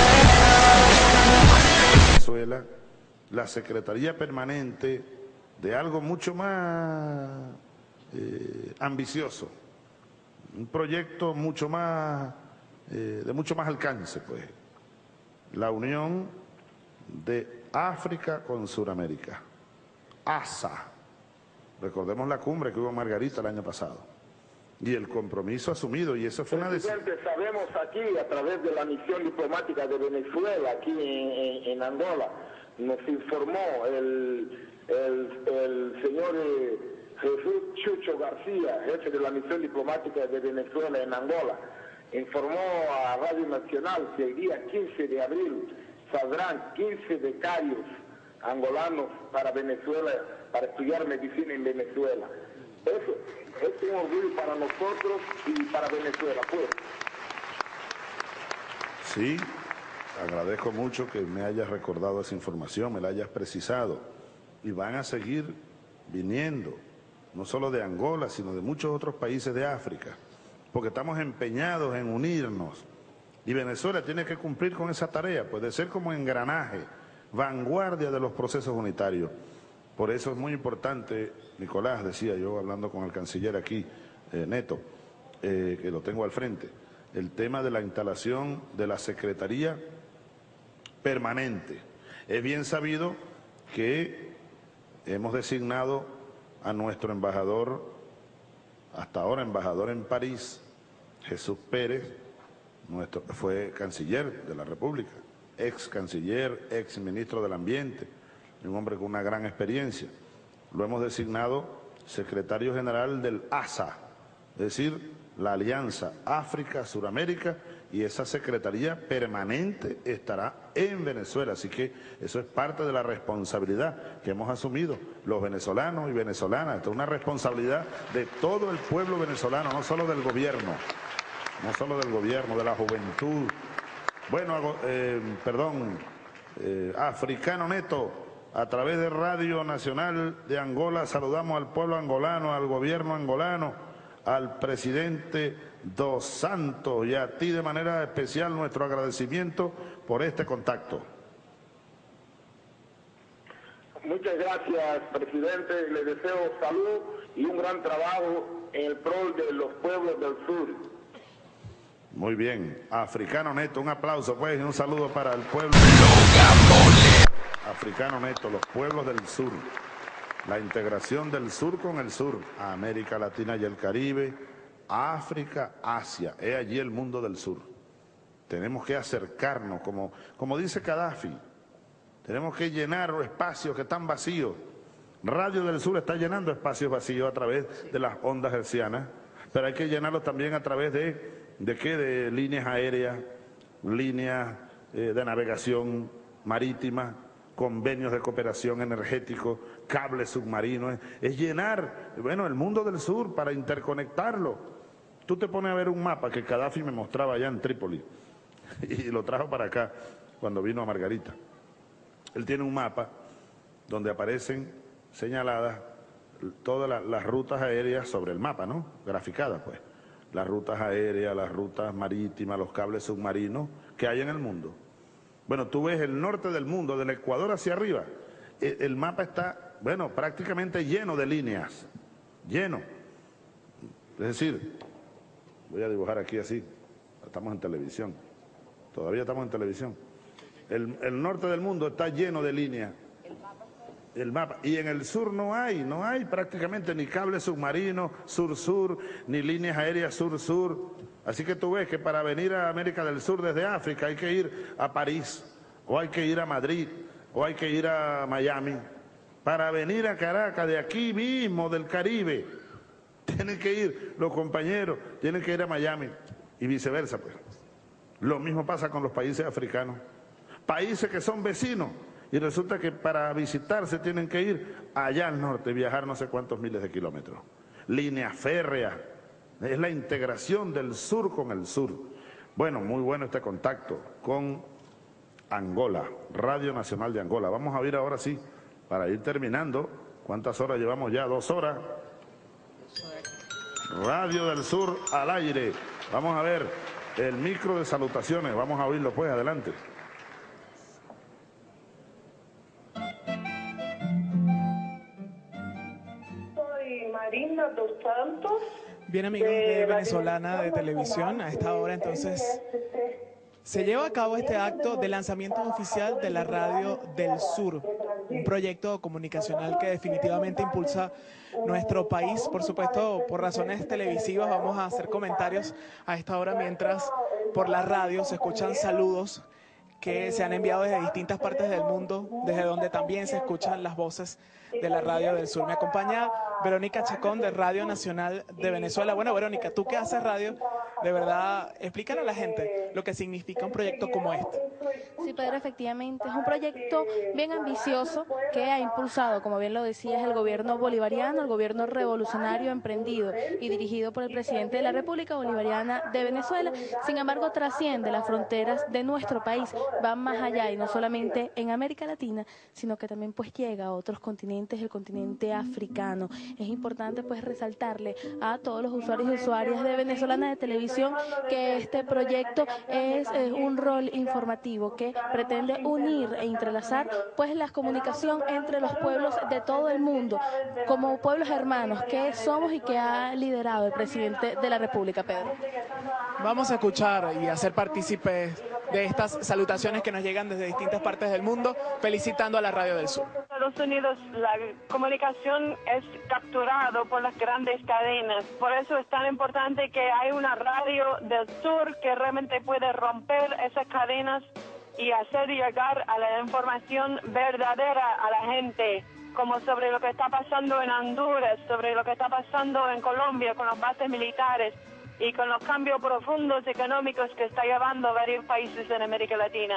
Venezuela, la Secretaría Permanente de algo mucho más ambicioso, un proyecto mucho más de mucho más alcance, pues, la unión de África con Sudamérica, ASA. Recordemos la cumbre que hubo en Margarita el año pasado y el compromiso asumido, y eso fue una decisión. Presidente, sabemos aquí a través de la misión diplomática de Venezuela aquí en Angola, nos informó el señor Jesús Chucho García, jefe de la misión diplomática de Venezuela en Angola, informó a Radio Nacional que el día 15 de abril saldrán 15 becarios angolanos para Venezuela, para estudiar medicina en Venezuela. Eso es un orgullo para nosotros y para Venezuela, pues. Sí, agradezco mucho que me hayas recordado esa información, me la hayas precisado. Y van a seguir viniendo, no solo de Angola, sino de muchos otros países de África, porque estamos empeñados en unirnos. Y Venezuela tiene que cumplir con esa tarea, pues de ser como engranaje, vanguardia de los procesos unitarios. Por eso es muy importante, Nicolás, decía yo hablando con el canciller aquí, Neto, que lo tengo al frente, el tema de la instalación de la Secretaría Permanente. Es bien sabido que hemos designado a nuestro embajador, hasta ahora embajador en París, Jesús Pérez, fue canciller de la República, ex canciller, ex ministro del Ambiente, un hombre con una gran experiencia. Lo hemos designado secretario general del ASA, es decir, la Alianza África-Suramérica, y esa secretaría permanente estará en Venezuela. Así que eso es parte de la responsabilidad que hemos asumido los venezolanos y venezolanas. Esto es una responsabilidad de todo el pueblo venezolano, no solo del gobierno, de la juventud. Bueno, Africano Neto, a través de Radio Nacional de Angola saludamos al pueblo angolano, al gobierno angolano, al presidente Dos Santos, y a ti de manera especial nuestro agradecimiento por este contacto. Muchas gracias, presidente. Le deseo salud y un gran trabajo en el pro de los pueblos del sur. Muy bien, Africano Neto, un aplauso pues y un saludo para el pueblo. Africano Neto, los pueblos del sur, la integración del sur con el sur, a América Latina y el Caribe, África, Asia, es allí el mundo del sur. Tenemos que acercarnos, como dice Gaddafi, tenemos que llenar los espacios que están vacíos. Radio del Sur está llenando espacios vacíos a través de las ondas hercianas, pero hay que llenarlos también a través de líneas aéreas, líneas de navegación marítima, convenios de cooperación energético, cables submarinos. Es llenar, bueno, el mundo del sur para interconectarlo. Tú te pones a ver un mapa que Gaddafi me mostraba allá en Trípoli y lo trajo para acá cuando vino a Margarita. Él tiene un mapa donde aparecen señaladas todas las rutas aéreas sobre el mapa, ¿no? Graficadas, pues. Las rutas aéreas, las rutas marítimas, los cables submarinos que hay en el mundo. Bueno, tú ves el norte del mundo, del Ecuador hacia arriba. El mapa está, bueno, prácticamente lleno de líneas. Lleno. Es decir, voy a dibujar aquí así. Estamos en televisión. Todavía estamos en televisión. El norte del mundo está lleno de líneas. El mapa. Y en el sur no hay prácticamente ni cables submarinos sur-sur, ni líneas aéreas sur-sur. Así que tú ves que para venir a América del Sur desde África hay que ir a París, o hay que ir a Madrid, o hay que ir a Miami, para venir a Caracas, de aquí mismo, del Caribe. Tienen que ir los compañeros, tienen que ir a Miami y viceversa, pues. Lo mismo pasa con los países africanos. Países que son vecinos y resulta que para visitarse tienen que ir allá al norte, viajar no sé cuántos miles de kilómetros. Línea férrea, es la integración del sur con el sur. Bueno, muy bueno este contacto con Angola, Radio Nacional de Angola. Vamos a ver ahora sí, para ir terminando, ¿cuántas horas llevamos ya? 2 horas. Radio del Sur al aire. Vamos a ver el micro de salutaciones, vamos a oírlo pues, adelante. Soy Marina dos Santos. Bien, amigos de Venezolana de Televisión, a esta hora entonces se lleva a cabo este acto de lanzamiento oficial de la Radio del Sur, un proyecto comunicacional que definitivamente impulsa nuestro país. Por supuesto, por razones televisivas vamos a hacer comentarios a esta hora, mientras por la radio se escuchan saludos que se han enviado desde distintas partes del mundo, desde donde también se escuchan las voces de la Radio del Sur. Me acompaña Verónica Chacón de Radio Nacional de Venezuela. Bueno, Verónica, tú que haces radio, de verdad, explícale a la gente lo que significa un proyecto como este. Sí, Pedro, efectivamente, es un proyecto bien ambicioso que ha impulsado, como bien lo decías, el gobierno bolivariano, el gobierno revolucionario emprendido y dirigido por el presidente de la República Bolivariana de Venezuela. Sin embargo, trasciende las fronteras de nuestro país, va más allá y no solamente en América Latina, sino que también pues llega a otros continentes, el continente africano. Es importante pues resaltarle a todos los usuarios y usuarias de Venezolana de Televisión que este proyecto es un rol informativo que pretende unir e entrelazar pues la comunicación entre los pueblos de todo el mundo, como pueblos hermanos que somos y que ha liderado el presidente de la República, Pedro. Vamos a escuchar y hacer partícipes de estas salutaciones que nos llegan desde distintas partes del mundo, felicitando a la Radio del Sur. En Estados Unidos la comunicación es capturado por las grandes cadenas, por eso es tan importante que hay una radio del sur que realmente puede romper esas cadenas y hacer llegar a la información verdadera a la gente, como sobre lo que está pasando en Honduras, sobre lo que está pasando en Colombia con las bases militares y con los cambios profundos económicos que está llevando varios países en América Latina.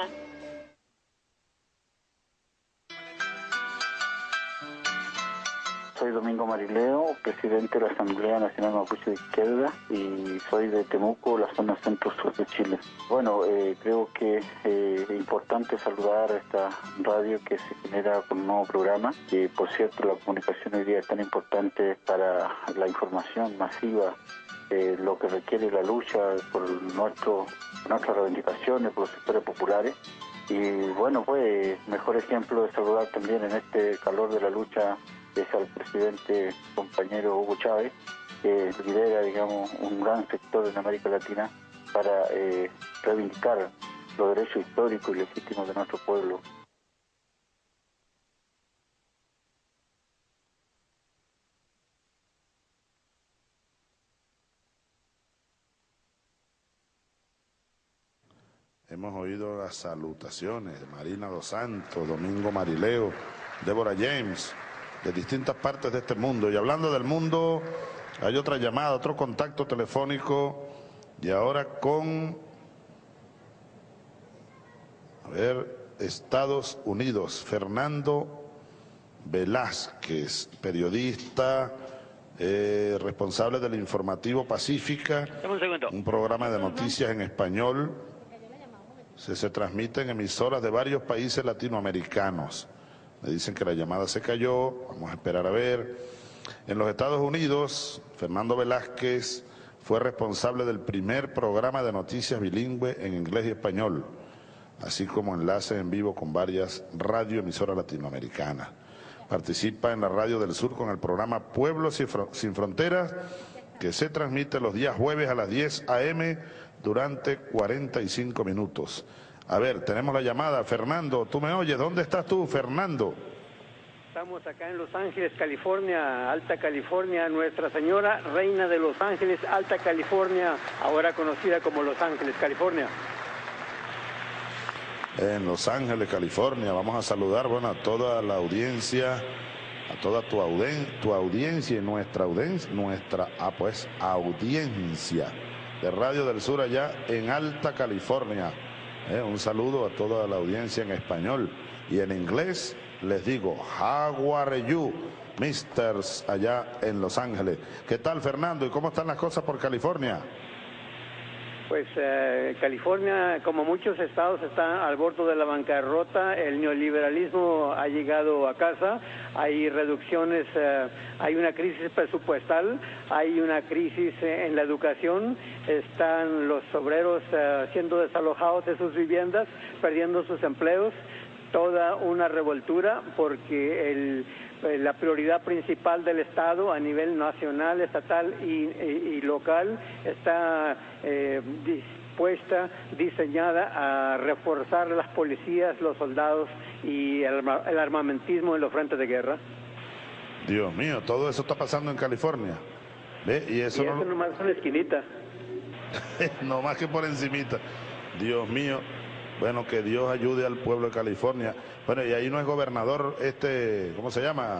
Soy Domingo Marileo, presidente de la Asamblea Nacional Mapuche de Izquierda y soy de Temuco, la zona centro-sur de Chile. Bueno, creo que es importante saludar a esta radio que se genera con un nuevo programa. Y por cierto, la comunicación hoy día es tan importante para la información masiva, lo que requiere la lucha por nuestras reivindicaciones, por los sectores populares. Y bueno, pues mejor ejemplo de saludar también en este calor de la lucha es al presidente compañero Hugo Chávez, que lidera, digamos, un gran sector en América Latina para reivindicar los derechos históricos y legítimos de nuestro pueblo. Hemos oído las salutaciones de Marina dos Santos, Domingo Marileo, Débora James, de distintas partes de este mundo. Y hablando del mundo, hay otra llamada, otro contacto telefónico, y ahora con, Estados Unidos, Fernando Velázquez, periodista, responsable del informativo Pacífica, un programa de noticias en español. Se transmite en emisoras de varios países latinoamericanos. Me dicen que la llamada se cayó, vamos a esperar a ver. En los Estados Unidos, Fernando Velázquez fue responsable del primer programa de noticias bilingüe en inglés y español, así como enlaces en vivo con varias radioemisoras latinoamericanas. Participa en la Radio del Sur con el programa Pueblos Sin Fronteras, que se transmite los días jueves a las 10 a.m. durante 45 minutos. A ver, tenemos la llamada. Fernando, ¿tú me oyes? ¿Dónde estás tú, Fernando? Estamos acá en Los Ángeles, California, Alta California, Nuestra Señora Reina de Los Ángeles, Alta California, ahora conocida como Los Ángeles, California. En Los Ángeles, California, vamos a saludar, bueno, a toda la audiencia a toda tu audiencia y nuestra audiencia de Radio del Sur allá en Alta California. Un saludo a toda la audiencia en español y en inglés les digo, how are you, misters, allá en Los Ángeles. ¿Qué tal, Fernando? ¿Y cómo están las cosas por California? Pues California, como muchos estados, está al borde de la bancarrota. El neoliberalismo ha llegado a casa. Hay reducciones, hay una crisis presupuestal, hay una crisis en la educación. Están los obreros siendo desalojados de sus viviendas, perdiendo sus empleos. Toda una revoltura porque la prioridad principal del Estado a nivel nacional, estatal y local está diseñada a reforzar las policías, los soldados y el armamentismo en los frentes de guerra. Dios mío, todo eso está pasando en California. ¿Ve? Y eso nomás es una esquinita. No más que por encimita. Dios mío. Bueno, que Dios ayude al pueblo de California. Bueno, y ahí no es gobernador ¿cómo se llama?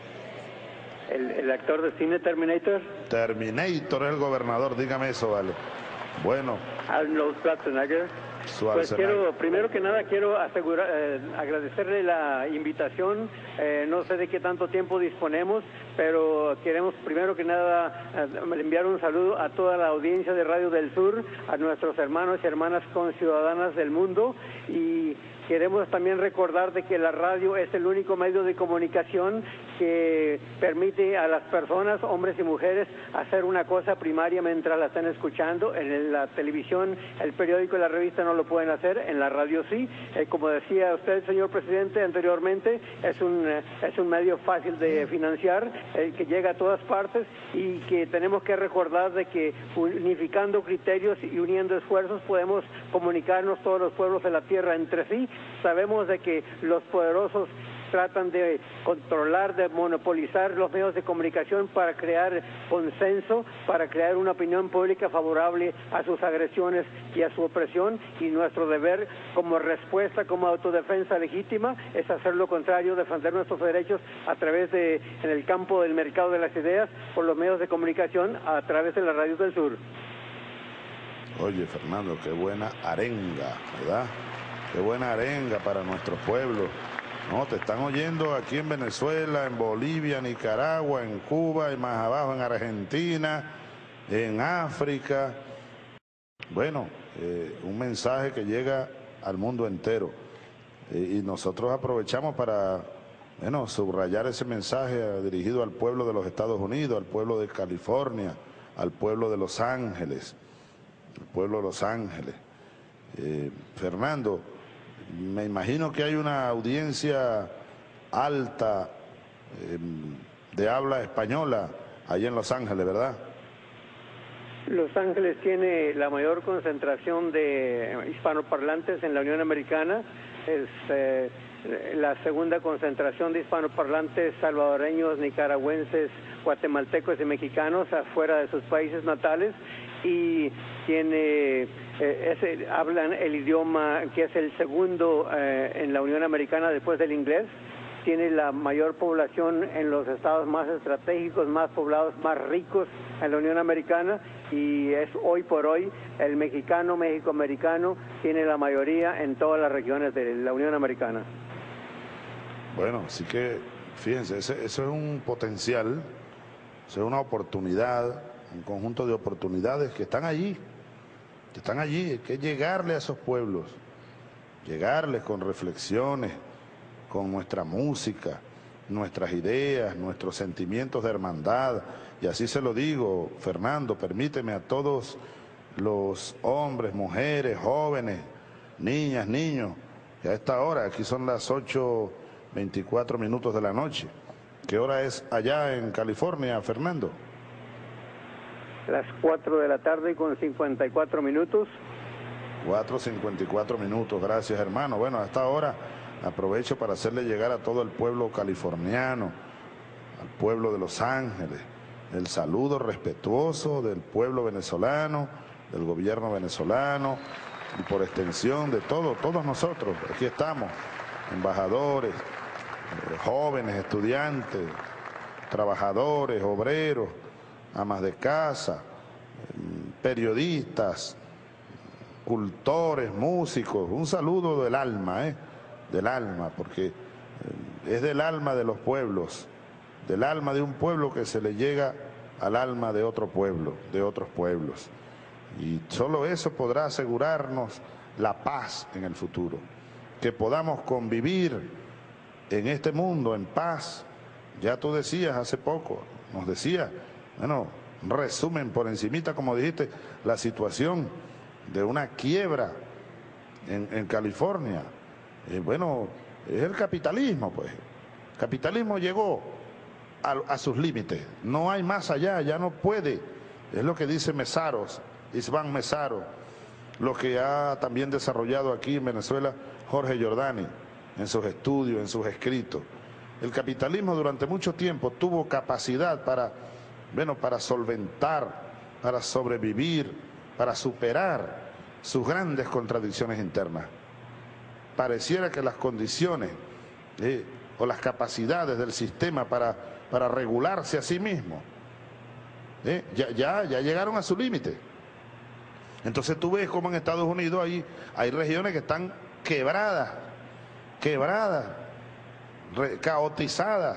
El actor de cine Terminator. Terminator es el gobernador, dígame eso, vale. Bueno. Arnold Schwarzenegger. Pues primero que nada quiero agradecerle la invitación. No sé de qué tanto tiempo disponemos, pero queremos primero que nada enviar un saludo a toda la audiencia de Radio del Sur, a nuestros hermanos y hermanas conciudadanas del mundo, y queremos también recordar de que la radio es el único medio de comunicación que permite a las personas, hombres y mujeres, hacer una cosa primaria mientras la están escuchando. En la televisión, el periódico y la revista no lo pueden hacer, en la radio sí. Como decía usted, señor presidente, anteriormente, es un medio fácil de financiar, que llega a todas partes, y que tenemos que recordar de que unificando criterios y uniendo esfuerzos podemos comunicarnos todos los pueblos de la tierra entre sí. Sabemos de que los poderosos tratan de controlar, de monopolizar los medios de comunicación para crear consenso, para crear una opinión pública favorable a sus agresiones y a su opresión, y nuestro deber como respuesta, como autodefensa legítima, es hacer lo contrario, defender nuestros derechos a través en el campo del mercado de las ideas, por los medios de comunicación, a través de la Radio del Sur. Oye, Fernando, qué buena arenga, ¿verdad? Qué buena arenga para nuestro pueblo. No, te están oyendo aquí en Venezuela, en Bolivia, Nicaragua, en Cuba y más abajo en Argentina, en África. Bueno, un mensaje que llega al mundo entero. Y nosotros aprovechamos para, subrayar ese mensaje dirigido al pueblo de los Estados Unidos, al pueblo de California, al pueblo de Los Ángeles, al pueblo de Los Ángeles. Fernando, me imagino que hay una audiencia alta de habla española allá en Los Ángeles, ¿verdad? Los Ángeles tiene la mayor concentración de hispanoparlantes en la Unión Americana. Es la segunda concentración de hispanoparlantes salvadoreños, nicaragüenses, guatemaltecos y mexicanos afuera de sus países natales, y tiene hablan el idioma que es el segundo en la Unión Americana después del inglés. Tiene la mayor población en los estados más estratégicos, más poblados, más ricos en la Unión Americana, y es hoy por hoy el mexicano, mexicoamericano, tiene la mayoría en todas las regiones de la Unión Americana. Bueno, así que fíjense, eso es un potencial, eso es una oportunidad, un conjunto de oportunidades que están allí, hay que llegarle a esos pueblos, llegarles con reflexiones, con nuestra música, nuestras ideas, nuestros sentimientos de hermandad. Y así se lo digo, Fernando, permíteme a todos los hombres, mujeres, jóvenes, niñas, niños, que a esta hora, aquí son las 8:24 de la noche. ¿Qué hora es allá en California, Fernando? Las 4 de la tarde con 54 minutos. 4:54, gracias, hermano. Bueno, a esta hora aprovecho para hacerle llegar a todo el pueblo californiano, al pueblo de Los Ángeles, el saludo respetuoso del pueblo venezolano, del gobierno venezolano y por extensión de todos nosotros. Aquí estamos, embajadores, jóvenes, estudiantes, trabajadores, obreros, amas de casa, periodistas, cultores, músicos, un saludo del alma, del alma, porque es del alma de los pueblos, del alma de un pueblo que se le llega al alma de otro pueblo, de otros pueblos. Y solo eso podrá asegurarnos la paz en el futuro, que podamos convivir en este mundo en paz. Ya tú decías hace poco, nos decías, bueno, resumen por encimita, como dijiste, la situación de una quiebra en California. Bueno, es el capitalismo, pues. El capitalismo llegó a sus límites, no hay más allá, ya no puede. Es lo que dice Mesaros, Isván Mesaros, lo que ha también desarrollado aquí en Venezuela Jorge Giordani, en sus estudios, en sus escritos. El capitalismo durante mucho tiempo tuvo capacidad para solventar, para sobrevivir, para superar sus grandes contradicciones internas. Pareciera que las condiciones o las capacidades del sistema para regularse a sí mismo ya llegaron a su límite. Entonces tú ves como en Estados Unidos hay regiones que están quebradas, caotizadas.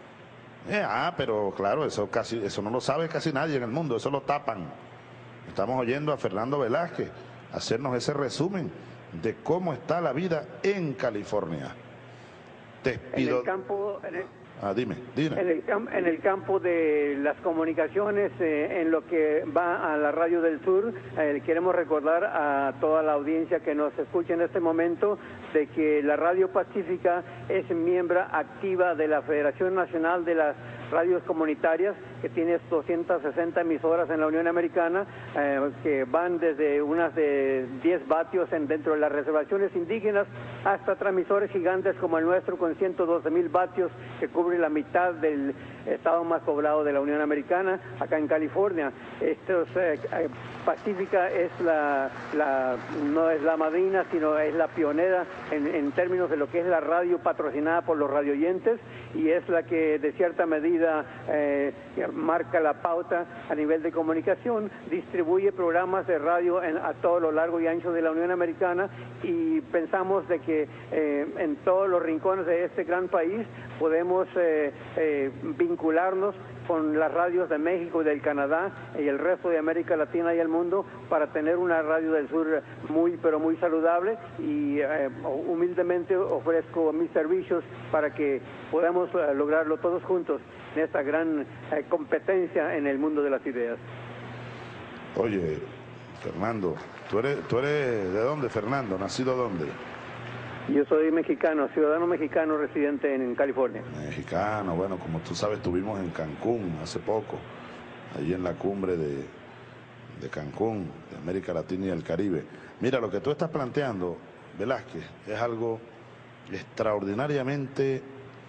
Pero claro, eso no lo sabe casi nadie en el mundo, eso lo tapan. Estamos oyendo a Fernando Velázquez hacernos ese resumen de cómo está la vida en California. Te pido... En el campo... dime. En el campo de las comunicaciones, en lo que va a la Radio del Sur, queremos recordar a toda la audiencia que nos escucha en este momento de que la Radio Pacífica es miembro activa de la Federación Nacional de las Radios Comunitarias, que tiene 260 emisoras en la Unión Americana, que van desde unas de 10 vatios dentro de las reservaciones indígenas hasta transmisores gigantes como el nuestro con 112,000 vatios que cubre la mitad del estado más poblado de la Unión Americana, acá en California. Pacífica es no es la madrina, sino es la pionera en términos de lo que es la radio patrocinada por los radioyentes, y es la que de cierta medida marca la pauta a nivel de comunicación, distribuye programas de radio a todo lo largo y ancho de la Unión Americana, y pensamos de que en todos los rincones de este gran país podemos vincularnos con las radios de México y del Canadá y el resto de América Latina y el mundo para tener una radio del sur pero muy saludable, y humildemente ofrezco mis servicios para que podamos lograrlo todos juntos en esta gran competencia en el mundo de las ideas. Oye, Fernando, ¿tú eres de dónde, Fernando? ¿Nacido dónde? Yo soy mexicano, ciudadano mexicano residente en California. Mexicano, bueno, como tú sabes, estuvimos en Cancún hace poco, allí en la cumbre de Cancún, de América Latina y el Caribe. Mira, lo que tú estás planteando, Velázquez, es algo extraordinariamente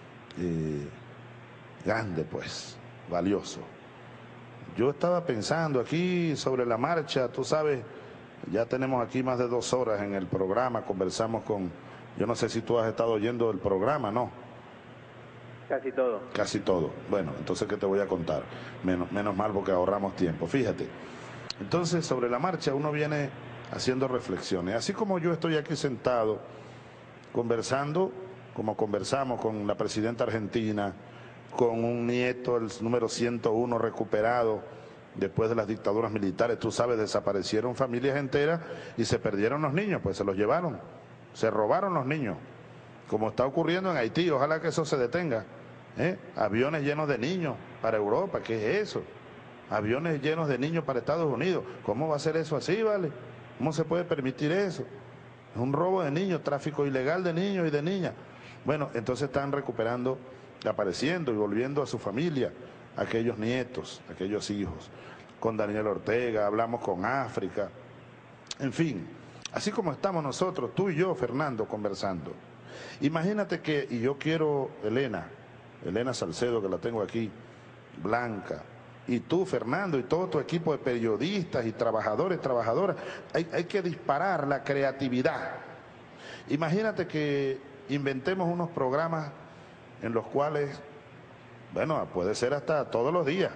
grande, pues, valioso. Yo estaba pensando aquí sobre la marcha, tú sabes, ya tenemos aquí más de 2 horas en el programa, conversamos con... Yo no sé si tú has estado oyendo el programa, ¿no? Casi todo. Casi todo. Bueno, entonces, ¿qué te voy a contar? Menos mal porque ahorramos tiempo. Fíjate. Entonces, sobre la marcha uno viene haciendo reflexiones. Así como yo estoy aquí sentado, conversando, como conversamos con la presidenta argentina, con un nieto, el número 101 recuperado después de las dictaduras militares. Tú sabes, desaparecieron familias enteras y se perdieron los niños, pues se los llevaron. Se robaron los niños, como está ocurriendo en Haití. Ojalá que eso se detenga. Aviones llenos de niños para Europa, ¿qué es eso? Aviones llenos de niños para Estados Unidos. ¿Cómo va a ser eso así, vale? ¿Cómo se puede permitir eso? Es un robo de niños, tráfico ilegal de niños y de niñas. Bueno, entonces están recuperando, apareciendo y volviendo a su familia, aquellos nietos, aquellos hijos. Con Daniel Ortega, hablamos con África, en fin. Así como estamos nosotros, tú y yo, Fernando, conversando. Imagínate que, y yo quiero, Elena Salcedo, que la tengo aquí, Blanca, y tú, Fernando, y todo tu equipo de periodistas y trabajadores, trabajadoras, hay que disparar la creatividad. Imagínate que inventemos unos programas en los cuales, bueno, puede ser hasta todos los días,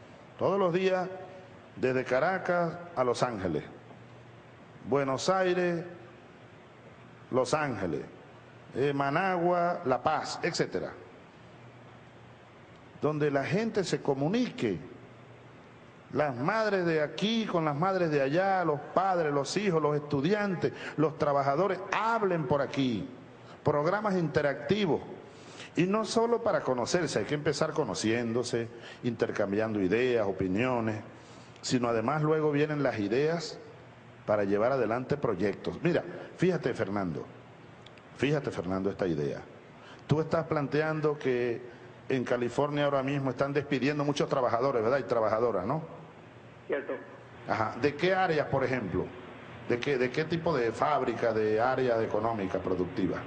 desde Caracas a Los Ángeles, Buenos Aires, Los Ángeles, Managua, La Paz, etcétera, donde la gente se comunique, las madres de aquí con las madres de allá, los padres, los hijos, los estudiantes, los trabajadores, hablen por aquí, programas interactivos, y no solo para conocerse, hay que empezar conociéndose, intercambiando ideas, opiniones, sino además luego vienen las ideas para llevar adelante proyectos. Mira, fíjate Fernando, esta idea. Tú estás planteando que en California ahora mismo están despidiendo muchos trabajadores, ¿verdad? Y trabajadoras, ¿no? Cierto. Ajá. ¿De qué áreas, por ejemplo? ¿De qué tipo de fábrica, de área económica, productiva?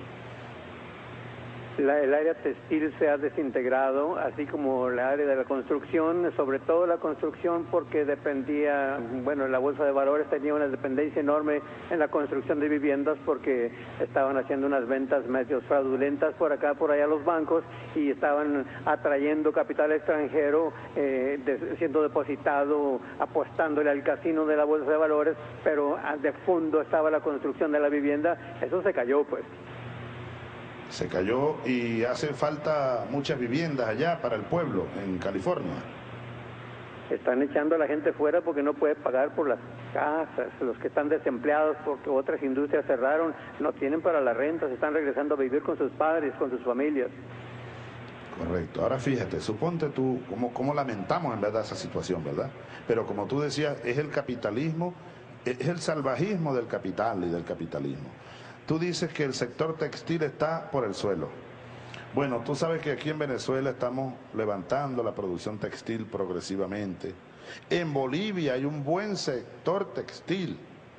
El área textil se ha desintegrado, así como la área de la construcción, sobre todo la construcción porque dependía, bueno, la Bolsa de Valores tenía una dependencia enorme en la construcción de viviendas porque estaban haciendo unas ventas medio fraudulentas por acá, por allá los bancos y estaban atrayendo capital extranjero, siendo depositado, apostándole al casino de la Bolsa de Valores, pero de fondo estaba la construcción de la vivienda. Eso se cayó, pues. Se cayó y hace falta muchas viviendas allá para el pueblo, en California. Están echando a la gente fuera porque no puede pagar por las casas, los que están desempleados porque otras industrias cerraron, no tienen para la renta, se están regresando a vivir con sus padres, con sus familias. Correcto. Ahora fíjate, suponte tú, cómo lamentamos en verdad esa situación, ¿verdad? Pero como tú decías, es el capitalismo, es el salvajismo del capital y del capitalismo. Tú dices que el sector textil está por el suelo. Bueno, tú sabes que aquí en Venezuela estamos levantando la producción textil progresivamente. En Bolivia hay un buen sector textil.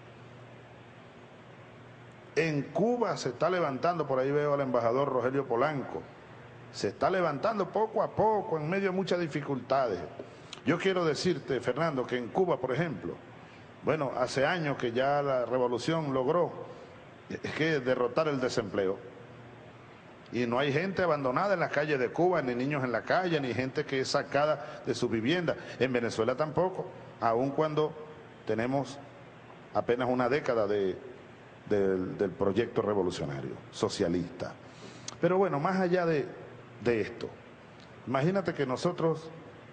En Cuba se está levantando, por ahí veo al embajador Rogelio Polanco. Se está levantando poco a poco, en medio de muchas dificultades. Yo quiero decirte, Fernando, que en Cuba, por ejemplo, bueno, hace años que ya la revolución logró derrotar el desempleo. Y no hay gente abandonada en las calles de Cuba, ni niños en la calle, ni gente que es sacada de sus viviendas. En Venezuela tampoco, aun cuando tenemos apenas una década del proyecto revolucionario, socialista. Pero bueno, más allá de esto, imagínate que nosotros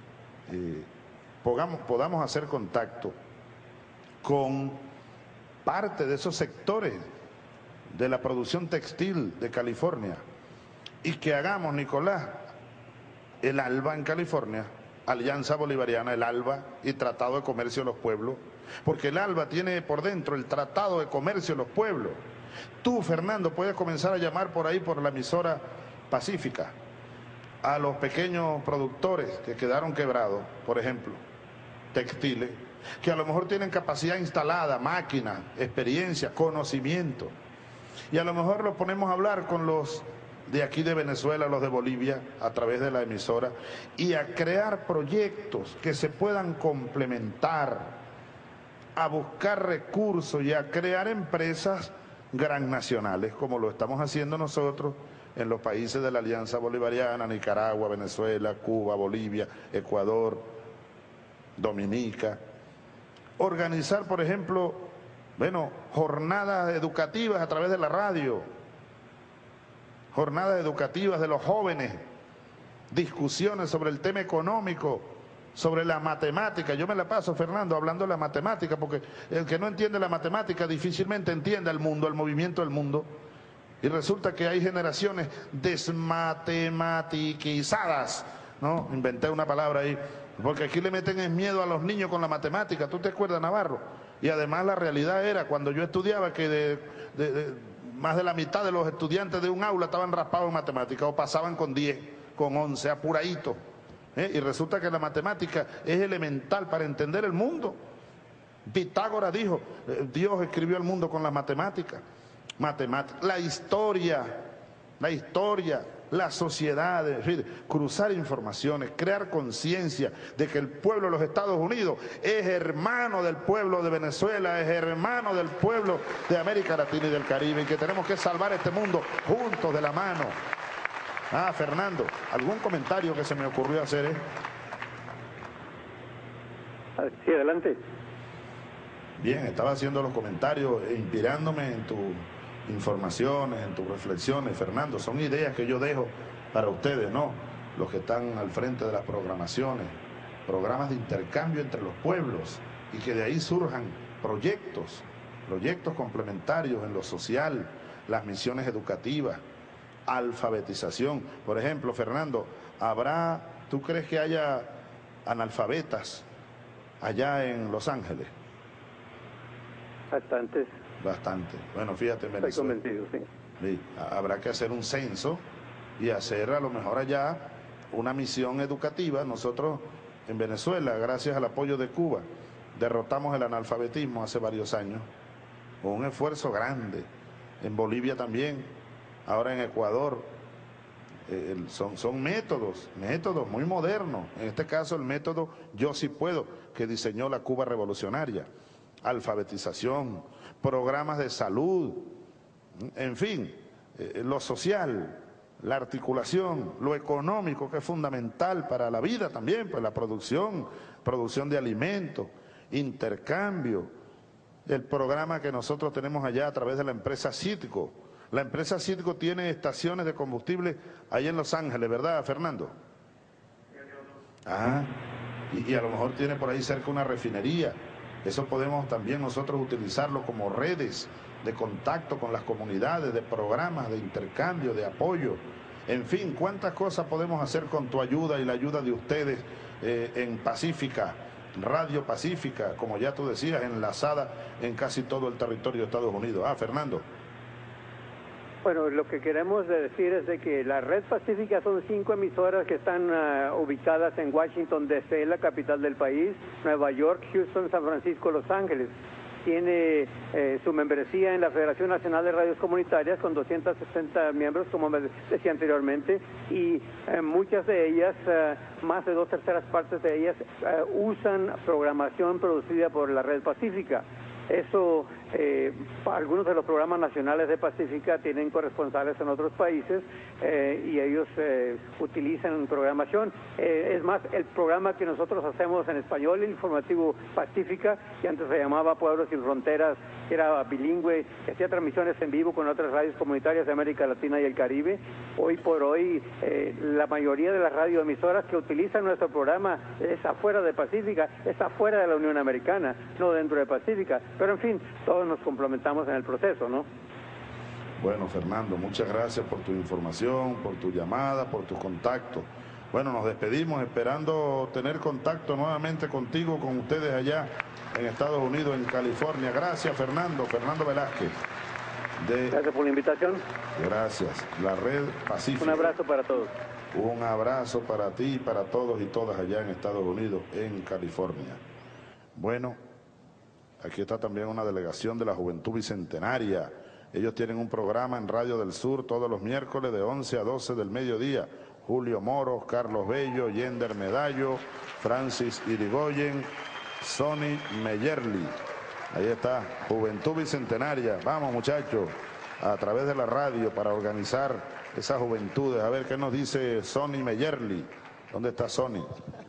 podamos hacer contacto con parte de esos sectores de la producción textil de California y que hagamos, Nicolás, el ALBA en California, Alianza Bolivariana, el ALBA y Tratado de Comercio de los Pueblos, porque el ALBA tiene por dentro el Tratado de Comercio de los Pueblos. Tú, Fernando, puedes comenzar a llamar por ahí, por la emisora Pacífica, a los pequeños productores que quedaron quebrados, por ejemplo, textiles, que a lo mejor tienen capacidad instalada, máquinas, experiencia, conocimiento. Y a lo mejor los ponemos a hablar con los de aquí de Venezuela, los de Bolivia, a través de la emisora, y a crear proyectos que se puedan complementar, a buscar recursos y a crear empresas transnacionales, como lo estamos haciendo nosotros en los países de la Alianza Bolivariana, Nicaragua, Venezuela, Cuba, Bolivia, Ecuador, Dominica. Organizar, por ejemplo, bueno, jornadas educativas a través de la radio, jornadas educativas de los jóvenes, discusiones sobre el tema económico, sobre la matemática. Yo me la paso, Fernando, hablando de la matemática, porque el que no entiende la matemática difícilmente entiende el mundo, el movimiento del mundo. Y resulta que hay generaciones desmatematiquizadas, ¿no? Inventé una palabra ahí, porque aquí le meten el miedo a los niños con la matemática. ¿Tú te acuerdas, Navarro? Y además la realidad era, cuando yo estudiaba, que más de la mitad de los estudiantes de un aula estaban raspados en matemática, o pasaban con 10, con 11, apuraditos. Y resulta que la matemática es elemental para entender el mundo. Pitágoras dijo, Dios escribió el mundo con las matemáticas. La historia, las sociedades, cruzar informaciones, crear conciencia de que el pueblo de los Estados Unidos es hermano del pueblo de Venezuela, es hermano del pueblo de América Latina y del Caribe, y que tenemos que salvar este mundo juntos de la mano. Fernando, ¿algún comentario que se me ocurrió hacer? Sí, adelante. Bien, estaba haciendo los comentarios e inspirándome en tus informaciones, en tus reflexiones, Fernando. Son ideas que yo dejo para ustedes, ¿no? Los que están al frente de las programaciones, programas de intercambio entre los pueblos, y que de ahí surjan proyectos complementarios en lo social, las misiones educativas, alfabetización. Por ejemplo, Fernando, ¿tú crees que haya analfabetas allá en Los Ángeles? Bastantes. Bastante. Bueno, fíjate, en Venezuela. Estoy convencido, sí. Sí, habrá que hacer un censo y hacer a lo mejor allá una misión educativa. Nosotros en Venezuela, gracias al apoyo de Cuba, derrotamos el analfabetismo hace varios años, con un esfuerzo grande. En Bolivia también, ahora en Ecuador. Son métodos muy modernos. En este caso el método Yo Sí Puedo, que diseñó la Cuba revolucionaria. Alfabetización, programas de salud, en fin, lo social, la articulación, lo económico, que es fundamental para la vida también, pues la producción de alimentos, intercambio, el programa que nosotros tenemos allá a través de la empresa Citgo. La empresa Citgo tiene estaciones de combustible ahí en Los Ángeles, ¿verdad, Fernando? Y a lo mejor tiene por ahí cerca una refinería. Eso podemos también nosotros utilizarlo como redes de contacto con las comunidades, de programas de intercambio, de apoyo. En fin, cuántas cosas podemos hacer con tu ayuda y la ayuda de ustedes en Pacífica, Radio Pacífica, como ya tú decías, enlazada en casi todo el territorio de Estados Unidos. Fernando. Bueno, lo que queremos decir es de que la Red Pacífica son 5 emisoras que están ubicadas en Washington, D.C., la capital del país, Nueva York, Houston, San Francisco, Los Ángeles. Tiene su membresía en la Federación Nacional de Radios Comunitarias con 260 miembros, como me decía anteriormente, y muchas de ellas, más de 2/3 partes de ellas, usan programación producida por la Red Pacífica. Eso, algunos de los programas nacionales de Pacífica tienen corresponsales en otros países y ellos utilizan programación. Es más, el programa que nosotros hacemos en español, el informativo Pacífica, que antes se llamaba Pueblos Sin Fronteras, que era bilingüe, que hacía transmisiones en vivo con otras radios comunitarias de América Latina y el Caribe. Hoy por hoy, la mayoría de las radioemisoras que utilizan nuestro programa es afuera de Pacífica, es afuera de la Unión Americana, no dentro de Pacífica. Pero en fin, todos nos complementamos en el proceso, ¿no? Bueno, Fernando, muchas gracias por tu información, por tu llamada, por tus contactos. Bueno, nos despedimos esperando tener contacto nuevamente contigo, con ustedes allá en Estados Unidos, en California. Gracias, Fernando Velázquez. Gracias por la invitación. Gracias. La Red Pacífica. Un abrazo para todos. Un abrazo para ti y para todos y todas allá en Estados Unidos, en California. Bueno, aquí está también una delegación de la Juventud Bicentenaria. Ellos tienen un programa en Radio del Sur todos los miércoles de 11 a 12 del mediodía. Julio Moros, Carlos Bello, Yender Medallo, Francis Irigoyen, Sonny Meyerly. Ahí está, Juventud Bicentenaria. Vamos, muchachos, a través de la radio para organizar esas juventudes. A ver qué nos dice Sonny Meyerly. ¿Dónde está Sonny?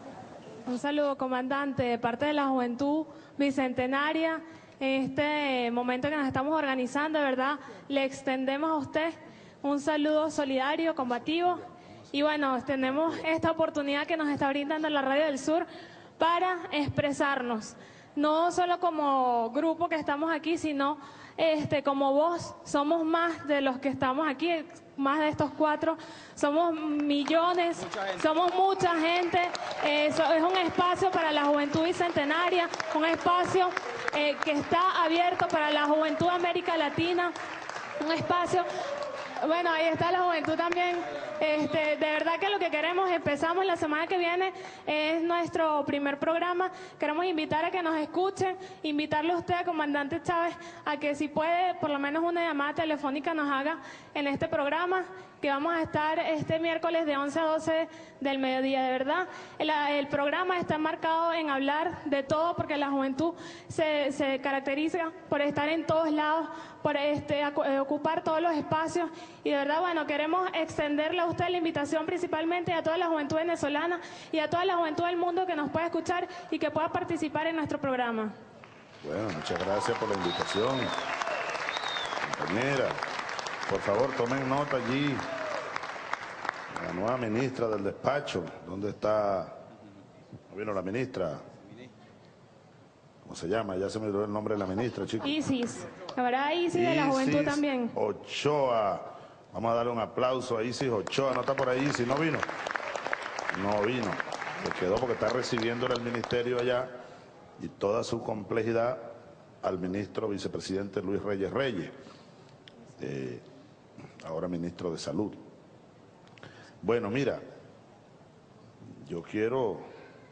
Un saludo, comandante, de parte de la Juventud Bicentenaria. En este momento que nos estamos organizando, de verdad, le extendemos a usted un saludo solidario, combativo. Y bueno, tenemos esta oportunidad que nos está brindando la Radio del Sur para expresarnos. No solo como grupo que estamos aquí, sino como voz. Somos más de los que estamos aquí, más de estos 4. Somos millones, somos mucha gente. Es un espacio para la Juventud Bicentenaria, un espacio que está abierto para la juventud de América Latina, un espacio... Bueno, ahí está la juventud también. De verdad que lo que queremos, empezamos la semana que viene, es nuestro primer programa. Queremos invitar a que nos escuchen, invitarle a usted, comandante Chávez, a que si puede, por lo menos una llamada telefónica nos haga en este programa que vamos a estar este miércoles de 11 a 12 del mediodía. De verdad, el programa está marcado en hablar de todo, porque la juventud se caracteriza por estar en todos lados, por ocupar todos los espacios, y de verdad, bueno, queremos extenderle a usted la invitación principalmente a toda la juventud venezolana y a toda la juventud del mundo que nos pueda escuchar y que pueda participar en nuestro programa. Bueno, muchas gracias por la invitación, compañera. Por favor, tomen nota allí. La nueva ministra del despacho, ¿dónde está? ¿No vino la ministra? ¿Cómo se llama? Ya se me olvidó el nombre de la ministra, chicos. Isis, la verdad, Isis de la juventud también. Ochoa. Vamos a darle un aplauso a Isis Ochoa. ¿No está por ahí Isis? ¿No vino? No vino. Se quedó porque está recibiendo en el ministerio allá y toda su complejidad al ministro vicepresidente Luis Reyes Reyes, ahora ministro de Salud. Bueno, mira, yo quiero,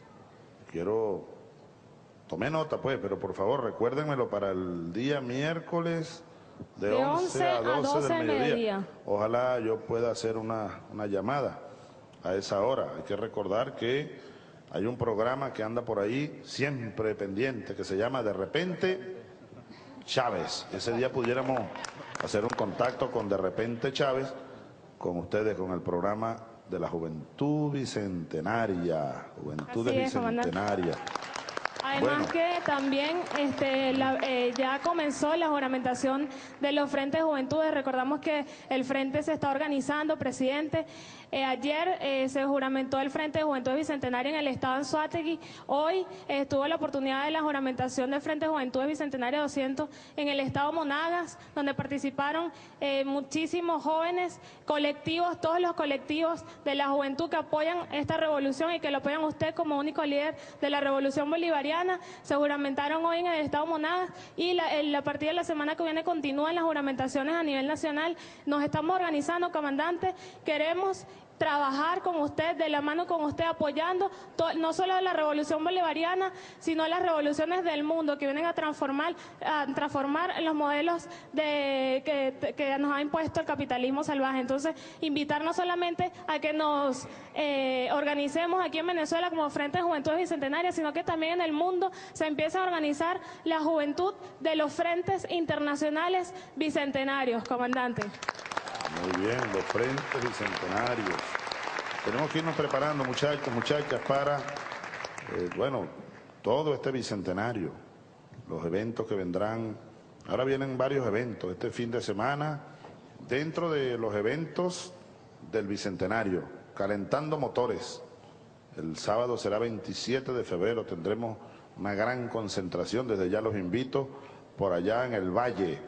tomé nota pues, pero por favor recuérdenmelo para el día miércoles de 11 a 12 del mediodía. Ojalá yo pueda hacer una llamada a esa hora. Hay que recordar que hay un programa que anda por ahí siempre pendiente, que se llama De Repente Chávez. Ese día pudiéramos hacer un contacto con De Repente Chávez, con ustedes, con el programa de la Juventud Bicentenaria. Juventud Bicentenaria. Además que también ya comenzó la juramentación de los Frentes de Juventudes. Recordamos que el Frente se está organizando, presidente. Ayer se juramentó el Frente de Juventudes Bicentenaria en el estado de Anzoátegui. Hoy tuvo la oportunidad de la juramentación del Frente de Juventudes Bicentenaria 200 en el estado Monagas, donde participaron muchísimos jóvenes, colectivos, todos los colectivos de la juventud que apoyan esta revolución y que lo apoyan usted como único líder de la revolución bolivariana. Se juramentaron hoy en el estado Monagas y a partir de la semana que viene continúan las juramentaciones a nivel nacional. Nos estamos organizando, comandante, queremos trabajar con usted, de la mano con usted, apoyando no solo la revolución bolivariana, sino las revoluciones del mundo que vienen a transformar los modelos que nos ha impuesto el capitalismo salvaje. Entonces, invitar no solamente a que nos organicemos aquí en Venezuela como Frente de Juventudes Bicentenarias, sino que también en el mundo se empieza a organizar la juventud de los frentes internacionales bicentenarios, comandante. Muy bien, los frentes bicentenarios. Tenemos que irnos preparando, muchachos, muchachas, para, todo este bicentenario, los eventos que vendrán. Ahora vienen varios eventos este fin de semana, dentro de los eventos del bicentenario, calentando motores. El sábado será 27 de febrero, tendremos una gran concentración, desde ya los invito, por allá en el Valle.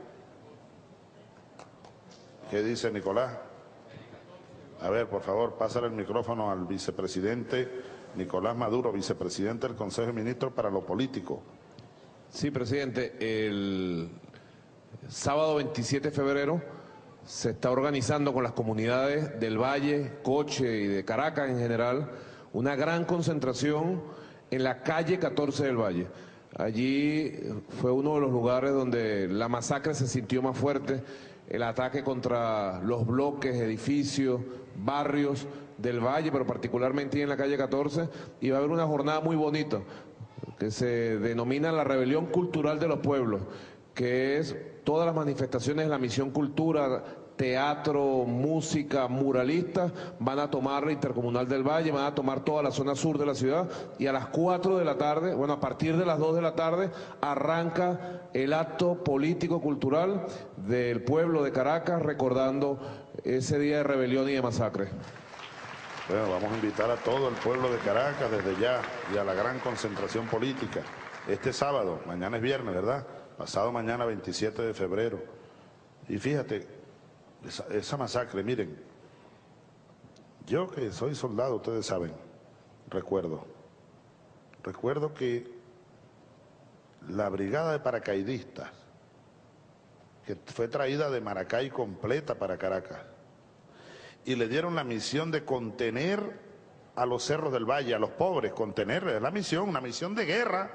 ¿Qué dice Nicolás? A ver, por favor, pásale el micrófono al vicepresidente Nicolás Maduro, vicepresidente del Consejo de Ministros para lo Político. Sí, presidente, el sábado 27 de febrero se está organizando con las comunidades del Valle, Coche y de Caracas en general, una gran concentración en la calle 14 del Valle. Allí fue uno de los lugares donde la masacre se sintió más fuerte, el ataque contra los bloques, edificios, barrios del Valle, pero particularmente en la calle 14, y va a haber una jornada muy bonita que se denomina la Rebelión Cultural de los Pueblos, que es todas las manifestaciones de la Misión Cultura, teatro, música, muralistas, van a tomar la Intercomunal del Valle, van a tomar toda la zona sur de la ciudad, y a las 4 de la tarde, a partir de las 2 de la tarde, arranca el acto político-cultural del pueblo de Caracas, recordando ese día de rebelión y de masacre. Bueno, vamos a invitar a todo el pueblo de Caracas desde ya y a la gran concentración política. Este sábado, mañana es viernes, ¿verdad? Pasado mañana 27 de febrero. Y fíjate, esa masacre, miren, yo que soy soldado, ustedes saben, recuerdo que la brigada de paracaidistas, que fue traída de Maracay completa para Caracas, y le dieron la misión de contener a los cerros del Valle, a los pobres, contenerles, la misión, una misión de guerra,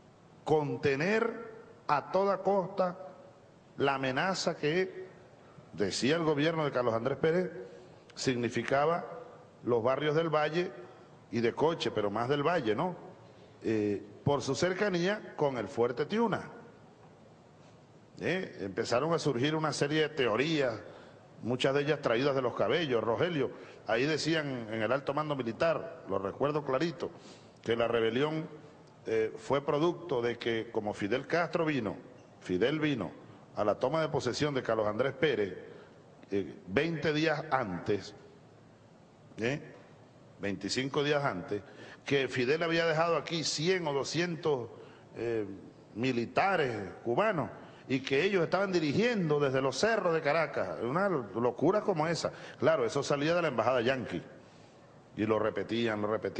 contener a toda costa la amenaza que decía el gobierno de Carlos Andrés Pérez, significaba los barrios del Valle y de Coche, pero más del Valle, ¿no? Por su cercanía con el Fuerte Tiuna. Empezaron a surgir una serie de teorías, muchas de ellas traídas de los Cabellos, Rogelio. Ahí decían en el alto mando militar, lo recuerdo clarito, que la rebelión fue producto de que como Fidel vino a la toma de posesión de Carlos Andrés Pérez 20 días antes, 25 días antes, que Fidel había dejado aquí 100 o 200 militares cubanos y que ellos estaban dirigiendo desde los cerros de Caracas, una locura como esa. Claro, eso salía de la embajada yanqui y lo repetían.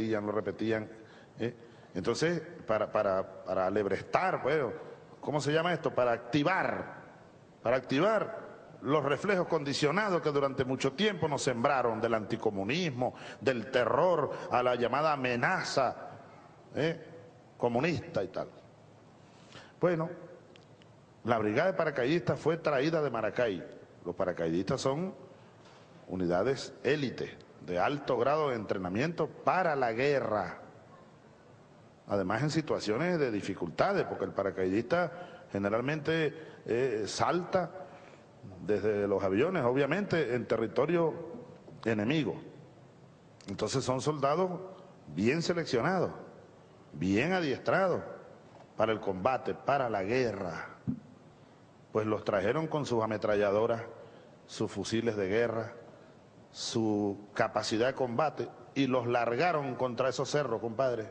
Entonces, para alebrestar, pues, ¿cómo se llama esto? Para activar los reflejos condicionados que durante mucho tiempo nos sembraron del anticomunismo, del terror, a la llamada amenaza comunista y tal. Bueno, la brigada de paracaidistas fue traída de Maracay. Los paracaidistas son unidades élite, de alto grado de entrenamiento para la guerra. Además en situaciones de dificultades, porque el paracaidista generalmente salta desde los aviones, obviamente, en territorio enemigo. Entonces son soldados bien seleccionados, bien adiestrados para el combate, para la guerra. Pues los trajeron con sus ametralladoras, sus fusiles de guerra, su capacidad de combate y los largaron contra esos cerros, compadre.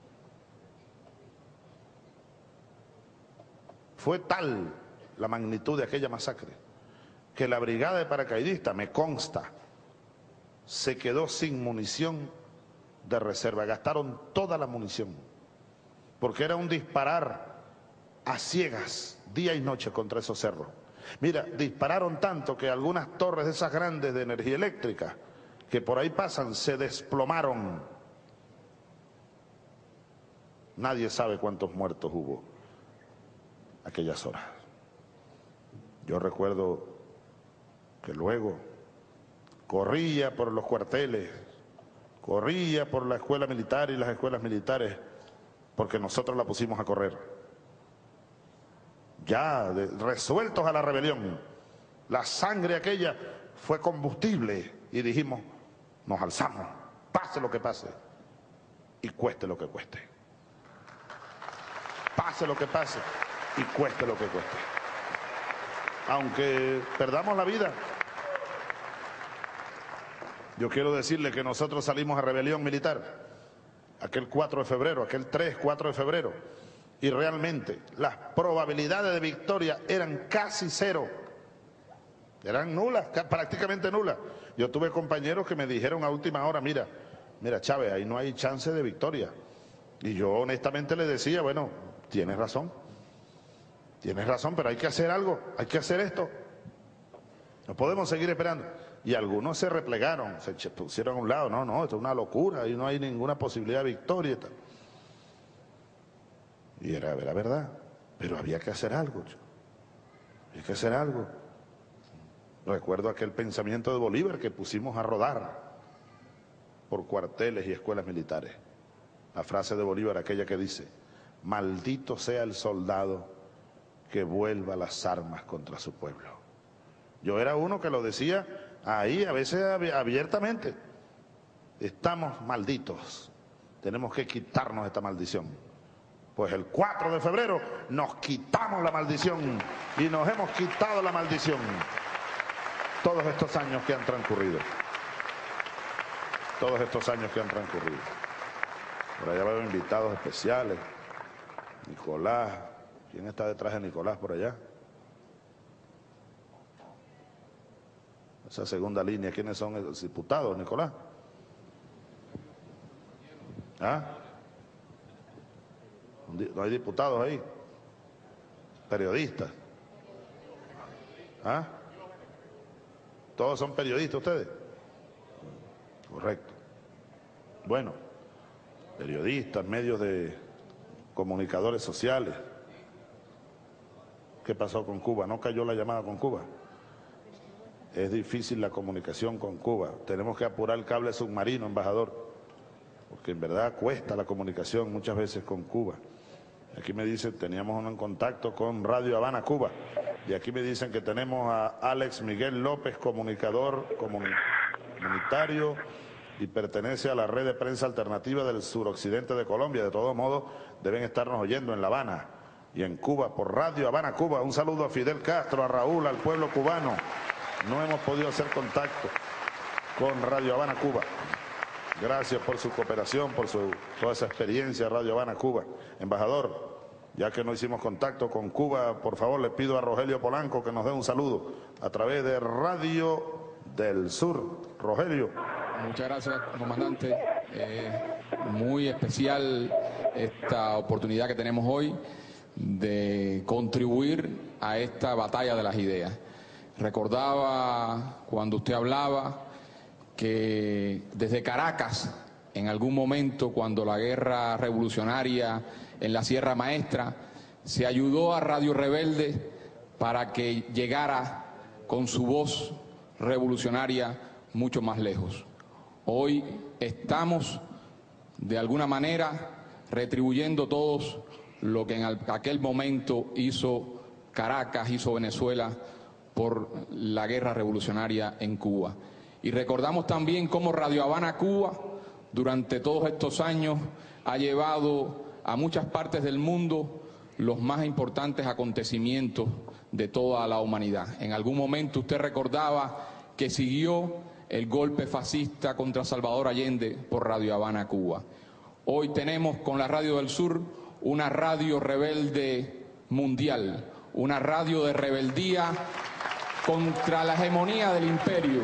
Fue tal la magnitud de aquella masacre que la brigada de paracaidistas, me consta, se quedó sin munición de reserva. Gastaron toda la munición, porque era un disparar a ciegas, día y noche contra esos cerros. Mira, dispararon tanto que algunas torres de esas grandes de energía eléctrica que por ahí pasan se desplomaron. Nadie sabe cuántos muertos hubo aquellas horas. Yo recuerdo que luego corría por los cuarteles, corría por la escuela militar y las escuelas militares, porque nosotros la pusimos a correr. Ya resueltos a la rebelión, la sangre aquella fue combustible y dijimos, nos alzamos, pase lo que pase y cueste lo que cueste. Pase lo que pase y cueste lo que cueste. Aunque perdamos la vida, yo quiero decirle que nosotros salimos a rebelión militar aquel 4 de febrero, aquel 4 de febrero, y realmente las probabilidades de victoria eran casi cero, eran nulas, prácticamente nulas. Yo tuve compañeros que me dijeron a última hora, mira Chávez, ahí no hay chance de victoria. Y yo honestamente les decía, bueno, tienes razón, pero hay que hacer algo, hay que hacer esto. No podemos seguir esperando. Y algunos se replegaron, se pusieron a un lado, no, esto es una locura, y no hay ninguna posibilidad de victoria y tal. Y era verdad, pero había que hacer algo, había que hacer algo. Recuerdo aquel pensamiento de Bolívar que pusimos a rodar por cuarteles y escuelas militares. La frase de Bolívar, aquella que dice, maldito sea el soldado que vuelva las armas contra su pueblo. Yo era uno que lo decía ahí, a veces abiertamente. Estamos malditos, tenemos que quitarnos esta maldición. Pues el 4 de febrero nos quitamos la maldición y nos hemos quitado la maldición todos estos años que han transcurrido. Todos estos años que han transcurrido. Por allá veo invitados especiales. Nicolás. ¿Quién está detrás de Nicolás por allá? Esa segunda línea, ¿quiénes son los diputados, Nicolás? ¿Ah? ¿No hay diputados ahí? ¿Periodistas? ¿Ah? ¿Todos son periodistas ustedes? Correcto. Bueno, periodistas, medios de comunicadores sociales. ¿Qué pasó con Cuba? ¿No cayó la llamada con Cuba? es difícil la comunicación con Cuba. Tenemos que apurar el cable submarino, embajador, porque en verdad cuesta la comunicación muchas veces con Cuba. Aquí me dicen, teníamos un contacto con Radio Habana, Cuba, y aquí me dicen que tenemos a Alex Miguel López, comunicador comunitario, y pertenece a la red de prensa alternativa del suroccidente de Colombia. De todos modos, deben estarnos oyendo en La Habana y en Cuba por Radio Habana, Cuba. Un saludo a Fidel Castro, a Raúl, al pueblo cubano. No hemos podido hacer contacto con Radio Habana, Cuba. Gracias por su cooperación, por toda esa experiencia, Radio Habana, Cuba. Embajador, ya que no hicimos contacto con Cuba, por favor le pido a Rogelio Polanco que nos dé un saludo a través de Radio del Sur. Rogelio. Muchas gracias, comandante. Muy especial esta oportunidad que tenemos hoy de contribuir a esta batalla de las ideas. Recordaba cuando usted hablaba que desde Caracas, en algún momento cuando la guerra revolucionaria en la Sierra Maestra, se ayudó a Radio Rebelde para que llegara con su voz revolucionaria mucho más lejos. Hoy estamos, de alguna manera, retribuyendo todos lo que en aquel momento hizo Caracas, hizo Venezuela por la guerra revolucionaria en Cuba. Y recordamos también cómo Radio Habana, Cuba, durante todos estos años, ha llevado a muchas partes del mundo los más importantes acontecimientos de toda la humanidad. En algún momento usted recordaba que siguió el golpe fascista contra Salvador Allende por Radio Habana, Cuba. Hoy tenemos con la Radio del Sur una radio rebelde mundial, una radio de rebeldía contra la hegemonía del imperio.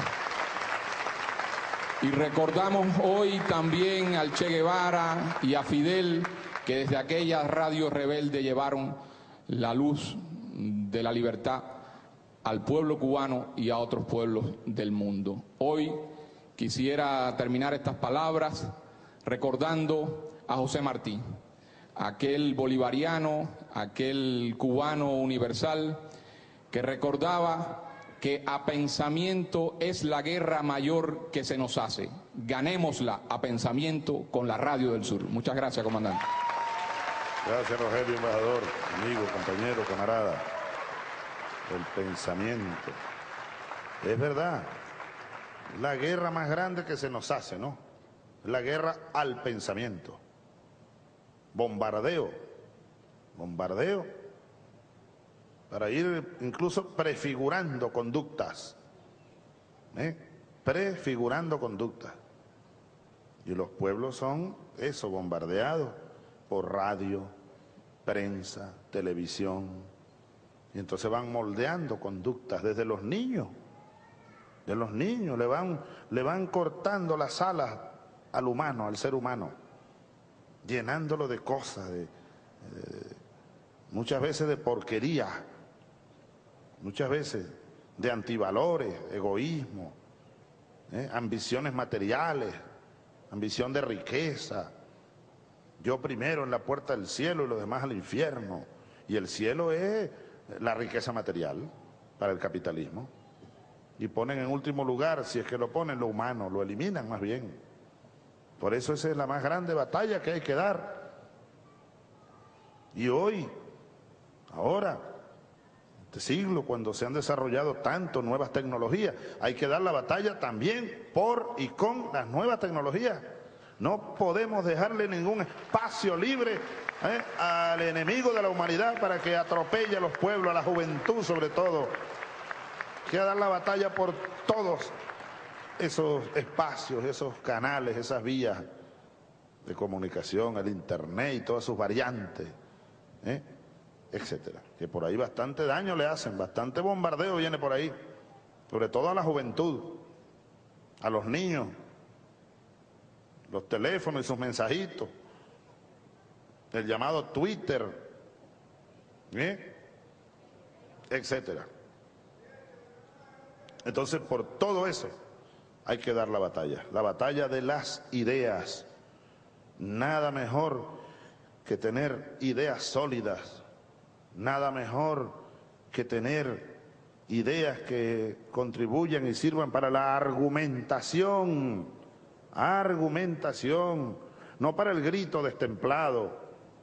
Y recordamos hoy también al Che Guevara y a Fidel, que desde aquella radio rebelde llevaron la luz de la libertad al pueblo cubano y a otros pueblos del mundo. Hoy quisiera terminar estas palabras recordando a José Martí, aquel bolivariano, aquel cubano universal que recordaba que a pensamiento es la guerra mayor que se nos hace. Ganémosla a pensamiento con la Radio del Sur. Muchas gracias, comandante. Gracias, Rogelio, embajador, amigo, compañero, camarada. El pensamiento. Es verdad, la guerra más grande que se nos hace, ¿no? La guerra al pensamiento. Bombardeo. Bombardeo para ir incluso prefigurando conductas. Prefigurando conductas. Y los pueblos son eso, bombardeados por radio, prensa, televisión. Y entonces van moldeando conductas desde los niños. De los niños le van cortando las alas al humano, al ser humano, llenándolo de cosas, muchas veces de porquería, muchas veces de antivalores, egoísmo, ambiciones materiales, ambición de riqueza. Yo primero en la puerta del cielo y los demás al infierno. Y el cielo es la riqueza material para el capitalismo. Y ponen en último lugar, si es que lo ponen, lo humano, lo eliminan más bien. Por eso esa es la más grande batalla que hay que dar. Y hoy, ahora, este siglo, cuando se han desarrollado tanto nuevas tecnologías, hay que dar la batalla también por y con las nuevas tecnologías. No podemos dejarle ningún espacio libre al enemigo de la humanidad para que atropelle a los pueblos, a la juventud sobre todo. Hay que dar la batalla por todos esos espacios, esos canales, esas vías de comunicación, el internet y todas sus variantes, etcétera. Que por ahí bastante daño le hacen, bastante bombardeo viene por ahí, sobre todo a la juventud, a los niños, los teléfonos y sus mensajitos, el llamado Twitter, etcétera. Entonces, por todo eso hay que dar la batalla de las ideas. Nada mejor que tener ideas sólidas, nada mejor que tener ideas que contribuyan y sirvan para la argumentación, no para el grito destemplado,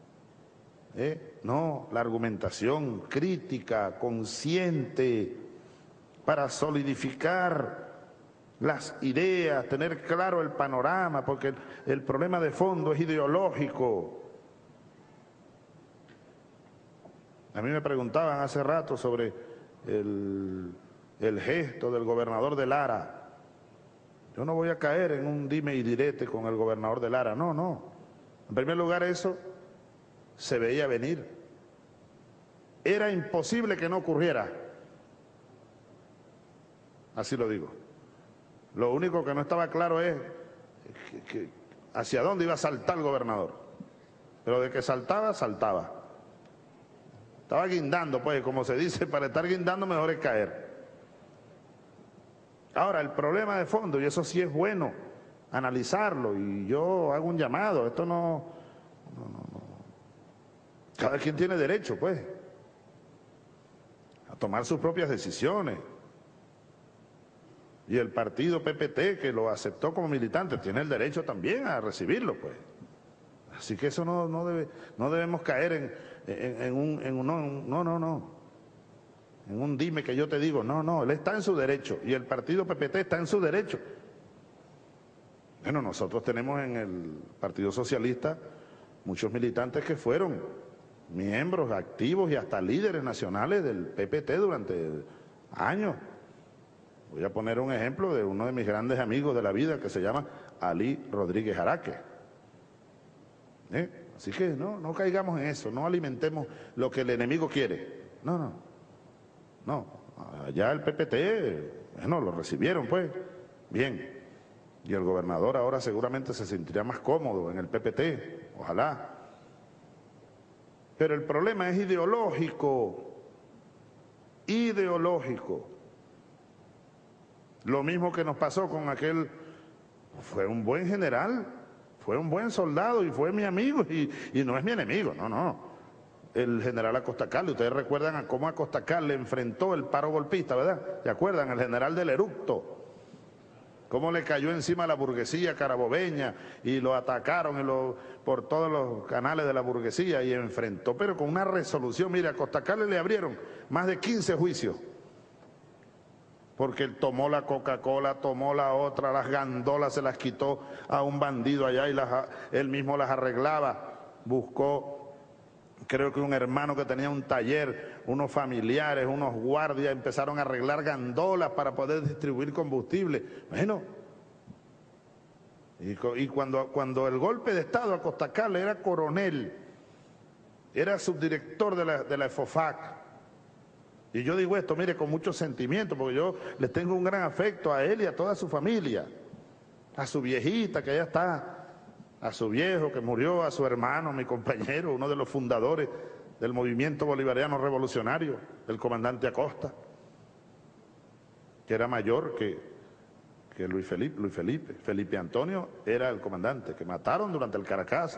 no, la argumentación crítica, consciente, para solidificar las ideas, tener claro el panorama, porque el problema de fondo es ideológico. A mí me preguntaban hace rato sobre el gesto del gobernador de Lara. Yo no voy a caer en un dime y direte con el gobernador de Lara, no. En primer lugar, eso se veía venir. Era imposible que no ocurriera. Así lo digo. Lo único que no estaba claro es que hacia dónde iba a saltar el gobernador. Pero de que saltaba, saltaba. Estaba guindando, pues, como se dice, para estar guindando mejor es caer. Ahora, el problema de fondo, y eso sí es bueno analizarlo, y yo hago un llamado, esto no. Cada quien tiene derecho, pues, a tomar sus propias decisiones. Y el partido PPT, que lo aceptó como militante, tiene el derecho también a recibirlo, pues. Así que eso no debemos caer en un dime que yo te digo. No, él está en su derecho y el partido PPT está en su derecho. Bueno, nosotros tenemos en el Partido Socialista muchos militantes que fueron miembros activos y hasta líderes nacionales del PPT durante años. Voy a poner un ejemplo de uno de mis grandes amigos de la vida que se llama Ali Rodríguez Araque. Así que no caigamos en eso, no alimentemos lo que el enemigo quiere. No. Allá el PPT, bueno, lo recibieron, pues, bien. Y el gobernador ahora seguramente se sentirá más cómodo en el PPT, ojalá. Pero el problema es ideológico. Lo mismo que nos pasó con aquel, fue un buen general, fue un buen soldado y fue mi amigo y no es mi enemigo, no. El general Acosta Carle, ustedes recuerdan a cómo Acosta Carle enfrentó el paro golpista, ¿verdad? ¿Se acuerdan? El general del eructo, cómo le cayó encima a la burguesía carabobeña y lo atacaron por todos los canales de la burguesía y enfrentó, pero con una resolución. Mira, a Acosta Carle le abrieron más de 15 juicios. Porque él tomó la Coca-Cola, tomó la otra, las gandolas se las quitó a un bandido allá y él mismo las arreglaba. Buscó, creo que un hermano que tenía un taller, unos familiares, unos guardias, empezaron a arreglar gandolas para poder distribuir combustible. Bueno, y cuando el golpe de Estado, Acosta Carle era coronel, era subdirector de la EFOFAC. Y yo digo esto, mire, con mucho sentimiento, porque yo les tengo un gran afecto a él y a toda su familia, a su viejita que allá está, a su viejo que murió, a su hermano, mi compañero, uno de los fundadores del movimiento bolivariano revolucionario, el comandante Acosta, que era mayor que Luis Felipe. Felipe Antonio era el comandante que mataron durante el Caracazo.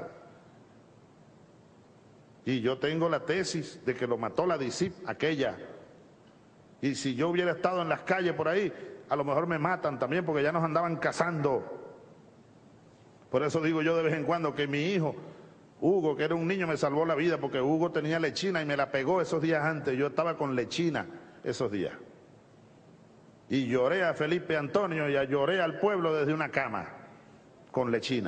Y yo tengo la tesis de que lo mató la DICIP aquella. Y si yo hubiera estado en las calles por ahí, a lo mejor me matan también porque ya nos andaban cazando. Por eso digo yo de vez en cuando que mi hijo, Hugo, que era un niño, me salvó la vida porque Hugo tenía lechina y me la pegó esos días antes. Yo estaba con lechina esos días. Y lloré a Felipe Antonio y lloré al pueblo desde una cama con lechina.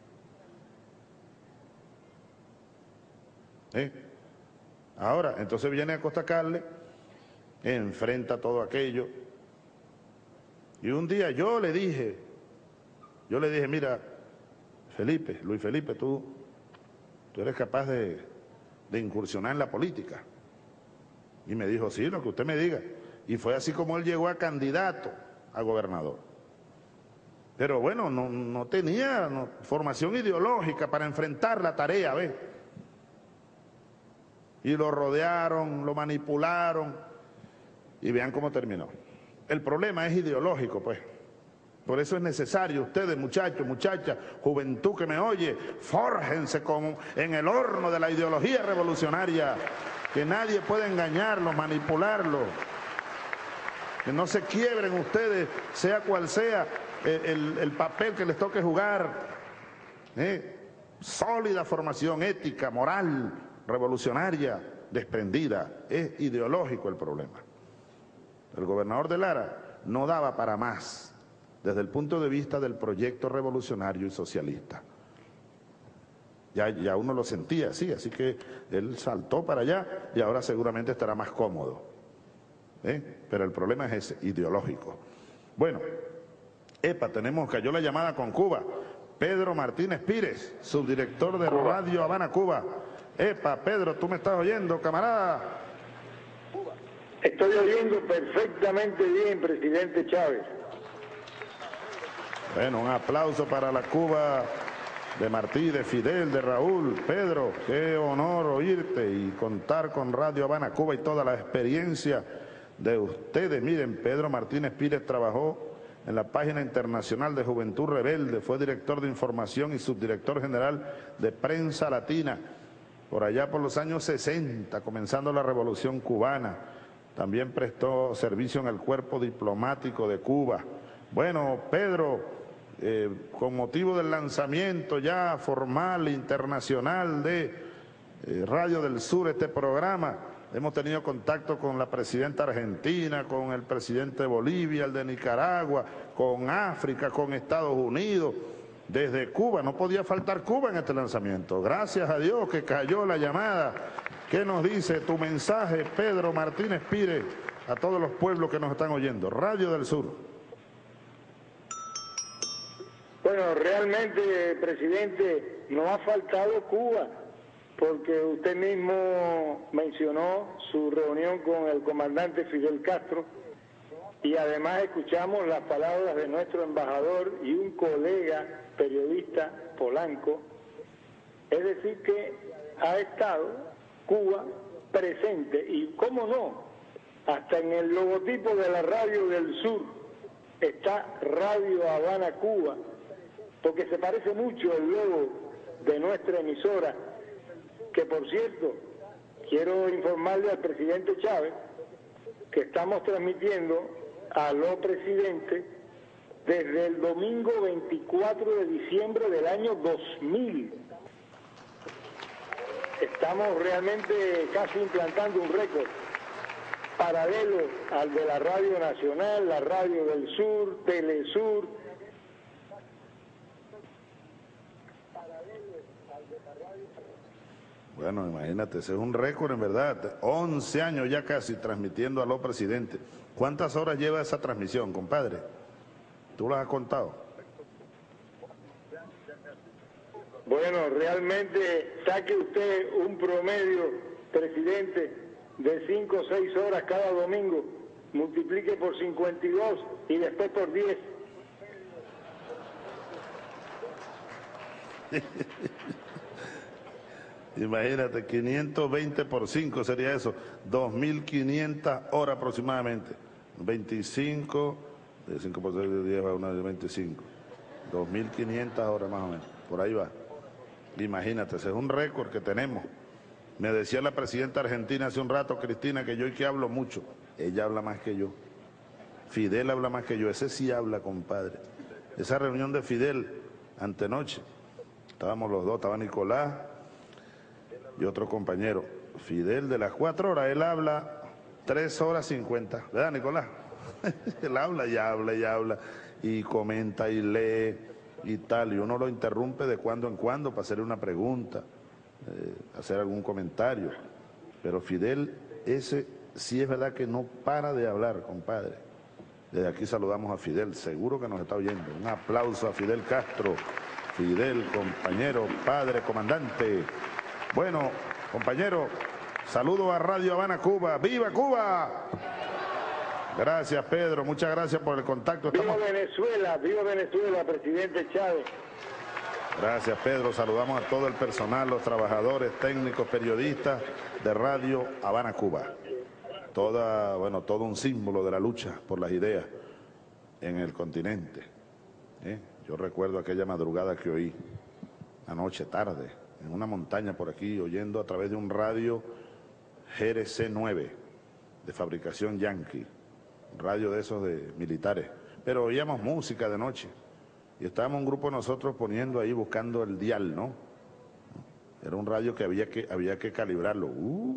Ahora, entonces viene Acosta Carle, enfrenta todo aquello. Y un día yo le dije, mira, Luis Felipe, tú eres capaz de incursionar en la política. Y me dijo, sí, lo que usted me diga. Y fue así como él llegó a candidato a gobernador. Pero bueno, no tenía formación ideológica para enfrentar la tarea, ¿ves? Y lo rodearon, lo manipularon. Y vean cómo terminó. El problema es ideológico, pues. Por eso es necesario, ustedes, muchachos, muchachas, juventud que me oye, fórjense en el horno de la ideología revolucionaria, que nadie puede engañarlo, manipularlo. que no se quiebren ustedes, sea cual sea el papel que les toque jugar. Sólida formación ética, moral, revolucionaria, desprendida. Es ideológico el problema. El gobernador de Lara no daba para más desde el punto de vista del proyecto revolucionario y socialista. Ya uno lo sentía así, así que él saltó para allá y ahora seguramente estará más cómodo. Pero el problema es ese, ideológico. Bueno, cayó la llamada con Cuba. Pedro Martínez Pires, subdirector de Radio Habana, Cuba. Pedro, ¿tú me estás oyendo, camarada? Estoy oyendo perfectamente bien, presidente Chávez. Bueno, un aplauso para la Cuba de Martí, de Fidel, de Raúl. Pedro, qué honor oírte y contar con Radio Habana, Cuba y toda la experiencia de ustedes. Miren, Pedro Martínez Pires trabajó en la página internacional de Juventud Rebelde, fue director de información y subdirector general de Prensa Latina, por allá por los años 60, comenzando la Revolución Cubana. También prestó servicio en el cuerpo diplomático de Cuba. Bueno, Pedro, con motivo del lanzamiento ya formal, internacional de Radio del Sur, este programa, hemos tenido contacto con la presidenta argentina, con el presidente de Bolivia, el de Nicaragua, con África, con Estados Unidos, desde Cuba. No podía faltar Cuba en este lanzamiento. Gracias a Dios que cayó la llamada. ¿Qué nos dice tu mensaje, Pedro Martínez Pires, a todos los pueblos que nos están oyendo? Radio del Sur. Bueno, realmente, presidente, nos ha faltado Cuba, porque usted mismo mencionó su reunión con el comandante Fidel Castro y además escuchamos las palabras de nuestro embajador y un colega periodista Polanco. Es decir que ha estado Cuba presente y, cómo no, hasta en el logotipo de la Radio del Sur está Radio Habana, Cuba, porque se parece mucho el logo de nuestra emisora, que por cierto, quiero informarle al presidente Chávez que estamos transmitiendo a los presidentes desde el domingo 24 de diciembre del año 2000. Estamos realmente casi implantando un récord, paralelo al de la Radio Nacional, la Radio del Sur, Telesur. Bueno, imagínate, ese es un récord en verdad. 11 años ya casi transmitiendo a los presidentes. ¿Cuántas horas lleva esa transmisión, compadre? ¿Tú las has contado? Bueno, realmente saque usted un promedio, presidente, de 5 o 6 horas cada domingo, multiplique por 52 y después por 10. Imagínate, 520 por 5 sería eso, 2.500 horas aproximadamente. 25, de 5 por 6 de 10 va una de 25. 2.500 horas más o menos, por ahí va. Imagínate, ese es un récord que tenemos. Me decía la presidenta argentina hace un rato, Cristina, que yo y que hablo mucho. Ella habla más que yo. Fidel habla más que yo, ese sí habla, compadre. Esa reunión de Fidel, antenoche, estábamos los dos, estaba Nicolás y otro compañero. Fidel de las 4 horas, él habla 3 horas 50, ¿verdad, Nicolás? Él habla y habla y habla y comenta y lee y tal, y uno lo interrumpe de cuando en cuando para hacerle una pregunta, hacer algún comentario. Pero Fidel, ese sí es verdad que no para de hablar, compadre. Desde aquí saludamos a Fidel, seguro que nos está oyendo. Un aplauso a Fidel Castro. Fidel, compañero, padre, comandante. Bueno, compañero, saludo a Radio Habana, Cuba. ¡Viva Cuba! Gracias, Pedro. Muchas gracias por el contacto. ¡Viva Venezuela, presidente Chávez! Gracias, Pedro. Saludamos a todo el personal, los trabajadores, técnicos, periodistas de Radio Habana, Cuba. Todo un símbolo de la lucha por las ideas en el continente. Yo recuerdo aquella madrugada que oí, anoche tarde, en una montaña por aquí, oyendo a través de un radio GRC 9, de fabricación Yankee, radio de esos de militares, pero oíamos música de noche. Y estábamos un grupo de nosotros poniendo ahí, buscando el dial, ¿no? Era un radio que había que calibrarlo.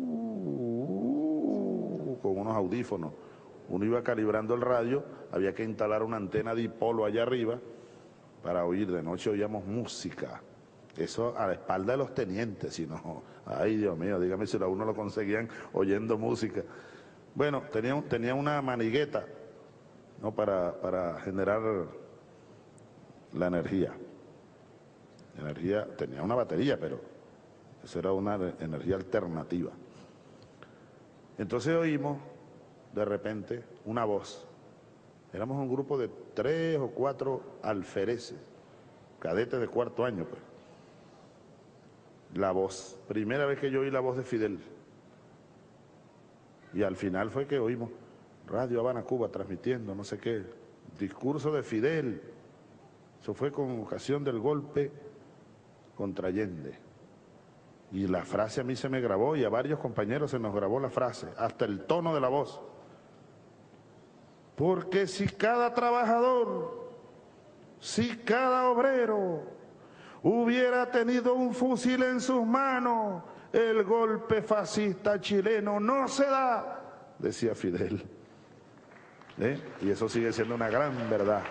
Con unos audífonos. Uno iba calibrando el radio, había que instalar una antena dipolo allá arriba para oír. De noche oíamos música. Eso a la espalda de los tenientes, si no, ay Dios mío, dígame si a uno lo conseguían oyendo música. Bueno, tenía una manigueta, ¿no? Para generar la energía. Tenía una batería, pero eso era una energía alternativa. Entonces oímos de repente una voz. Éramos un grupo de 3 o 4 alfereces, cadetes de cuarto año, pues. La voz, primera vez que yo oí la voz de Fidel. Y al final fue que oímos Radio Habana, Cuba, transmitiendo, no sé qué, discurso de Fidel. Eso fue con ocasión del golpe contra Allende. Y la frase a mí se me grabó y a varios compañeros se nos grabó la frase, hasta el tono de la voz. Porque si cada trabajador, si cada obrero hubiera tenido un fusil en sus manos, el golpe fascista chileno no se da, decía Fidel. Y eso sigue siendo una gran verdad.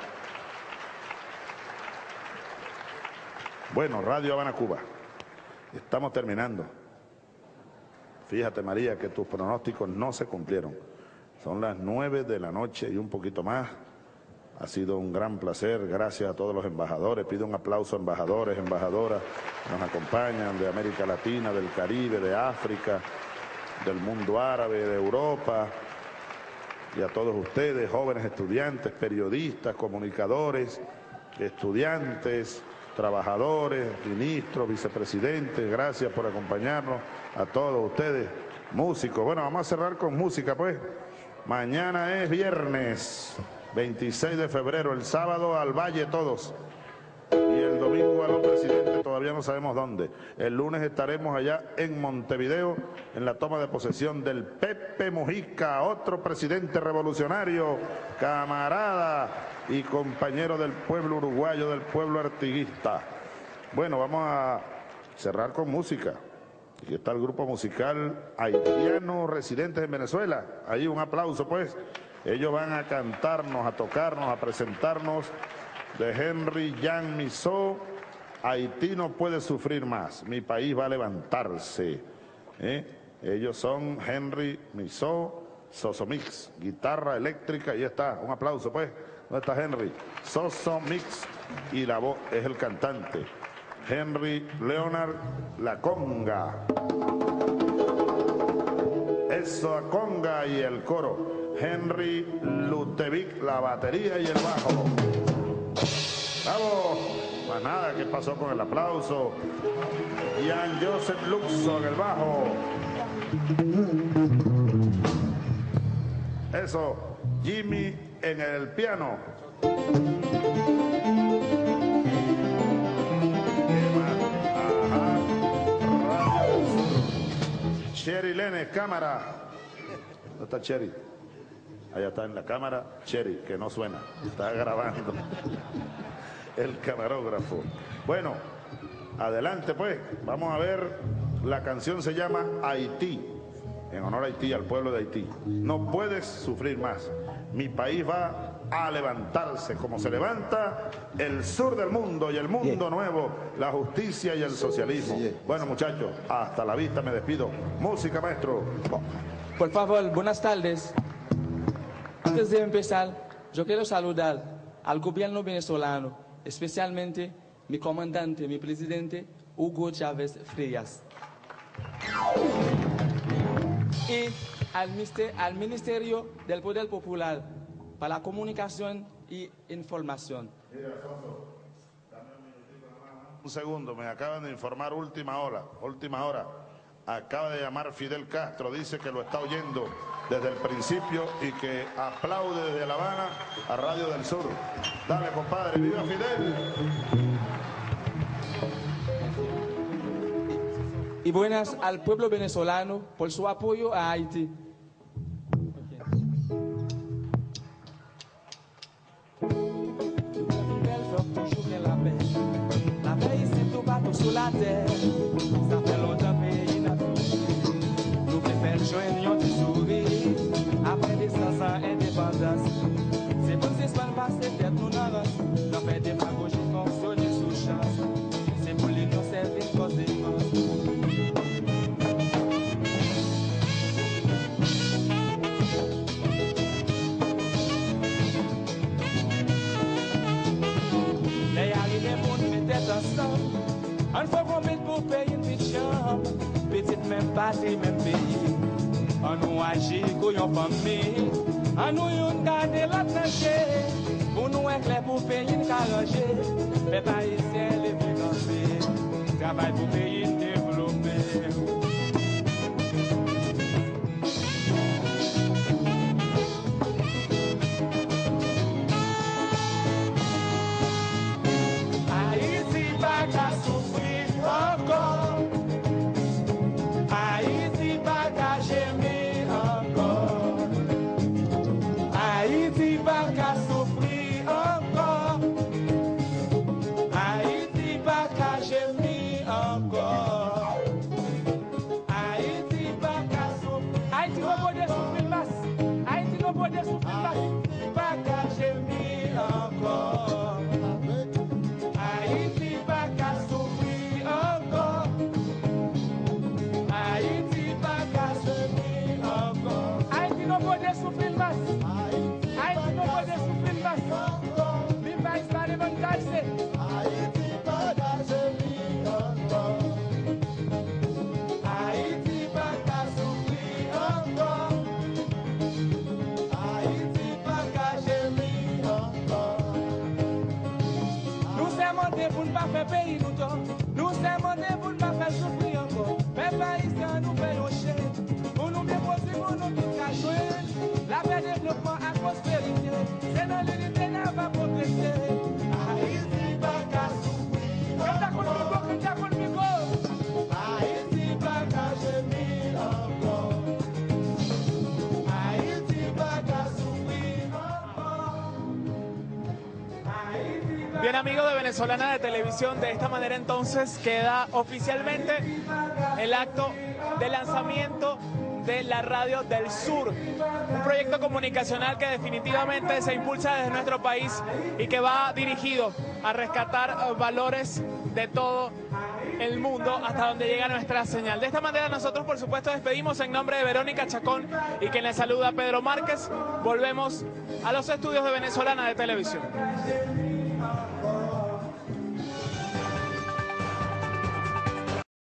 Bueno, Radio Habana, Cuba. Estamos terminando. Fíjate, María, que tus pronósticos no se cumplieron. Son las 9 de la noche y un poquito más. Ha sido un gran placer. Gracias a todos los embajadores. Pido un aplauso a embajadores, embajadoras que nos acompañan de América Latina, del Caribe, de África, del mundo árabe, de Europa. Y a todos ustedes, jóvenes estudiantes, periodistas, comunicadores, estudiantes, trabajadores, ministros, vicepresidentes, gracias por acompañarnos, a todos ustedes, músicos. Bueno, vamos a cerrar con música, pues. Mañana es viernes, 26 de febrero, el sábado al Valle todos. Y el domingo a los presidentes, todavía no sabemos dónde. El lunes estaremos allá en Montevideo, en la toma de posesión del Pepe Mujica, otro presidente revolucionario, camarada y compañero del pueblo uruguayo, del pueblo artiguista. Bueno, vamos a cerrar con música. Aquí está el grupo musical haitiano residentes en Venezuela. Ahí un aplauso, pues. Ellos van a cantarnos, a tocarnos, a presentarnos de Henry Jan Missó. Haití no puede sufrir más, mi país va a levantarse. Ellos son Henry Missó, Sosomix, guitarra eléctrica, ahí está, un aplauso pues. ¿Dónde está Henry? Sosomix, y la voz es el cantante. Henry Leonard, la conga. Eso, a conga y el coro. Henry Lutevic, la batería y el bajo. ¡Bravo! Más nada, ¿qué pasó con el aplauso? Jan Joseph Luxo en el bajo. Eso, Jimmy en el piano. Cherry Lene, cámara. ¿Dónde está Cherry? Allá está en la cámara Cherry, que no suena, está grabando. El camarógrafo. Bueno, adelante pues, vamos a ver, la canción se llama Haití, en honor a Haití, al pueblo de Haití. No puedes sufrir más, mi país va a levantarse como se levanta el sur del mundo y el mundo nuevo, la justicia y el socialismo. Bueno muchachos, hasta la vista, me despido. Música, maestro. Por favor, buenas tardes. Antes de empezar, yo quiero saludar al gobierno venezolano, especialmente mi comandante, mi presidente, Hugo Chávez Frías. Y al Ministerio del Poder Popular para la Comunicación y Información. Mira, Alfonso, dame un minutito nomás. Un segundo, me acaban de informar última hora. Acaba de llamar Fidel Castro, dice que lo está oyendo desde el principio y que aplaude desde La Habana a Radio del Sur. Dale, compadre, ¡viva Fidel! Y buenas al pueblo venezolano por su apoyo a Haití. la terre. Ça fait longtemps pays n'a souffert. Nous préférons joindre un petit sourire après naissance à indépendance. C'est pour ces soins passés tête nous dans race. Nous fait démagogie fonctionner sous chance. C'est pour l'union servir cause défense. On faut qu'on mette pour payer une petite chambre, petite même partie, même pays. On nous agit comme une famille, on nous garde la tranchée. Pour nous éclairer pour payer une carrangée, mais pas ici les financer. Travail pour payer une développer. Pour ne pas faire payer nous temps, nous sommes demandés pour ne pas faire souffrir encore. Mais pas ici, nous payons cher. Pour nous déposer, pour nous tout cacher. La paix, développement, à prospérité. C'est dans l'unité, n'a pas progresser. Haïti, pas qu'à souffrir. Quand t'as connu le micro, quand t'as connu le micro. Haïti, pas qu'à gémir encore. Haïti, pas qu'à souffrir encore. Bien, amigos de Venezolana de Televisión, de esta manera entonces queda oficialmente el acto de lanzamiento de la Radio del Sur, un proyecto comunicacional que definitivamente se impulsa desde nuestro país y que va dirigido a rescatar valores de todo el mundo hasta donde llega nuestra señal. De esta manera nosotros, por supuesto, despedimos en nombre de Verónica Chacón y quien les saluda, Pedro Márquez. Volvemos a los estudios de Venezolana de Televisión.